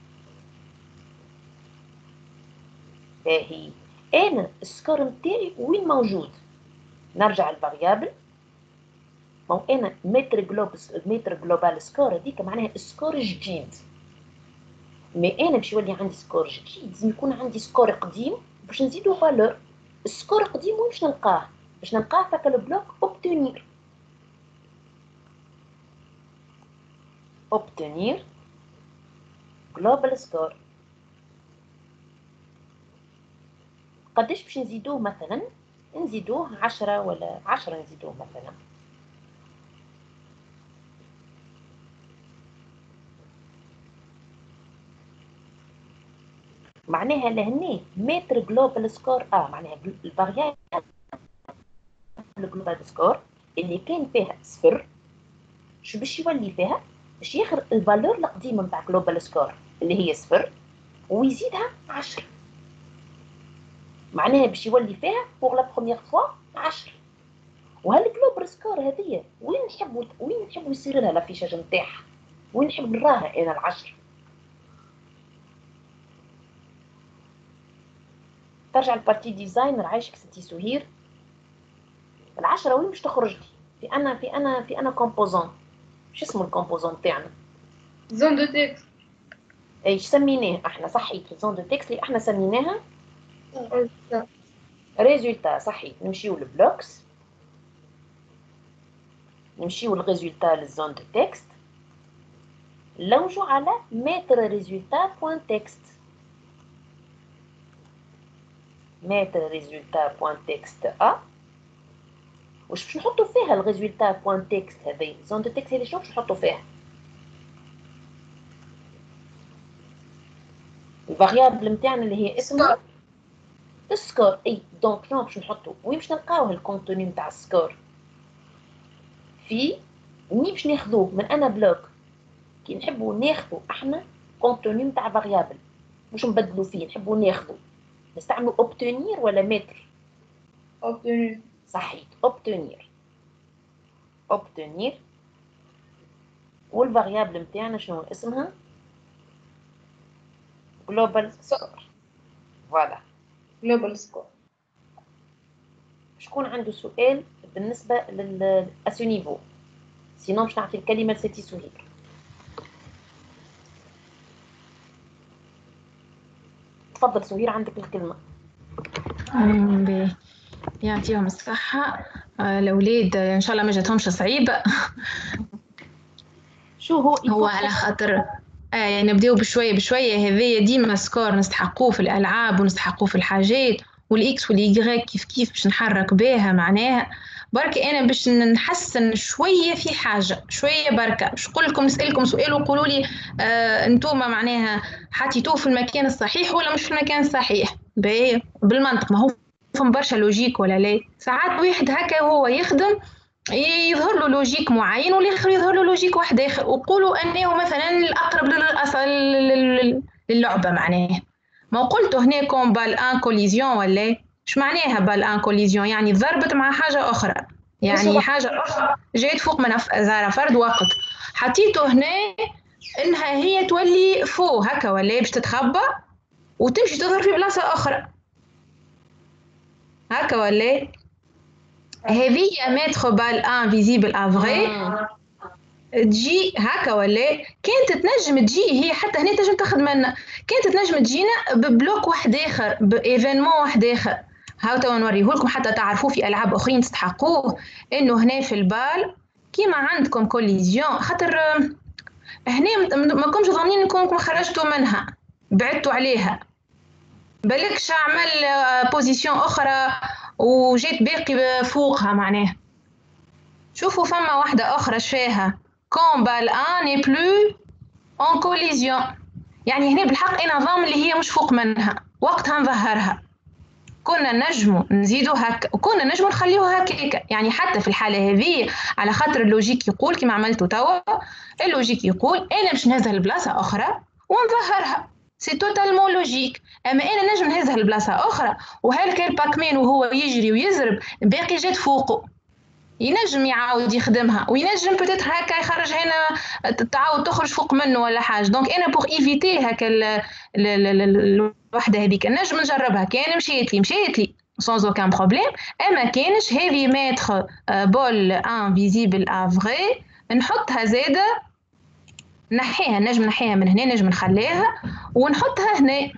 باهي انا السكور نتاعي وين موجود؟ نرجع الفاريابل. مو انا متر جلوبال متر جلوبال سكور هذيك معناها سكور جديد. مي انا باش يولي عندي سكور جديد لازم يكون عندي سكور قديم باش نزيدو فالور. السكور القديم وين باش نلقاه؟ باش نلقاه في هكا البلوك اوبتونير. اوبتونير جلوبال سكور. قداش باش نزيدوه؟ مثلا نزيدوه عشرة ولا عشرة نزيدوه مثلا. معناها لهنا متر جلوبال سكور اه معناها الفاريابل جلوبال سكور اللي كان فيها صفر شو باش يولي فيها؟ باش ياخذ الفالور القديمه نتاع جلوبال سكور اللي هي صفر ويزيدها عشرة. معناها باش يولي فيها بوغ لا بروميير فوا عشرة. وهالجلوبال سكور هذه وين نحبوا وين نحبوا يصير لها لافيشاج نتاعها؟ وين نحب نراها انا العشرة؟ ترجع البارتي ديزاين عايشك ستي سهير. العشرة وين باش تخرج لي؟ في انا في انا في انا كومبوزون. شو اسمه الكومبوزون تاعنا؟ زون دو تكست. ايش سميناه احنا؟ صحيت زون دو تكست اللي احنا سميناها ريزولتا. صحيح. نمشيو للبلوكس نمشيو للريزولتا للزون دو تكست نلوجو على متر ريزولتا بوان تكست. متر ريزولتا بوان تكست ا. واش باش نحطو فيها الريزولتا بوان تكست هذه زون دو تكست هذه شنو باش نحطو فيها؟ الفاريابل نتاعنا اللي هي اسمها السكور. اي دونك شنو باش نحطو وين باش نلقاوه الكونتوني نتاع السكور؟ في وين باش ناخذوه من انا بلوك. كي نحبوا ناخذوا احنا كونتوني نتاع فاريابل مش نبدلوا فيه، نحبوا ناخذوا نستعملوا اوبتونير ولا متر؟ اوبتونير. صحيت، اوبتونير. اوبتونير والفاريابل نتاعنا شنو اسمها؟ جلوبال سكور. فوالا جلوبال سكور. شكون عنده سؤال بالنسبه للاسو نيفو؟ سينو باش نعطي الكلمه لسيتي سهير. تفضل سهير عندك الكلمه. باهي يعطيهم الصحة. آه، الأولاد إن شاء الله ما جاتهمش صعيبة. شو هو هو على خاطر آه يعني نبداو بشوية بشوية. هذايا ديما سكور نستحقوه في الألعاب ونستحقوه في الحاجات، والإكس والإيغريك كيف كيف باش نحرك بيها. معناها برك أنا باش نحسن شوية في حاجة شوية بركة. باش نقول لكم نسألكم سؤال وقولوا لي آه أنتوما معناها حطيتوه في المكان الصحيح ولا مش في المكان الصحيح. باهي بالمنطق، ما هو فهم برشا لوجيك ولا لا؟ ساعات واحد هكا وهو يخدم يظهر له لوجيك معين والاخر يظهر له لوجيك واحد اخر، وقولوا انه مثلا الاقرب للاصل للعبه. معناه ما قلتوا هنا كون بال ان كوليزيون ولا ايش معناها بال ان كوليزيون؟ يعني ضربت مع حاجه اخرى، يعني حاجه اخرى جايت فوق من زهره فرد وقت حطيته هنا انها هي تولي فوق هكا ولا باش تتخبى وتمشي تظهر في بلاصه اخرى هكا ولا هذه ماتر بال ان فيزيبل افغي تجي هكا ولا كانت تنجم تجي هي حتى هنا تنجم تاخذ منا، كانت تنجم تجينا ببلوك واحد اخر بايفينمون واحد اخر. هاو تو نوريه لكم حتى تعرفوا في العاب اخرين تستحقوه انه هنا في البال كيما عندكم كوليزيون خاطر هنا ما كنتش ضامنين انكم خرجتوا منها بعدتوا عليها بالكش عمل بوزيسيون اخرى وجيت باقي فوقها. معناه شوفوا فما واحدة أخرى شفاها كون بال ان ني بلو اون كوليزيون، يعني هنا بالحق أنا ضامن اللي هي مش فوق منها وقتها نظهرها. كنا نجموا نزيدوا هكا وكنا نجموا نخليوها هكاك. يعني حتى في الحالة هذه على خاطر اللوجيك يقول كما عملتوا توا، اللوجيك يقول أنا باش نهزها لبلاصة أخرى ونظهرها، سي توتالمون لوجيك. اما انا نجم نهزها لبلاصه اخرى وهلك الباكمان وهو يجري ويزرب باقي جات فوقه ينجم يعاود يخدمها وينجم بتاتر هكا يخرج هنا تعاود تخرج فوق منه ولا حاجه. دونك انا بوغ ايفيتي هكا الوحده هذيك نجم نجربها. كان مشيت لي مشيت لي سانز اوكان بروبليم. اما كانش هذه ماتر بول ان فيزيبل افغي نحطها زاده نحيها، نجم نحيها من هنا نجم نخليها ونحطها هنا.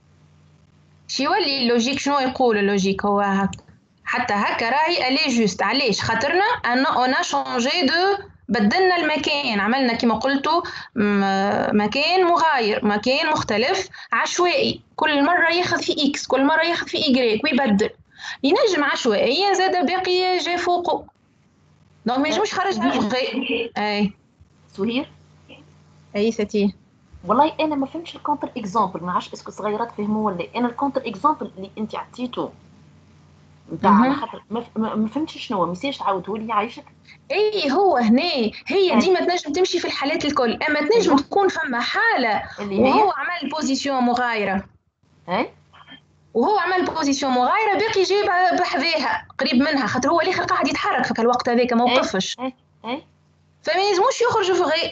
شي يولي اللوجيك شنو يقول اللوجيك؟ هو هكا حتى هكا راهي الي جوست. علاش؟ خاطرنا ان اون شونجي دو بدلنا المكان، عملنا كما قلتوا مكان مغاير مكان مختلف عشوائي، كل مره ياخذ في اكس كل مره ياخذ في ايغريك ويبدل. ينجم عشوائيا زاد باقي جا فوقه دونك ما ينجمش خرجها غير. اي سهير اي ستي والله انا ما فهمتش الكونتر اكزامبل، ما عرفتش اسكو الصغيرات فهموا ولا. انا الكونتر اكزامبل اللي انت عطيته نتاع على خاطر ما فهمتش شنو، ما يصيرش تعاوده لي عايشك. اي هو هنا هي ديما تنجم تمشي في الحالات الكل، اما تنجم تكون فما حاله وهو عمل بوزيسيون مغايره اي وهو عمل بوزيسيون مغايره باقي جايبها بحذاها قريب منها خاطر هو الاخر قاعد يتحرك في الوقت هذاك ما وقفش. اي اي فما يلزموش يخرج فغي،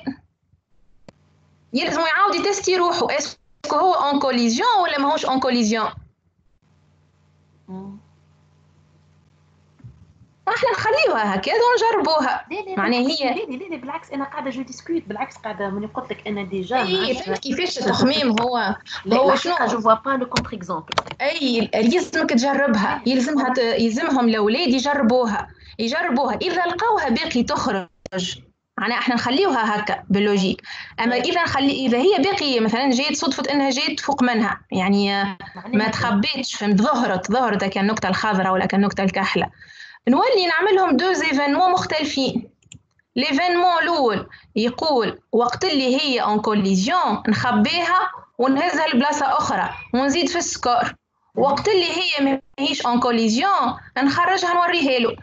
يلزم يعاود يتستي روحه اسكو هو اون كوليزيون ولا ماهوش اون كوليزيون. احنا نخليوها هكذا ونجربوها. معناها هي لا لا بالعكس انا قاعده جو ديسكوت بالعكس قاعده من قلت لك انا ديجا اي فهمت كيفاش التخميم. هو هو شنو جو فوا با لو كونتر اكزامبل. اي يلزمك تجربها، يلزمها ت... يلزمهم الاولاد يجربوها يجربوها اذا لقاوها باقي تخرج معناها احنا نخليوها هكا باللوجيك. اما اذا نخلي اذا هي باقي مثلا جات صدفه انها جات فوق منها يعني ما تخبيتش فهمت ظهرت ظهرت كان النقطه الخضراء ولا كان النقطه الكحله، نولي نعملهم دو ايفينمون مختلفين. ليفينمون الاول يقول وقت اللي هي اون كوليزيون نخبيها ونهزها لبلاصه اخرى ونزيد في السكور، وقت اللي هي ماهيش اون كوليزيون نخرجها نوريها له.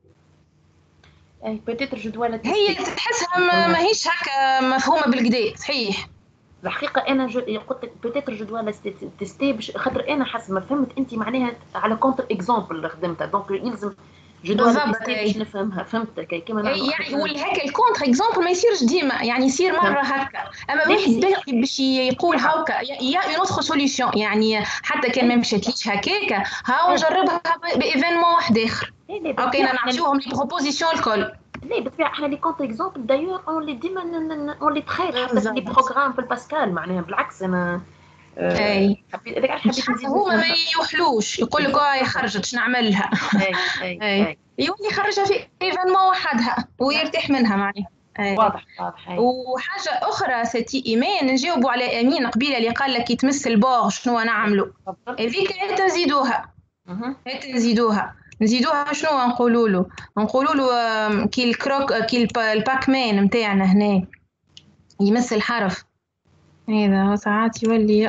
اي بيتيتر جو دوا لا هي تحسها ماهيش هكا مفهومه بالكدا صحيح. الحقيقه انا جو... قلت لك بيتيتر جو دوا لا تيستي باش خاطر انا حسب ما فهمت انت معناها على كونتر اكزامبل اللي خدمتها دونك يلزم جو دوا لا تيستي باش نفهمها. فهمت كيما نعملوا يعني هو هكا الكونتر اكزامبل ما يصيرش ديما يعني يصير مره هكا اما واحد باش يقول هاكا يا اون اوتر سوليوشن يعني حتى كان ما مشاتليش هكاكا هاو نجربها بايفينمون واحد اخر. اوكي انا نعطيوهم لي بروبوزيسيون الكل. لا بالطبيعه احنا لي كونتر اكزامبل دايور اون لي ديما اون لي تخيل حتى في لي بروغرام في الباسكال معناها بالعكس انا اي حبيت هذاك حبيت نزيد هما ما يوحلوش يقول لك اه خرجت شنو نعمل لها. اي اي يولي يخرجها في ايفينمون وحدها ويرتاح منها معناها. واضح واضح. وحاجه اخرى ستي ايمان نجاوبوا على امين قبيله اللي قال لك يتمس البور شنو نعملوا هذيك تنزيدوها هات نزيدوها نزيدوها شنو نقولوا له نقولوا له كي الكروك كي الباك مان نتاعنا هنا يمس الحرف هذا ساعات يولي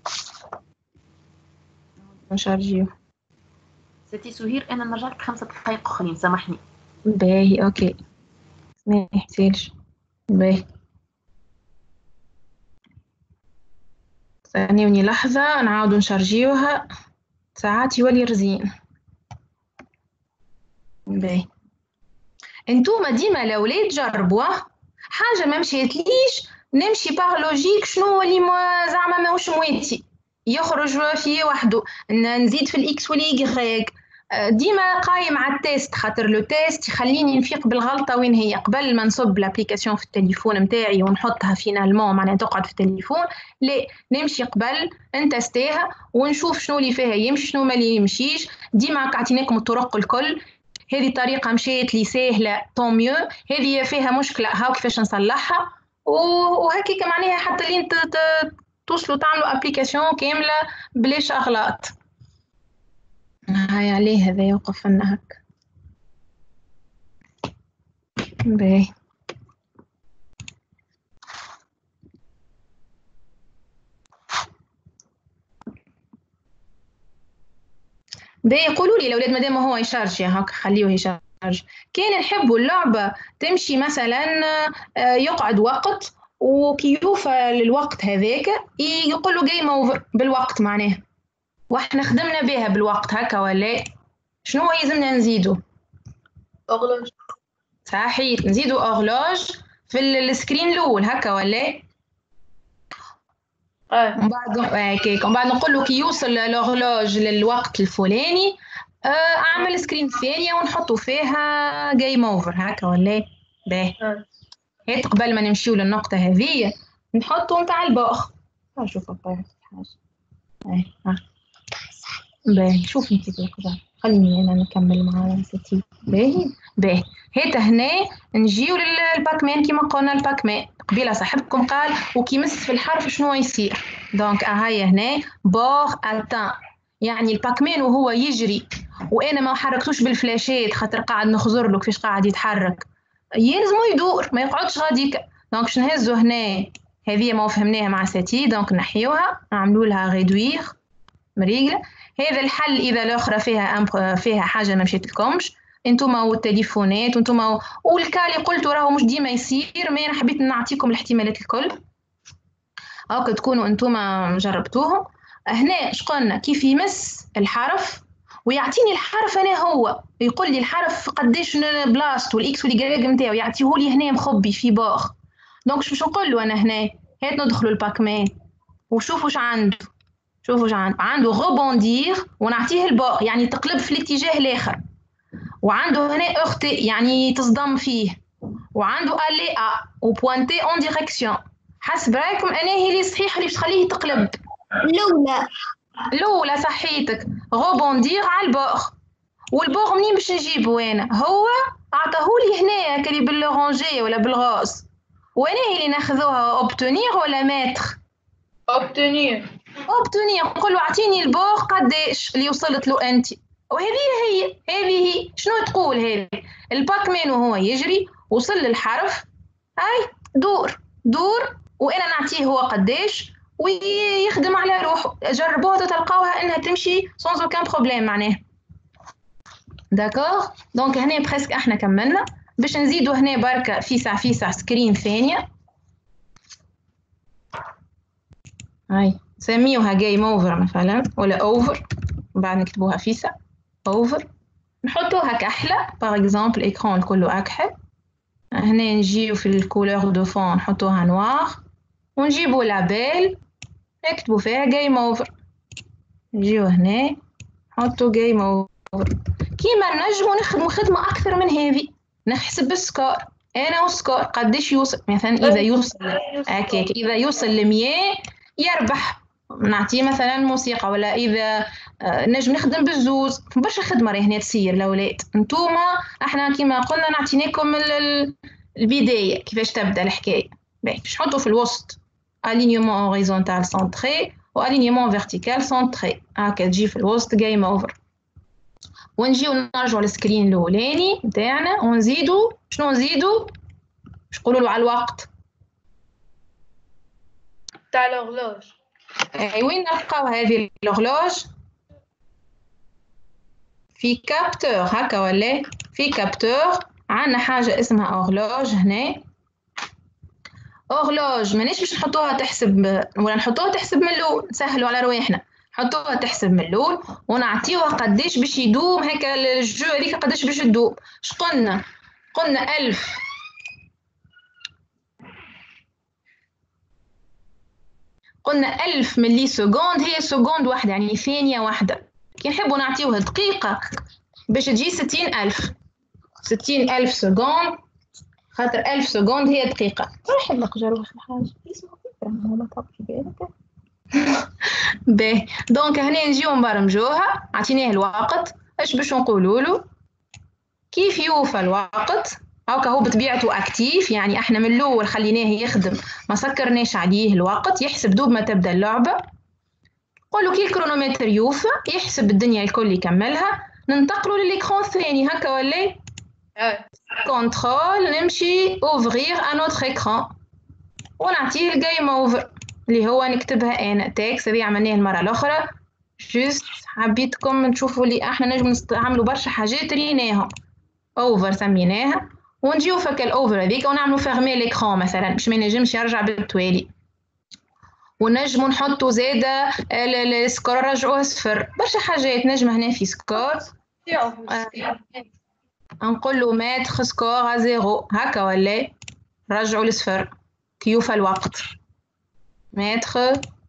نشارجيو. ستي سهير انا نرجع لك خمسة دقائق اخرين سامحني. باهي اوكي ما يحتاجش. باهي ثانيوني لحظة نعاودو نشارجيوها ساعات يولي رزين. باهي انتوما ديما الاولاد جربوا حاجة ما مشيتليش نمشي باغ لوجيك شنو اللي ما زعما ماهوش مواتي يخرج فيه وحده نزيد في الاكس والايغريك ديما قايم على التيست خاطر لو تيست يخليني نفيق بالغلطه وين هي قبل ما نصب لابليكاسيون في التليفون نتاعي ونحطها فينالمون معناها تقعد في التليفون لا نمشي قبل نتستيها ونشوف شنو اللي فيها يمشي شنو ما اللي يمشيش. ديما عطيناكم الطرق الكل هذه طريقه مشيت لي سهله طون ميو هذه فيها مشكله هاو كيفاش نصلحها وهكيك معناها حتى اللي انت توصلوا تعملوا ابليكاسيون كامله بلاش اغلاط. هاي عليه هذا يوقف لنا هكا. باهي باهي قولوا لي الاولاد مادام هو يشارج هاكا خليوه يشارج. كان نحبوا اللعبه تمشي مثلا يقعد وقت وكي يوفى للوقت هذاك يقول له جيم اوفر بالوقت معناه واحنا خدمنا بها بالوقت هكا ولا شنو يلزمنا نزيدو؟ اغلوج صحيح نزيدو اغلوج في السكرين الاول هكا ولا اه من بعد هكاك ومن بعد نقول له كي يوصل الاغلوج للوقت الفلاني اعمل سكرين ثانيه ونحطوا فيها جيم اوفر هكا ولا باهي. هات قبل ما نمشيو للنقطه هذه نحطوا نتاع الباخ نشوف حاجه اي ها باهي شوفي انت كذا خليني انا نكمل مع ستي. باهي باهي هات هنا نجيو للباك مان كيما قلنا الباك مان قبيله صاحبكم قال وكي يمس في الحرف شنو يصير دونك هاي هنا بور اتان يعني الباك مان وهو يجري وانا ما حركتوش بالفلاشات خاطر قاعد نخزر له كيفاش قاعد يتحرك يلزمو يدور ما يقعدش غاديك دونك شنو نهزو هنا هذه ما فهمناها مع ستي دونك نحيوها نعملوا لها ريدوير مريقله. هذا الحل اذا الاخرى فيها فيها حاجه ما مشيت لكمش انتوما والتليفونات وانتوما والكا اللي قلتوا راهو مش ديما يصير ما انا حبيت نعطيكم الاحتمالات الكل هاكا تكونوا انتوما جربتوهم. هنا اش قلنا كيف يمس الحرف ويعطيني الحرف انا هو يقول لي الحرف قداش بلاصتو والاكس واليغريك نتاعو يعطيه لي هنا مخبي في باغ دونك باش نقول له انا هنا هات ندخلوا الباك مان وشوفوا واش عنده شوفوا واش عنده عنده غوبوندير ونعطيه الباغ يعني تقلب في الاتجاه الاخر وعنده هنا اختي يعني تصدم فيه وعنده الي ا وبوانتي اون ديريكسيون حسب رايكم انا هي اللي صحيحه اللي باش تخليه تقلب الاولى الاولى صحيتك غوبوندير على الباغ والباغ منين باش نجيبه انا هو عطاهولي هنا كلي بالورانجي ولا بالغاز وانا هي اللي ناخذوها اوبتونير ولا ماتر اوبتونير اوبتونير نقول له اعطيني الباغ قداش اللي وصلت له انت وهذه هي هذه هي شنو تقول هذه الباك مان وهو يجري وصل للحرف هاي دور دور وانا نعطيه هو قداش ويخدم على روحه. جربوها تلقاوها انها تمشي sans aucun problème معناها. داكوغ. دونك هنا بريسك احنا كملنا. باش نزيدو هنا بركه فيسع فيسع سكرين ثانيه. هاي نسميوها جيم اوفر مثلا ولا اوفر، وبعد نكتبوها فيسع اوفر. نحطوها كحله باغ اكزومبل الاكران كله اكحل. هنا نجيو في الكولور دو فون نحطوها نوار، ونجيبو لابيل نكتبو فيها جيم اوفر. نجيو هنا نحطو جيم اوفر. كيما نجمو نخدمو خدمه اكثر من هذه، نحسب السكور انا والسكور قداش يوصل. مثلا اذا يوصل هكاك اذا يوصل ل مية يربح، نعطيه مثلا موسيقى. ولا اذا نجم نخدم بالزوز. برشا خدمه راهي هنا تصير الاولاد. نتوما احنا كيما قلنا نعطيناكم البدايه كيفاش تبدا الحكايه. باش نحطو في الوسط alignement horizontal centré و alignement vertical centré. هكا تجي في الوسط جيم اوفر. ونجيو نرجعو للسكرين الاولاني نتاعنا ونزيدو شنو نزيدو؟ باش نقولوا له على الوقت تاع الهورلوج. اي وين نلقاو هذه الهورلوج؟ في كابتور هكا ولا في كابتور. عندنا حاجه اسمها هورلوج هنا. هورلوج مانيش باش نحطوها تحسب ولا نحطوها تحسب من الاول، نسهلوا على رواحنا. نحطوها تحسب من الاول ونعطيوها قداش باش يدوم هكا الجو هذيك قداش باش تدوم. اش قلنا؟ قلنا ألف. قلنا ألف ملي سكوند هي سكوند واحدة يعني ثانية واحدة. كي نحبوا نعطيوها دقيقة باش تجي ستين ألف. ستين ألف سكوند خاطر ألف سكوند هي دقيقة. نحب نقجر واحد الحاجة ما تطبش بالك. باهي دونك هنا نجيو نبرمجوها. عطيناه الوقت اش باش نقولوا له؟ كيف يوفى الوقت؟ هاكا هو بطبيعته اكتيف، يعني احنا من الاول خليناه يخدم ما سكرناش عليه الوقت، يحسب دوب ما تبدا اللعبه. نقولوا كي الكرونومتر يوفى يحسب الدنيا الكل يكملها. ننتقلوا للإكران الثاني هكا ولا؟ كونترول نمشي اوفغيغ ان اوتر إكران ونعطيه الجيم اوفر اللي هو نكتبها انا تكست. هذه عملناها المره الاخرى. جوست حبيتكم تشوفوا اللي احنا نجم نستعملوا برشا حاجات ريناهم. اوفر سميناها ونجيو فك الاوفر هذيك ونعملوا فيرمي ليكران مثلا باش ما ينجمش يرجع بالتوالي. ونجموا نحطوا زاده السكور نرجعوه صفر. برشا حاجات نجم هنا في سكور نقول له ماتخ سكور زيرو هكا ولا رجعوا لصفر كيوفى الوقت. ماتخ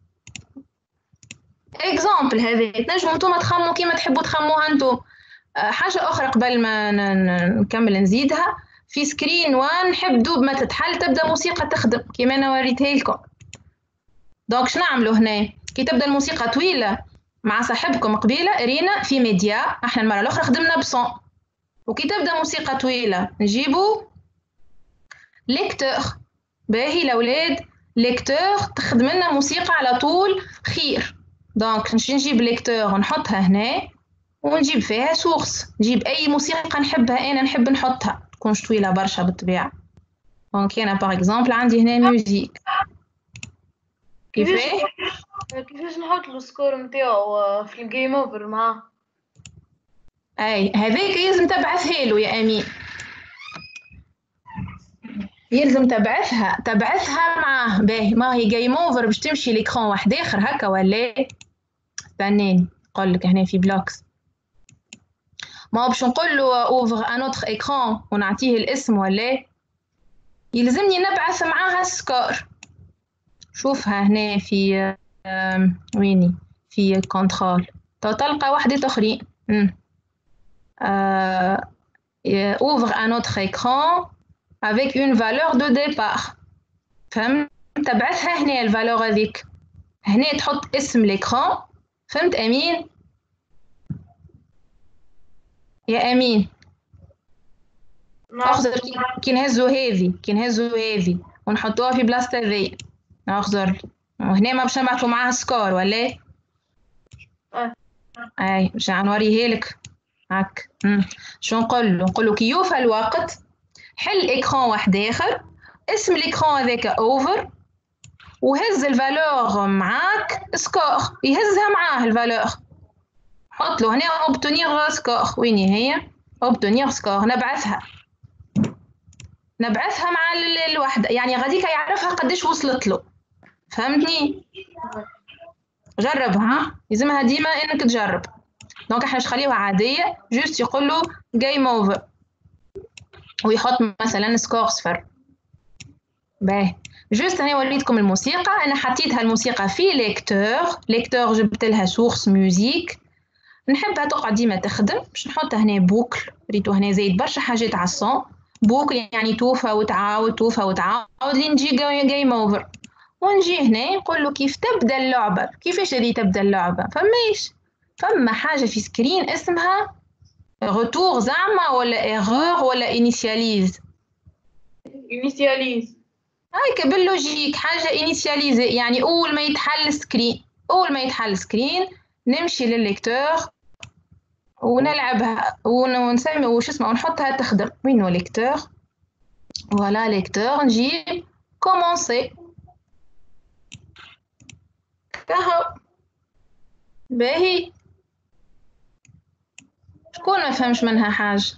اكزامبل هذه تنجموا نتوما تخمموا كيما تحبوا تخموها انتم. حاجه اخرى قبل ما نكمل نزيدها في سكرين واحد نحب دوب ما تتحل تبدا موسيقى تخدم كيما انا وريتها لكم. دونك شنو نعملوا هنا؟ كي تبدا الموسيقى طويله مع صاحبكم قبيله رينا في ميديا. احنا المره الاخرى خدمنا بصون. وكي تبدا موسيقى طويله نجيبوا ليكتور. باهي الاولاد ليكتور تخدم لنا موسيقى على طول خير. دونك نمشي نجيب ليكتور ونحطها هنا ونجيب فيها سورس. نجيب اي موسيقى نحبها انا نحب نحطها تكونش طويله برشا بالطبيعه. دونك انا باغ اكزومبل عندي هنا ميوزيك. كيفاش كيفاش نحط له السكور نتاعو في الجيم اوفر معاه؟ اي هذاك يلزم تبعثها له يا امين. يلزم تبعثها تبعثها معاه. باهي ما هي جيم اوفر باش تمشي ليكران واحد اخر هكا ولا؟ استناني نقول لك هنا في بلوكس. ما باش نقول له اوفر ان اوتر اكران ونعطيه الاسم ولا يلزمني نبعث معاها السكور. شوفها هنا في ويني في كنترول تلقى وحدة اخرين. اوفر ان اوتر اكران avec une valeur de départ. فهمت؟ تبعثها هنا الفالور هذيك. هنا تحط اسم l'écran. فهمت امين؟ يا امين اخزر كي نهزو هذه كي نهزو هذه ونحطوها في بلاصه ذي اخزر. وهنا ما باش نبعثوا معاها سكور ولا؟ اه اي باش نوريه لك هاك. شو نقول له؟ نقول له كي يوفى الوقت حل اكران واحد اخر اسم الاكران هذاك اوفر وهز الفالور معاك سكور، يهزها معاه الفالور، حط له هنا اوبتونيغ سكور. وين هي اوبتونيغ سكور؟ نبعثها نبعثها مع الوحده، يعني غاديك يعرفها قداش وصلت له. فهمتني؟ جربها، يلزمها ديما انك تجرب. دونك احنا نخليوها عاديه، جوست يقول له جيم اوفر ويحط مثلا سكور صفر. باهي، جوست هنا وريتكم الموسيقى. انا حطيتها الموسيقى في ليكتور، ليكتور جبت لها سورس ميوزيك، نحبها تقعد ديما تخدم. باش نحطها هنا بوكل، ريتو هنا زايد برشا حاجات على الصون. بوكل يعني توفى وتعاود توفى وتعاود لين نجي جيم اوفر. ونجي هنا نقول له كيف تبدا اللعبه. كيفاش هذه تبدا اللعبه؟ فماش فما حاجه في سكرين اسمها روتور زعما ولا ايرور ولا انيشياليز. انيسياليز هايك باللوجيك حاجه انيشياليز، يعني اول ما يتحل سكرين اول ما يتحل سكرين نمشي للليكتور ونلعبها ونسمي وش اسمه ونحطها تخدم. وين هو ليكتور؟ فوالا ليكتور، نجيب كومونسي كهو. باهي، شكون ما فهمش منها حاجه؟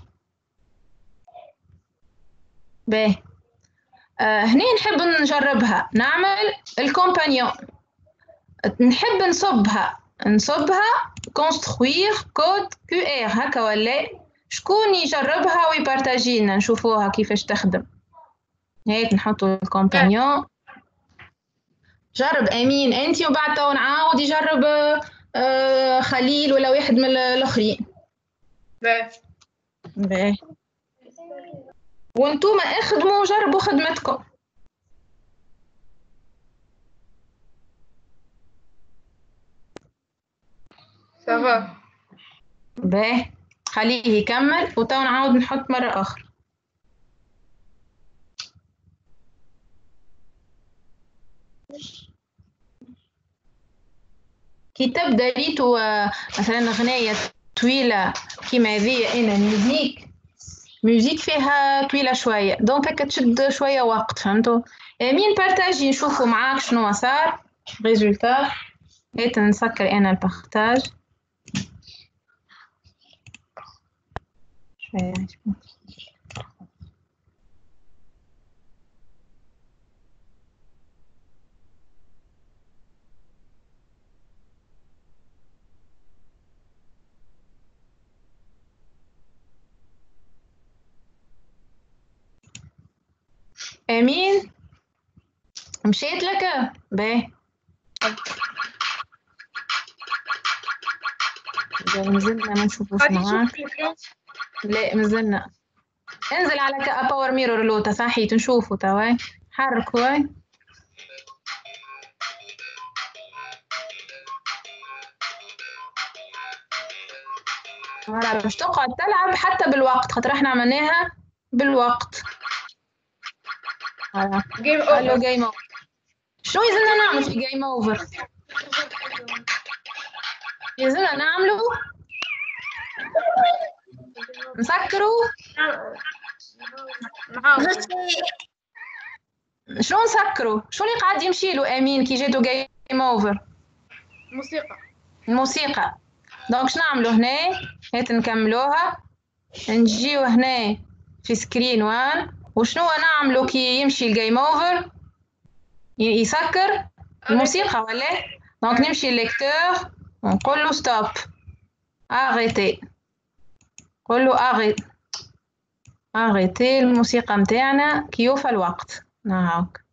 باهي، آه هنا نحب نجربها، نعمل الكومبانيون، نحب نصبها نصبها كونستروير كود كيو ار هكا ولا شكون يجربها ويبارتاجي لنا نشوفوها كيفاش تخدم. هيك نحطوا الكومبانيون. جرب امين انت وبعد تو نعاود يجرب آه خليل ولا واحد من الاخرين. باهي باهي، وانتوما اخدموا جربوا خدمتكم. سافا. باهي، خليه يكمل وتو نعاود نحط مرة أخرى. كي تبدا ريتو مثلا غناية طويلة كيما هذيا، أنا ميوزيك ميوزيك فيها طويلة شوية، دونك هكا تشد شوية وقت. فهمتوا؟ مين بارتاجي نشوفوا معاك شنو صار ريزولتا. هيت نسكر أنا البارتاج شوية. امين مشيت لك. باهي، مازلنا ما نشوفوش معاك. لا مازلنا. انزل على كا باور ميرور لوتا صحيت نشوفوا توا. حركوا فوالا باش تقعد تلعب حتى بالوقت، خاطر احنا عملناها بالوقت. فوالا جيم قال له اوفر. جيم اوفر. شنو يلزمنا نعمل في جيم اوفر؟ يلزمنا نعملو نسكروا. نعاود شنو نسكروا؟ شنو اللي قاعد يمشي له امين كي جاتو جيم اوفر؟ موسيقى. الموسيقى. دونك شنو نعملو هنا؟ هات نكملوها، نجيو هنا في سكرين وان. وشنو نعملو كي يمشي الجيم اوفر؟ يسكر الموسيقى ولا؟ دونك نمشي الليكتور ونقول له ستوب اغيتي، نقول له اغيت اغيتي الموسيقى نتاعنا كي يوفى الوقت. هاك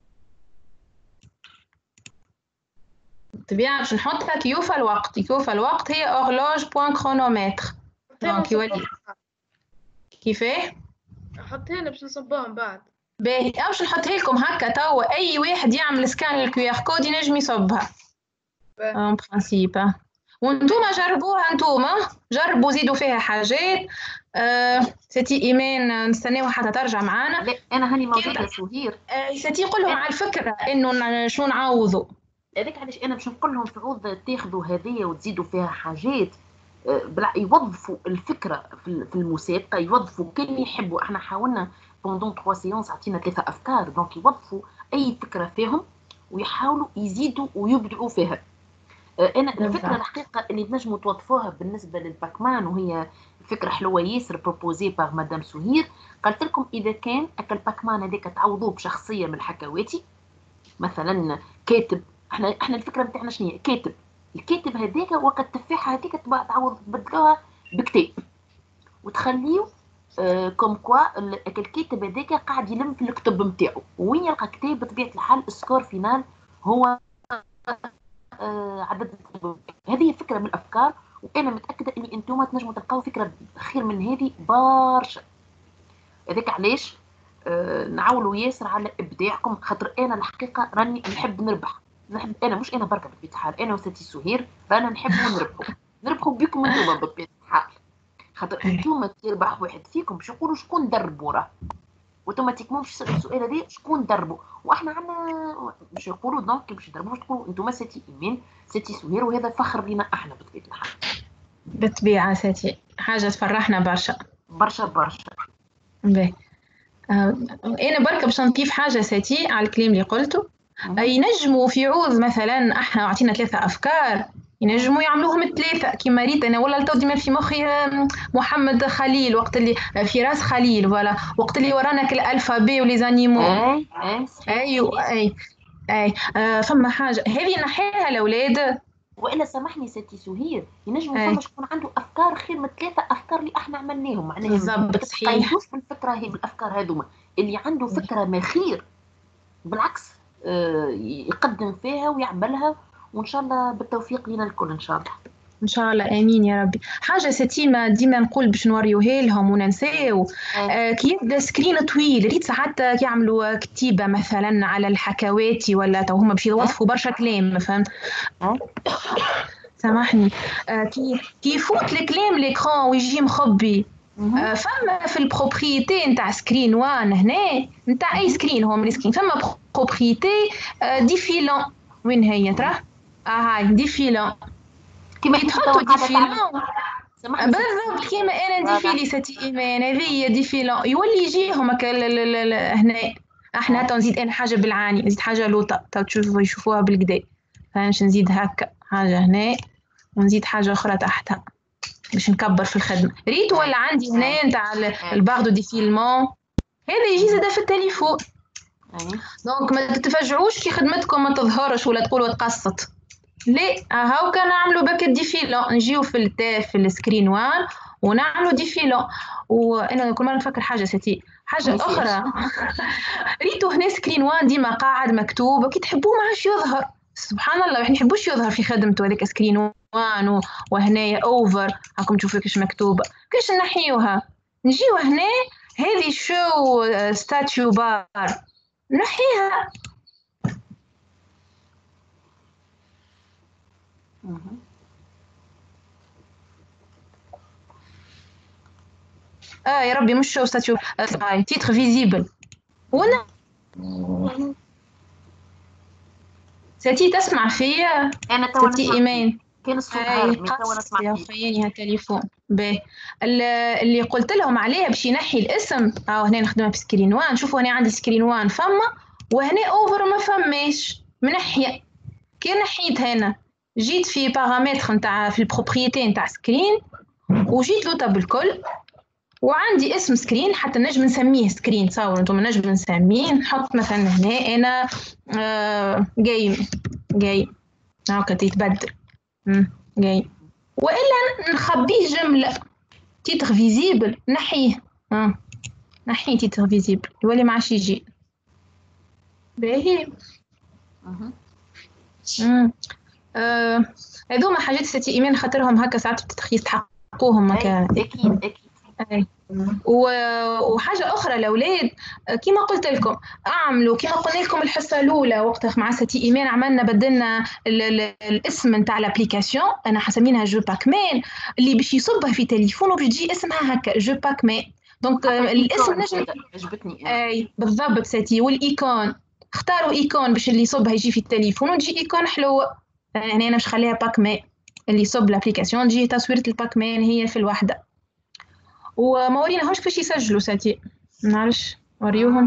طبيعة باش نحطها كي يوفى الوقت. كي يوفى الوقت هي اورلوج بوان كرونومتر. دونك يولي كيفاه؟ حطينا باش نصبوهم بعد. باهي، باش نحطها لكم هكا توا اي واحد يعمل سكان للكيو ار كود ينجم يصبها اون برانسيب. وانتوما جربوها، انتوما جربوا زيدوا فيها حاجات. آه ستي ايمان نستناو حتى ترجع معانا. لا انا هاني موجوده سهير. آه ستي قول لهم على الفكره انه شنو نعوضوا. هذاك علاش انا باش نقول لهم في عوض تاخذوا هذيا وتزيدوا فيها حاجات. بلا يوظفوا الفكره في الموسيقى، يوظفوا كان يحبوا. احنا حاولنا بوندون ثلاثة سيونس عطينا ثلاثه افكار، دونك يوظفوا اي فكره فيهم ويحاولوا يزيدوا ويبدعوا فيها. انا الفكره بالضبط. الحقيقه اللي تنجموا توظفوها بالنسبه للباكمان، وهي فكره حلوه ياسر بروبوزي باغ مدام سهير. قالت لكم اذا كان اكل الباكمان هذيك تعوضوه بشخصيه من الحكواتي، مثلا كاتب. احنا احنا الفكره نتاعنا شنو هي؟ كاتب. الكاتب هذاك وقت التفاحه هذيك تعوض تبدلوها بكتاب وتخليه آه كوم كوا الكاتب هذاك قاعد يلم في الكتب نتاعو، وين يلقى كتاب بطبيعه الحال السكور فينال هو آه عدد الكتب. هذه فكره من الافكار، وانا متاكده اني انتم تنجموا تلقاو فكره خير من هذه برشا. هذاك علاش آه نعاولوا ياسر على ابداعكم، خاطر انا الحقيقه راني نحب نربح. نحب انا مش انا بركه بطبيعه الحال، انا وستي سهير رانا نحبوا نربحوا نربحوا بكم انتم بطبيعه الحال، خاطر انتم تربح واحد فيكم باش يقولوا شكون دربوا راه اوتوماتيكمون باش يسالوا السؤال هذا شكون دربوا، واحنا عندنا باش يقولوا دونك باش يدربوا باش تقولوا انتم ستي ايمان ستي سهير، وهذا فخر لينا احنا بطبيعه الحال. بالطبيعة ساتي حاجة تفرحنا برشا برشا برشا. باهي. آه، انا بركة باش نضيف حاجة ساتي على الكلام اللي قلته. ينجموا في عوض مثلا احنا عطينا ثلاثة افكار، ينجموا يعملوهم الثلاثة كيما ريت انا، ولا تو ديما في مخي محمد خليل وقت اللي فراس خليل، ولا وقت اللي ورانا الالفابي ولي زانيمو. اي اي ايوه اي اي آه فما حاجة هذه نحيها الاولاد. والا سامحني ستي سهير، ينجموا أي. فما شكون عنده افكار خير من ثلاثه افكار اللي احنا عملناهم، معناها بالضبط صحيح. ما بالفكره هي بالافكار هذوما، اللي عنده فكره ما خير بالعكس آه يقدم فيها ويعملها، وان شاء الله بالتوفيق لنا الكل ان شاء الله. ان شاء الله امين يا ربي. حاجه ستيمه ديما نقول باش نوريوها لهم وننساو، آه كي يبدا سكرين طويل ريت ساعات يعملوا كتيبه مثلا على الحكواتي، ولا تو هما باش يوظفوا برشا كلام فهمت. سامحني آه كي كي يفوت الكلام ليكرون ويجي مخبي. آه فما في البروبريتي نتاع سكرين وان هنا نتاع اي سكرين هو من سكرين فما بروبريتي آه ديفيلون. وين هي ترى؟ اه هاي ديفيلون. كيما يتحطوا ديفيلون بالضبط كيما انا نديفيلي ستي ايمان، هذه هي ديفيلون يولي يجيهم هكا هنا. احنا تو نزيد انا حاجه بالعاني، نزيد حاجه لوطه تو تشوفوا يشوفوها بالكدا، فاش نزيد هكا حاجه هنا ونزيد حاجه اخرى تحتها باش نكبر في الخدمه. ريت ولا عندي هنا نتاع الباردو ديفيلمون هذا يجي زاده في التليفون. دونك ما تتفاجعوش كي خدمتكم ما تظهرش ولا تقولوا تقصت، ليه هاو كان نعملوا باك ديفيلون، نجيو في التاف في السكرين وان ونعملوا ديفيلون. وانا كل مره نفكر حاجه ستي حاجه اخرى ريتو هنا سكرين وان ديما قاعد مكتوب وكي تحبوه ما عادش يظهر. سبحان الله ما نحبوش يظهر في خدمته هذاك سكرين وان، وهنايا اوفر راكم تشوفوا كيش مكتوبه كيش نحيوها. نجيو هنا هذه شو ستاتيو بار نحيها. اه يا ربي مش شو ستاتيو هاي تيتر فيزيبل. وانا ستي تسمع فيا؟ انا تو ستي ايمان كان الصوت هارب من تو نسمع يا خياني هالتليفون. باهي اللي قلت لهم عليها باش ينحي الاسم. اه هنا نخدمها في سكرين وان. شوفوا هنا عندي سكرين وان فما، وهنا اوفر ما فماش منحيه. كي نحيت هنا جيت في بارامتر نتاع في البروبريتي نتاع سكرين وجيت لوطه بالكل، وعندي اسم سكرين حتى نجم نسميه سكرين. تصوروا انتم نجم نسميه نحط مثلا هنا انا آه جيم جيم هاكا تيتبدل جيم، والا نخبيه جمله تيتر فيزيبل نحيه. اه نحيه تيتر فيزيبل يولي ما عادش يجي. باهي امم آه هذوما حاجات ستي ايمان خاطرهم هكا ساعات يستحقوهم هكا. اكيد اكيد. أي. وحاجه اخرى الاولاد كما قلت لكم اعملوا كما قلنا لكم الحصه الاولى وقتها مع ستي ايمان عملنا بدلنا الاسم نتاع الابليكاسيون. انا حسمينها جو باك مان اللي باش يصبها في تليفونه باش تجي اسمها هكا جو باك مان. دونك الاسم نجم عجبتني. اي بالضبط ستي. والايكون اختاروا ايكون باش اللي يصبها يجي في التليفون وتجي ايكون حلوه. هنا انا مش خليها باك مان اللي يصب الابليكاسيون تجي تصويره الباك مان هي في الوحده. وما وريناهمش كيفاش يسجلوا ساتي ما نعرفش وريوهم.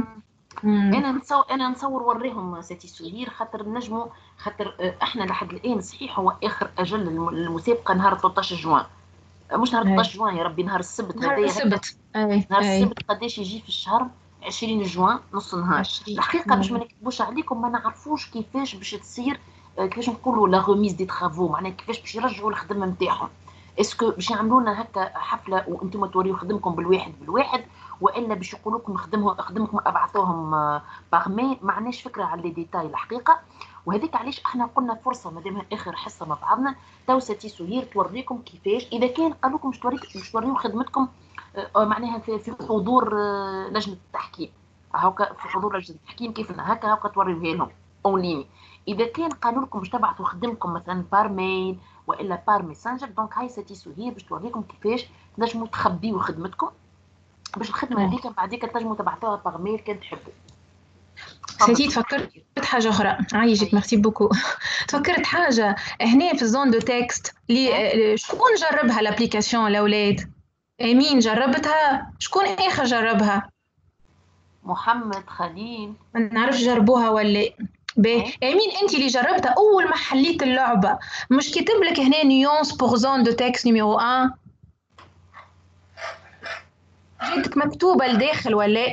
انا نتصور انا نصور وريهم سيتي سهير خاطر نجموا خاطر احنا لحد الان صحيح هو اخر اجل المسابقه نهار ثلاثة عشر جوان، مش نهار ثلاثة عشر جوان يا ربي، نهار السبت نهار هذايا. السبت اي نهار اي السبت قداش يجي في الشهر؟ عشرين جوان نص نهار. الحقيقه باش ما نكذبوش عليكم ما نعرفوش كيفاش باش تصير، كيفاش نقولوا لا غوميز دي ترافو، معناها كيفاش باش يرجعوا الخدمه نتاعهم. اسكو باش يعملوا لنا هكا حفله وانتم توريو خدمكم بالواحد بالواحد، والا باش يقولوا لكم خدمهم خدمكم ابعثوهم باغ مي؟ ما عندناش فكره على لي ديتاي الحقيقه. وهذيك علاش احنا قلنا فرصه مادام اخر حصه مع بعضنا تو سيتي سهير توريكم كيفاش اذا كان قالوا لكم باش توريك باش توريو خدمتكم معناها في, في حضور لجنه التحكيم، هاكا في حضور لجنه التحكيم كيف هكا هاكا توريوها لهم اونلاين. اذا كان قالوا لكم باش تبعثوا خدمكم مثلا بار ميل والا بار ميسنجر، دونك هاي سيتي سهير باش توريكم كيفاش تنجموا تخبيوا خدمتكم باش الخدمه هذيك بعديك تنجموا تبعثوها باغ ميل كان تحبوا. سيتي تفكرت حاجه اخرى، عايشك ميرسي بوكو. تفكرت حاجه هنا في الزون دو تكست اللي شكون جربها الابليكاسيون الاولاد؟ امين جربتها؟ شكون اخر جربها؟ محمد خليل. ما نعرفش جربوها ولا باهي. امين انت اللي جربتها اول ما حليت اللعبه مش كتب لك هنا نيونس بور زون دو تكست نيميرو واحد؟ جاتك مكتوبه لداخل ولا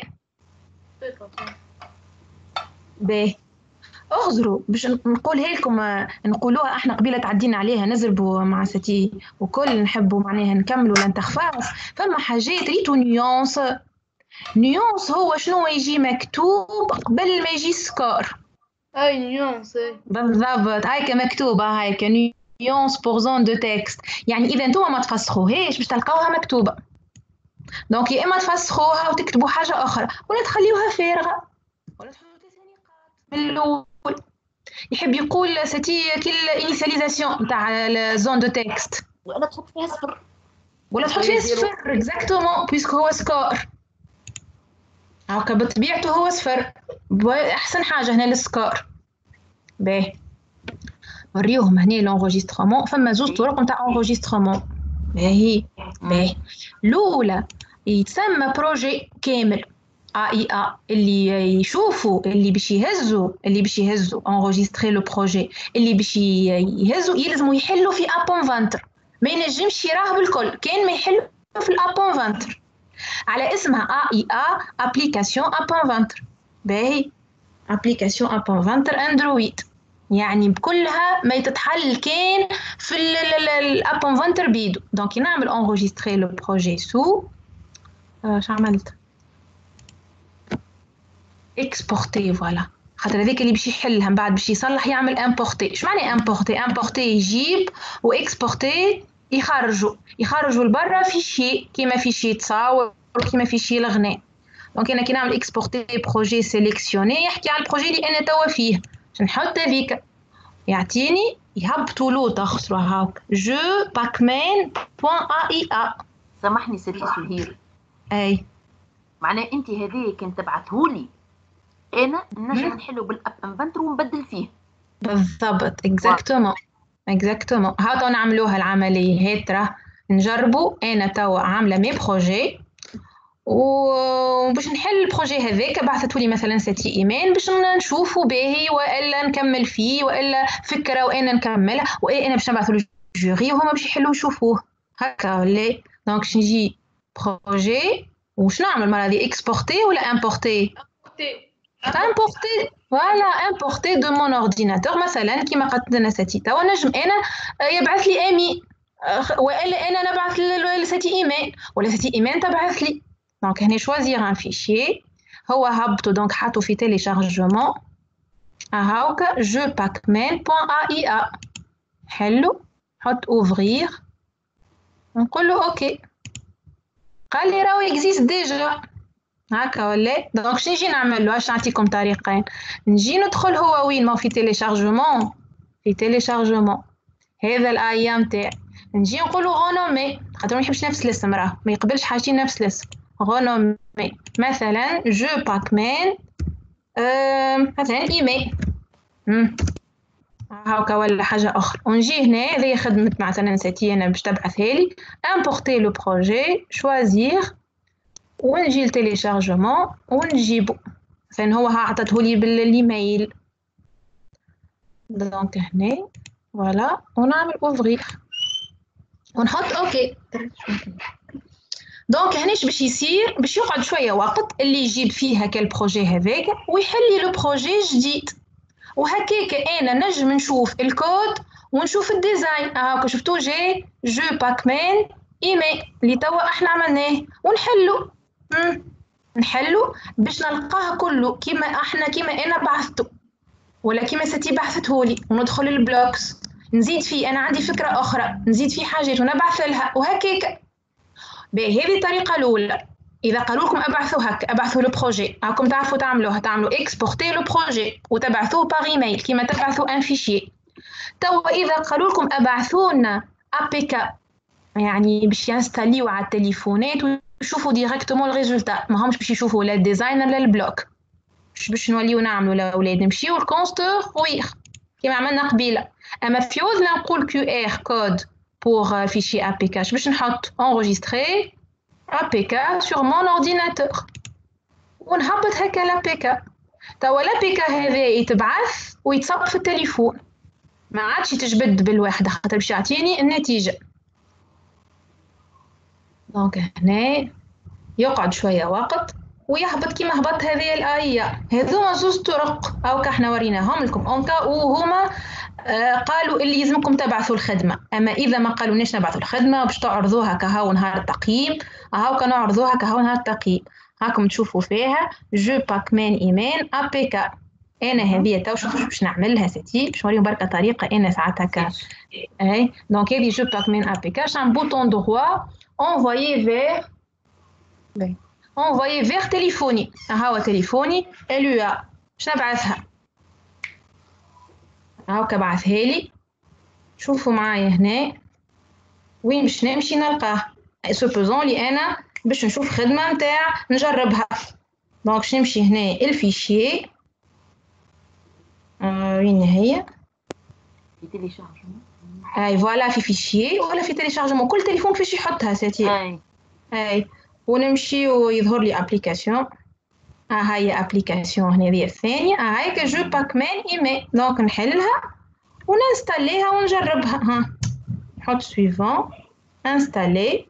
باهي؟ اغزروا باش نقولها لكم، نقولوها احنا قبيله تعدينا عليها نزربوا مع ستي وكل نحبوا معناها نكملوا لانتخفاص. فما حاجات ريتو نيونس. نيونس هو شنو يجي مكتوب قبل ما يجي سكور. اي نيونس بالضبط هايك مكتوبه هايك نيونس بور زون دو تكست، يعني اذا انتم ما تفسخوهاش باش تلقاوها مكتوبه. دونك يا اما تفسخوها وتكتبوا حاجه اخرى ولا تخليوها فارغه ولا تحطوا ثلاث نقاط من الاول. يحب يقول ستي كل انيسياليزاسيون نتاع الزون دو تكست ولا تحط فيها صفر ولا تحط فيها صفر اكزاكتومون بيسكو هو سكور هاكا بطبيعته هو صفر. احسن حاجه هنا السكور. باهي نوريوهم هنا لونجسترومون. فما زوج طرق نتاع انجسترومون. باهي باهي الاولى يتسمى بروجي كامل ا اي ا اللي يشوفوا اللي باش يهزوا اللي باش يهزوا انجستري لو بروجي اللي باش يهزوا يلزموا يحلوا في ابون عشرين، ما ينجمش يراه بالكل. كان ما يحلوا في الابون عشرين على اسمها ا اي ا ابليكاسيون ابون عشرين. باهي ابليكاسيون ابون عشرين اندرويد، يعني بكلها ما يتتحل كان في الابون عشرين بيدو. دونك نعمل انجستري لو بروجي سو اش عملت اكسبورتي فوالا، خاطر هذاك اللي باش يحلها من بعد باش يصلح يعمل امبورتي. اش معنى امبورتي؟ امبورتي يجيب واكسبورتي يخرجوا يخرجوا لبرا فيشي كيما فيشي تصاور كيما فيشي الغناء. دونك انا كي نعمل اكسبورتي بروجي سيليكسيوني يحكي على البروجي اللي انا توا فيه باش نحط هذيك يعطيني يهبطوا له تخسروا هاك جو باكمان بوان ا اي ا. سامحني سيتي سهير، اي معناه انت هذه كان تبعتهولي انا نجم نحلو بالاب انفنتور ونبدل فيه. بالضبط اكزاكتومون اكزاكتومون. ها تو نعملوها العمليه هي ترى نجربوا. انا توا عامله مي بروجي وباش نحل البروجي هذاك بعثتولي مثلا ستي ايمان باش نشوفوا باهي والا نكمل فيه والا فكره وانا نكملها وانا باش نبعثوا له جوري وهما باش يحلوا يشوفوه هكا ولا. دونك باش نجي بروجي وش نعمل مرة هذه اكسبورتي ولا امبورتي؟ امبورتي فوالا امبورتي دو مون اورديناتور مثلا كيما قالت لنا ستي توا نجم انا يبعث لي امي والا انا نبعث لستي ايمان ولا ستي ايمان تبعث لي. دونك هنا شوازيغ ان فيشي هو هبطو دونك حطو في تيليشارجمون هاكا جو باكمان بوان ا اي ا. حلو حط اوفرير نقول له اوكي. قال لي راهو اكزيست ديجا هكا ولا. دونك شنو نجي نعمل له؟ واش نعطيكم طريقين. نجي ندخل هو وين ما في تيليشارجمون في تيليشارجمون هذا الايام تاعي نجي نقول له غونومي خاطر ما يحبش نفس الاسم راه ما يقبلش حاجتين نفس الاسم. غونومي مثلا جو باكمان أه مثلا ايميل هاكا ولا حاجه اخرى. ونجي هنا هذه خدمه مثلا ستي انا باش تبعثها لي امبورتي لو بروجي شوازير ونجي لتيليشارجمون ونجيبو لان هو عطته لي بالايميل. دونك هنا فوالا ونعمل اوفرير ونحط اوكي. دونك هناش باش يصير باش يقعد شويه وقت اللي يجيب فيه هكا البروجي هذاك ويحل لي لو بروجي جديد، وهكاك انا نجم نشوف الكود ونشوف الديزاين. هاكا شفتوا جي جو باكمان ايمي اللي توا احنا عملناه ونحلو مم. نحلو باش نلقاه كله كيما احنا كيما انا بعثته ولا كيما ستي بعثتهولي، وندخل البلوكس نزيد فيه انا عندي فكره اخرى نزيد فيه حاجات ونبعث لها وهكاك. بهذه الطريقه الاولى. اذا قالوا لكم ابعثوا هكا ابعثوا لو بروجي راكم تعرفوا تعملوها، تعملوا اكسبورتي لو بروجي وتبعثوه باغ ايميل كيما تبعثوا ان فيشي. توا اذا قالوا لكم ابعثوا لنا ابيكا يعني باش ينستاليو على التليفونات ويشوفوا ديريكتومون الريزولتا، ما همش باش يشوفوا لا الديزاين ولا البلوك. مش باش نوليو نعملوا لاولاد نمشيو الكونستور ويخ كيما عملنا قبيله. اما في عوزنا نقول كيو ار كود بور فيشي ابيكا باش نحط انregistré ابيكا sur mon ordinateur ونهبط هكا الابيكا. توا الابيكا هذا يتبعث ويتصب في التليفون، ما عادش تجبد بالواحده خاطر باش يعطيني النتيجه. دونك هنا يقعد شويه وقت ويهبط كيما هبط هذه الآية. هذوما زوز طرق أو كاحنا وريناهم لكم أونكا وهما آه قالوا اللي يلزمكم تبعثوا الخدمة. أما إذا ما قالوا نيش نبعثوا الخدمة باش تعرضوها كهو نهار التقييم، هاو كنعرضوها كهو نهار التقييم. هاكم تشوفوا فيها جو باكمان إيمان أبيكا. أنا هذه تو شوفوا باش نعملها ستي باش نوريهم بركة طريقة أنا ساعات هكا. أي دونك هذه جو باكمان أبيكا شان بوتون دروا envoyer vers envoyer vers تليفوني. هاو تليفوني اليو باش نبعثها. هاكا بعثها لي. شوفوا معايا هنا وين باش نمشي نلقاه. سوبوزون لي انا باش نشوف خدمه نتاع نجربها. دونك باش نمشي هنا الفيشي آه وين هي في تيليشارجمون. اي فوالا في فيشي ولا في تيليشارجمون كل تليفون كيفاش يحطها ساتي. اي اي ونمشي ويظهر لي ابليكاسيون. ها هي ابليكاسيون هنا هذه الثانيه. ها هيك جو باكمان ايمي. دونك نحلها وننستاليها ونجربها. ها نحط سويفون انستالي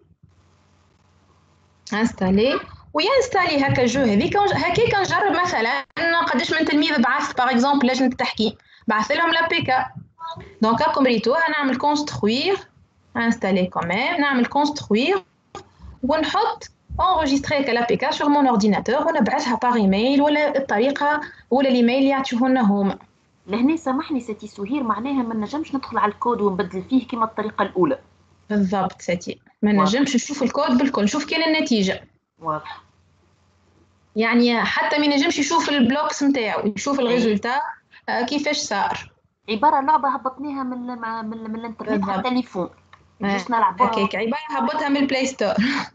انستالي وينستالي هكا جو هذيك هكاك نجرب مثلا قداش من تلميذ بعثت باغ اكزومبل لجنه التحكيم بعث لهم لابيكا. دونك راكم ريتوها نعمل كونستروير انستالي كوميم نعمل كونستروير ونحط enregistrer l'A P K sur mon ordinateur ونبعثها باغ ايميل ولا الطريقه ولا الايميل اللي يعطيوه لنا هما. لهنا سامحني ستي سهير معناها ما نجمش ندخل على الكود ونبدل فيه كما الطريقه الاولى. بالضبط ستي ما نجمش نشوف الكود بالكل نشوف كاين النتيجه. واضح. يعني حتى ما نجمش يشوف البلوكس نتاعو يشوف الريزولتا كيفاش صار. عباره لعبه هبطناها من من, من الانترنت على التليفون باش نلعبوها هكاك عباره هبطها من البلاي ستور.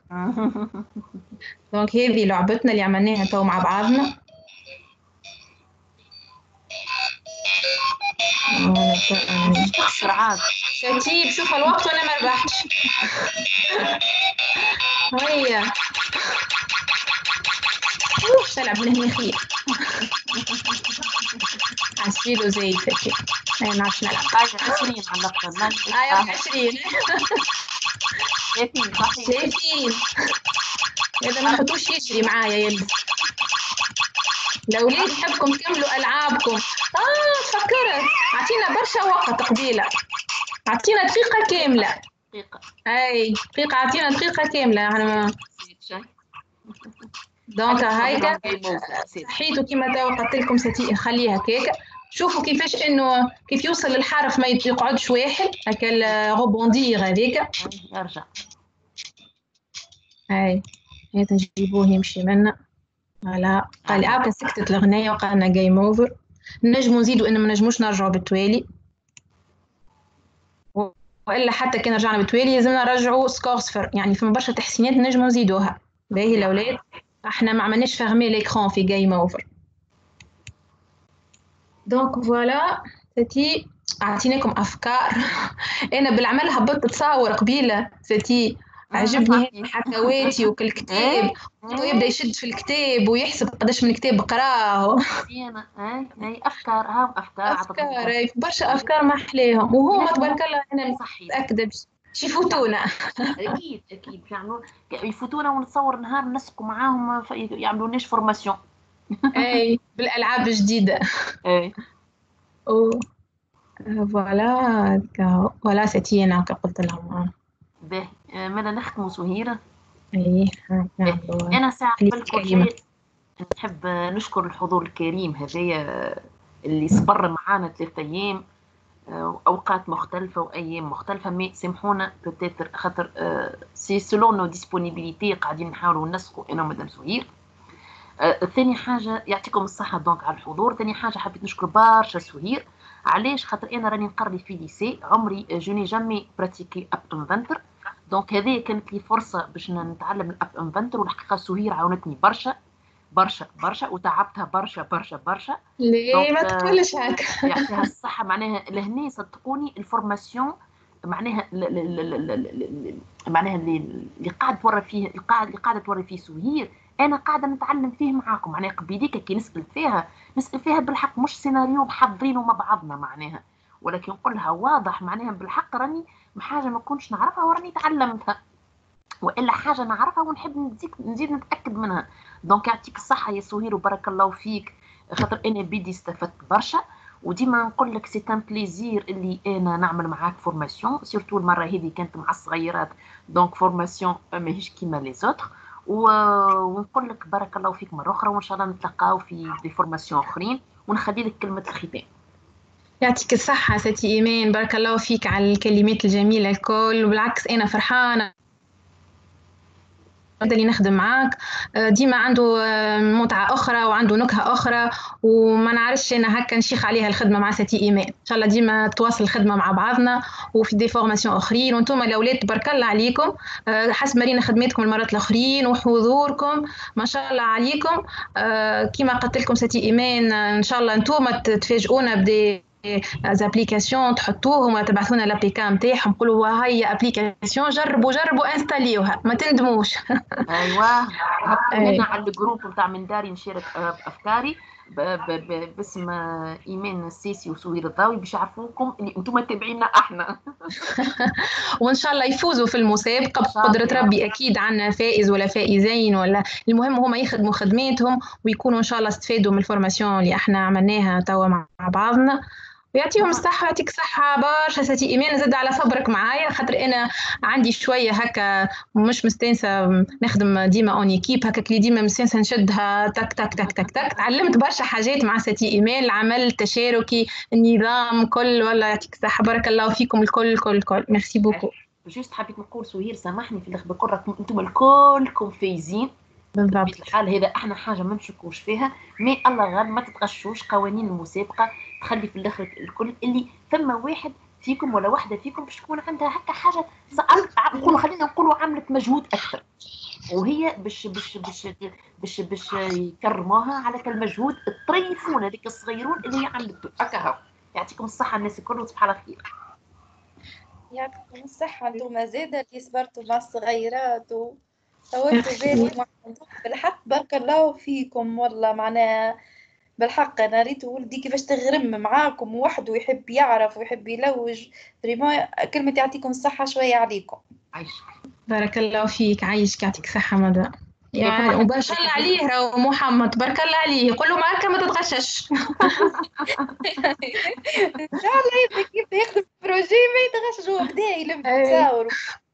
دونك هذه لعبتنا اللي عملناها تو مع بعضنا. سرعات ترتيب شوف الوقت وانا ما ربحتش. هيا اوف تلعب من هنا خير. عسيلو زي فتي ما نعرفش نلعب. عشرين على الأقل. ايوه عشرين. شايفين صحيح. شايفين هذا ما نحطوش يجري معايا يلي. الأولاد نحبكم تكملوا ألعابكم. آه فكرت عطينا برشا وقت قبيلة. عطينا دقيقة كاملة. دقيقة. أي دقيقة عطينا دقيقة كاملة. أنا دونك هايكا صحيتو كيما توا قلت لكم ستي نخليها كيكا. شوفوا كيفاش انه كيف يوصل للحرف ما يقعدش واحد هكا الروبوندير هذيك. يرجع. هاي هات نجيبوه يمشي منا. فوالا قال لي عاوكا سكتت الغنايه وقالنا جيم اوفر. نجموا نزيدوا انه ما نجموش نرجعوا بالتوالي والا حتى كان رجعنا بالتوالي لازمنا نرجعوا سكور صفر. يعني فما برشا تحسينات نجموا نزيدوها. باهي الاولاد احنا ما عملناش فيرمي ليكران في جيم اوفر. دونك فوالا ستي اعطيناكم افكار. انا بالعمل هبطت تصاور قبيله ستي عجبني هيك حكواتي وكل كتاب ويبدا يشد في الكتاب ويحسب قداش من كتاب قراه. انا اي اي افكار هاو افكار افكار أي، برشا افكار ما احلاهم وهما تبارك الله انا صحيح متاكده باش باش يفوتونا. اكيد اكيد يعملوا يفوتونا ونتصور نهار نسقوا معاهم يعملوا ليش فورماسيون. اي بالالعاب الجديده. اي او فوالا فوالا سيتينا قلت لهم. باهي ماذا نختموا سهيرة. اي باهي. نعملوا انا ساعة خليك قبل كل كلمه. شيء نحب نشكر الحضور الكريم هذايا اللي صبر معانا ثلاثة ايام، اوقات مختلفه وايام مختلفه. مي سامحونا بوتيتر خاطر سي سولون نو ديسپونيبيليتي قاعدين نحاولوا نسقوا انا ومدام سهير. ثاني حاجه يعطيكم الصحه دونك على الحضور. ثاني حاجه حبيت نشكر برشا سهير. علاش؟ خاطر انا راني نقري في ليسي عمري جوني جامي براتيكي اب انفنتر، دونك هذه كانت لي فرصه باش نتعلم الاب انفنتر، والحقيقه سهير عاونتني برشا برشا برشا وتعبتها برشا برشا برشا. ليه ما تقولش هكا. يعطيها الصحة. معناها لهنا صدقوني الفورماسيون معناها ل ل ل ل معناها اللي اللي قاعد توري فيه القاعد اللي قاعدة توري فيه سهير أنا قاعدة نتعلم فيه معاكم. معناها قبيليك كي نسأل فيها نسأل فيها بالحق مش سيناريو محضرينه مع بعضنا معناها، ولكن نقولها واضح معناها بالحق راني حاجة ما كنتش نعرفها وراني تعلمتها، والا حاجه نعرفها ونحب نزيد نزيد نتاكد منها. دونك يعطيك الصحه يا سهير وبارك الله فيك، خاطر انا بيدي استفدت برشا. وديما نقول لك سي ان بليزير اللي انا نعمل معاك فورماسيون، سورتو المره هذه كانت مع الصغيرات دونك فورماسيون ماهيش كيما لي زوتر. ونقول لك بارك الله فيك مره اخرى، وان شاء الله نتلاقاو في دي فورماسيون اخرين. ونخلي لك كلمه الختام. يعطيك الصحة ستي إيمان، بارك الله فيك على الكلمات الجميلة الكل، وبالعكس أنا فرحانة اللي نخدم معاك. ديما عنده متعة أخرى وعنده نكهة أخرى، وما نعرفش أنا هكا نشيخ عليها الخدمة مع ستي إيمان. إن شاء الله ديما تواصل الخدمة مع بعضنا وفي دي فورماسيون أخرين. وانتم الأولاد تبارك الله عليكم، حسب مارينا خدمتكم المرات الأخرين وحضوركم ما شاء الله عليكم. كما قلت لكم ستي إيمان إن شاء الله انتم تفاجئونا بدي ابليكاسيون تحطوهم وتبعثونا الابليكا نتاعهم، قولوا هاي ابليكاسيون جربوا جربوا انستاليوها ما تندموش. ايوه هنا على الجروب نتاع من داري نشارك افكاري باسم ايمان السيسي وسهير الضاوي باش يعرفوكم اللي انتم تابعينا احنا. وان شاء الله يفوزوا في المسابقه بقدره ربي. اكيد عندنا فائز ولا فائزين، ولا المهم هما يخدموا خدماتهم ويكونوا ان شاء الله استفادوا من الفورماسيون اللي احنا عملناها توا مع بعضنا. ويعطيهم الصحة. يعطيك الصحة برشا ستي إيمان، زاد على صبرك معايا خاطر أنا عندي شوية هكا مش مستانسة نخدم ديما أون إيكيب هكا كلي ديما مستانسة نشدها تك تك تك تك تك. تعلمت برشا حاجات مع ستي إيمان، العمل التشاركي النظام كل. والله يعطيك الصحة بارك الله فيكم الكل الكل الكل. ميرسي بوكو. جوست حبيت نقول سهير سامحني في الاخر بقول لكم انتم الكلكم فايزين بالضبط. الحال هذا احنا حاجه ما نشكوش فيها، مي الله غالب ما تتغشوش قوانين المسابقه تخلي في الاخر الكل اللي ثم واحد فيكم ولا واحده فيكم باش تكون عندها هكا حاجه نقولوا خلينا نقولوا عملت مجهود اكثر، وهي باش باش باش باش باش يكرموها على المجهود الطريفون هذيك الصغيرون اللي هي عملته هكا. يعطيكم الصحه الناس الكل وتصبح على خير. يعطيكم الصحة انتم زاده اللي صبرتوا مع الصغيرات و طولتوا بالكم معهم بالحق بارك الله فيكم. والله معناها بالحق انا ريت ولدي كيفاش تغرم معاكم وحده ويحب يعرف ويحب يلوج. فريمون كلمة يعطيكم الصحة شوية عليكم. عايشك بارك الله فيك. عايشك يعطيك الصحة مدى. يعني وبارك الله عليه راهو محمد بارك الله عليه. قول له ما هكا ما تتغشش. ان شاء الله يبدا كيف يخدم بروجي ما يتغشش هو بدا يلم تصاور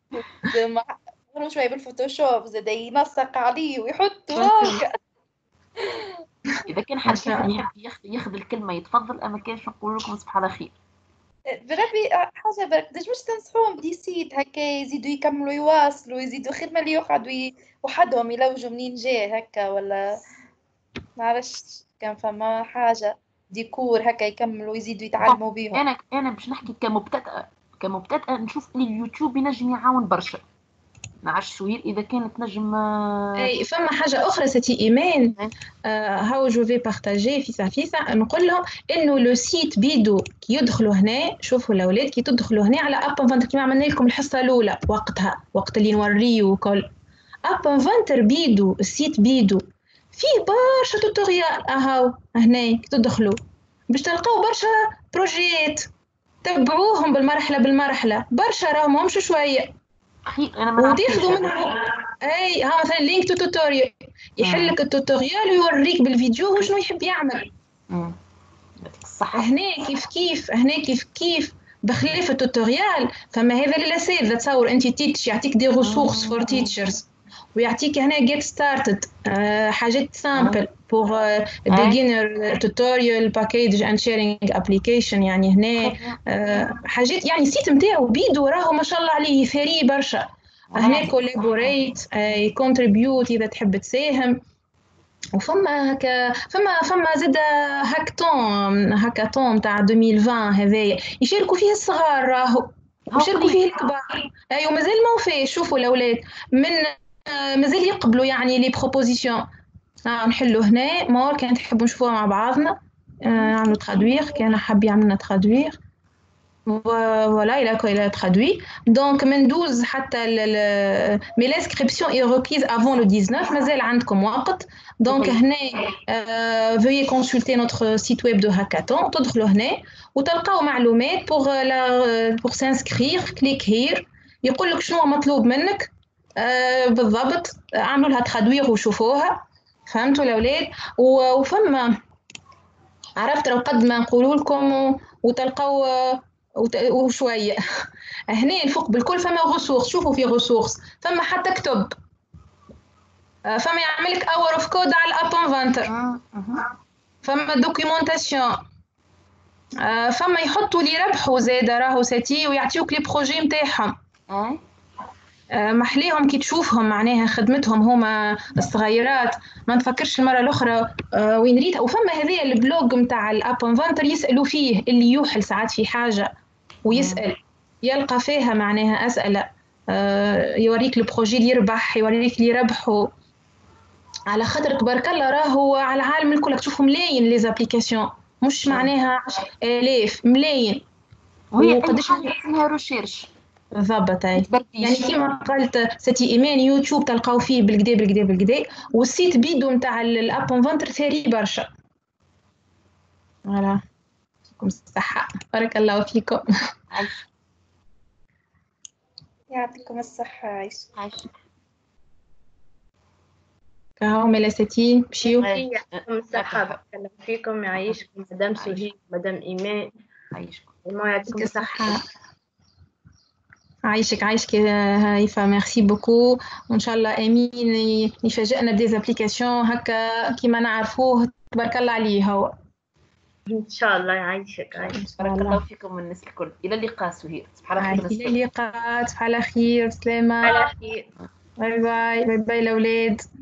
شويه بالفوتوشوب زاد ينسق عليه ويحط هكا. اذا كان حد يحب ياخذ الكلمه يتفضل، اما كانش نقول لكم صباح على خير. بربي حاجه برك داش مش تنصحوهم بدي سيت هكا يزيدوا يكملوا يواصلوا يزيدوا خير ما اللي يقعدوا وحدهم يلوجوا منين جاي هكا، ولا معرفش كان فما حاجه ديكور هكا يكملوا يزيدوا يتعلموا بيهم. انا انا باش نحكي كمبتدئه كمبتدئه نشوف ان اليوتيوب ينجم يعاون برشا نعرفش سهير اذا كانت نجم. اي فما حاجه اخرى ستي ايمان، آه هاو جو في بارطاجي فيسا فيسا نقول لهم انه لو سيت بيدو كي يدخلوا هنا، شوفوا الاولاد كي تدخلوا هنا على اب انفنتر كيما عملنا لكم الحصه الاولى وقتها، وقت اللي نوريو وكل اب انفنتر بيدو، السيت بيدو فيه برشا توتوريال. اهاو هنا كي تدخلوا باش تلقاو برشا بروجيات، تبعوهم بالمرحله بالمرحله، برشا راهم مش شويه اخي انا ما وتاخذوا منهم. اي ها مثلا لينك تو توتوريال يحل لك التوتوريال ويوريك بالفيديو هو شنو يحب يعمل. امم يعطيك الصحه. هنا كيف كيف هنا كيف كيف بخلاف التوتوريال فما هذا الاساس. تصور انت تيتش يعطيك دي ريسورس فور تيتشرز، ويعطيك هنا جيت ستارتد حاجات سامبل بور بيجينر توتوريال باكيج اند شيرينج ابليكيشن. يعني هنا uh, حاجات يعني السيت نتاعو بيدو راهو ما شاء الله عليه ثري برشا. هنا كولابوريت كونتريبيوت اذا تحب تساهم. وفما هكا فما فما زاد هاكتون هاكاطون تاع ألفين وعشرين هذايا يشاركوا فيه الصغار راهو ويشاركوا فيه الكبار. ايوه مازال ما وفاش. شوفوا الاولاد من مازال يقبلوا يعني لي بروبوزيسيون. آه نحلوا هنا مور كان تحبوا نشوفوها مع بعضنا. نعملوا آه ترادوير كان حاب يعملنا ترادوير. Voilà, il a, il a traduit. Donc, من douze حتى ال mais l'inscription est requise avant le dix-neuf. مازال عندكم وقت. Donc, هنا euh, veuillez consulter notre site web de Hackathon. تدخلوا هنا وتلقاو معلومات pour la pour s'inscrire. clique here. يقول لك شنو مطلوب منك euh, بالضبط. اعملوا لها ترادوير وشوفوها. فهمتوا الأولاد؟ وفما عرفت لو قد ما نقولوا لكم وتلقاو وشويه هنا الفوق بالكل فما غسوخ. شوفوا في غسوخ فما حتى كتب فما يعمل لك اور اوف كود على الاب انفنتر. فما دوكيومونطاسيون فما يحطوا لي ربحوا زاد راهو ساتي ويعطيوك لي بروجي نتاعهم. محليهم كي تشوفهم معناها خدمتهم هما الصغيرات. ما نفكرش المره الاخرى وين ريتها. وفما هذايا البلوج نتاع الاب انفنتر يسالوا فيه اللي يوحل ساعات في حاجه ويسال يلقى فيها معناها اسئله. يوريك البروجي اللي يربح يوريك اللي يربحوا على خاطر تبارك الله راهو على العالم الكل تشوفهم ملايين لي زابليكاسيون مش معناها آلاف ملايين. وهي قداش اسمها ريشيرش بالضبط. يعني كيما قلت ستي ايمان يوتيوب تلقاو فيه بالكدا بالكدا بالكدا. والسيت بيدو نتاع الاب انفنتر ثري برشا. فوالا يعطيكم الصحة. بارك الله فيكم. يعطيكم الصحة. عايش عايش كهو ملاساتين مشيو. يعطيكم الصحة. بارك الله فيكم. يعيشكم مدام سهير مدام إيمان. عايشكم يعطيكم الصحة. عايشك عايشك هايفا. ميرسي بوكو. وان شاء الله امين يفاجئنا بديزابليكاسيون هكا كيما نعرفوه. تبارك الله عليه هو ان شاء الله. يعيشك عايش. بارك الله فيكم من الناس الكل. الى اللقاء سهير. سبحان الله. الى اللقاء. تصبح على خير. سلامة. على خير. باي باي باي باي الاولاد.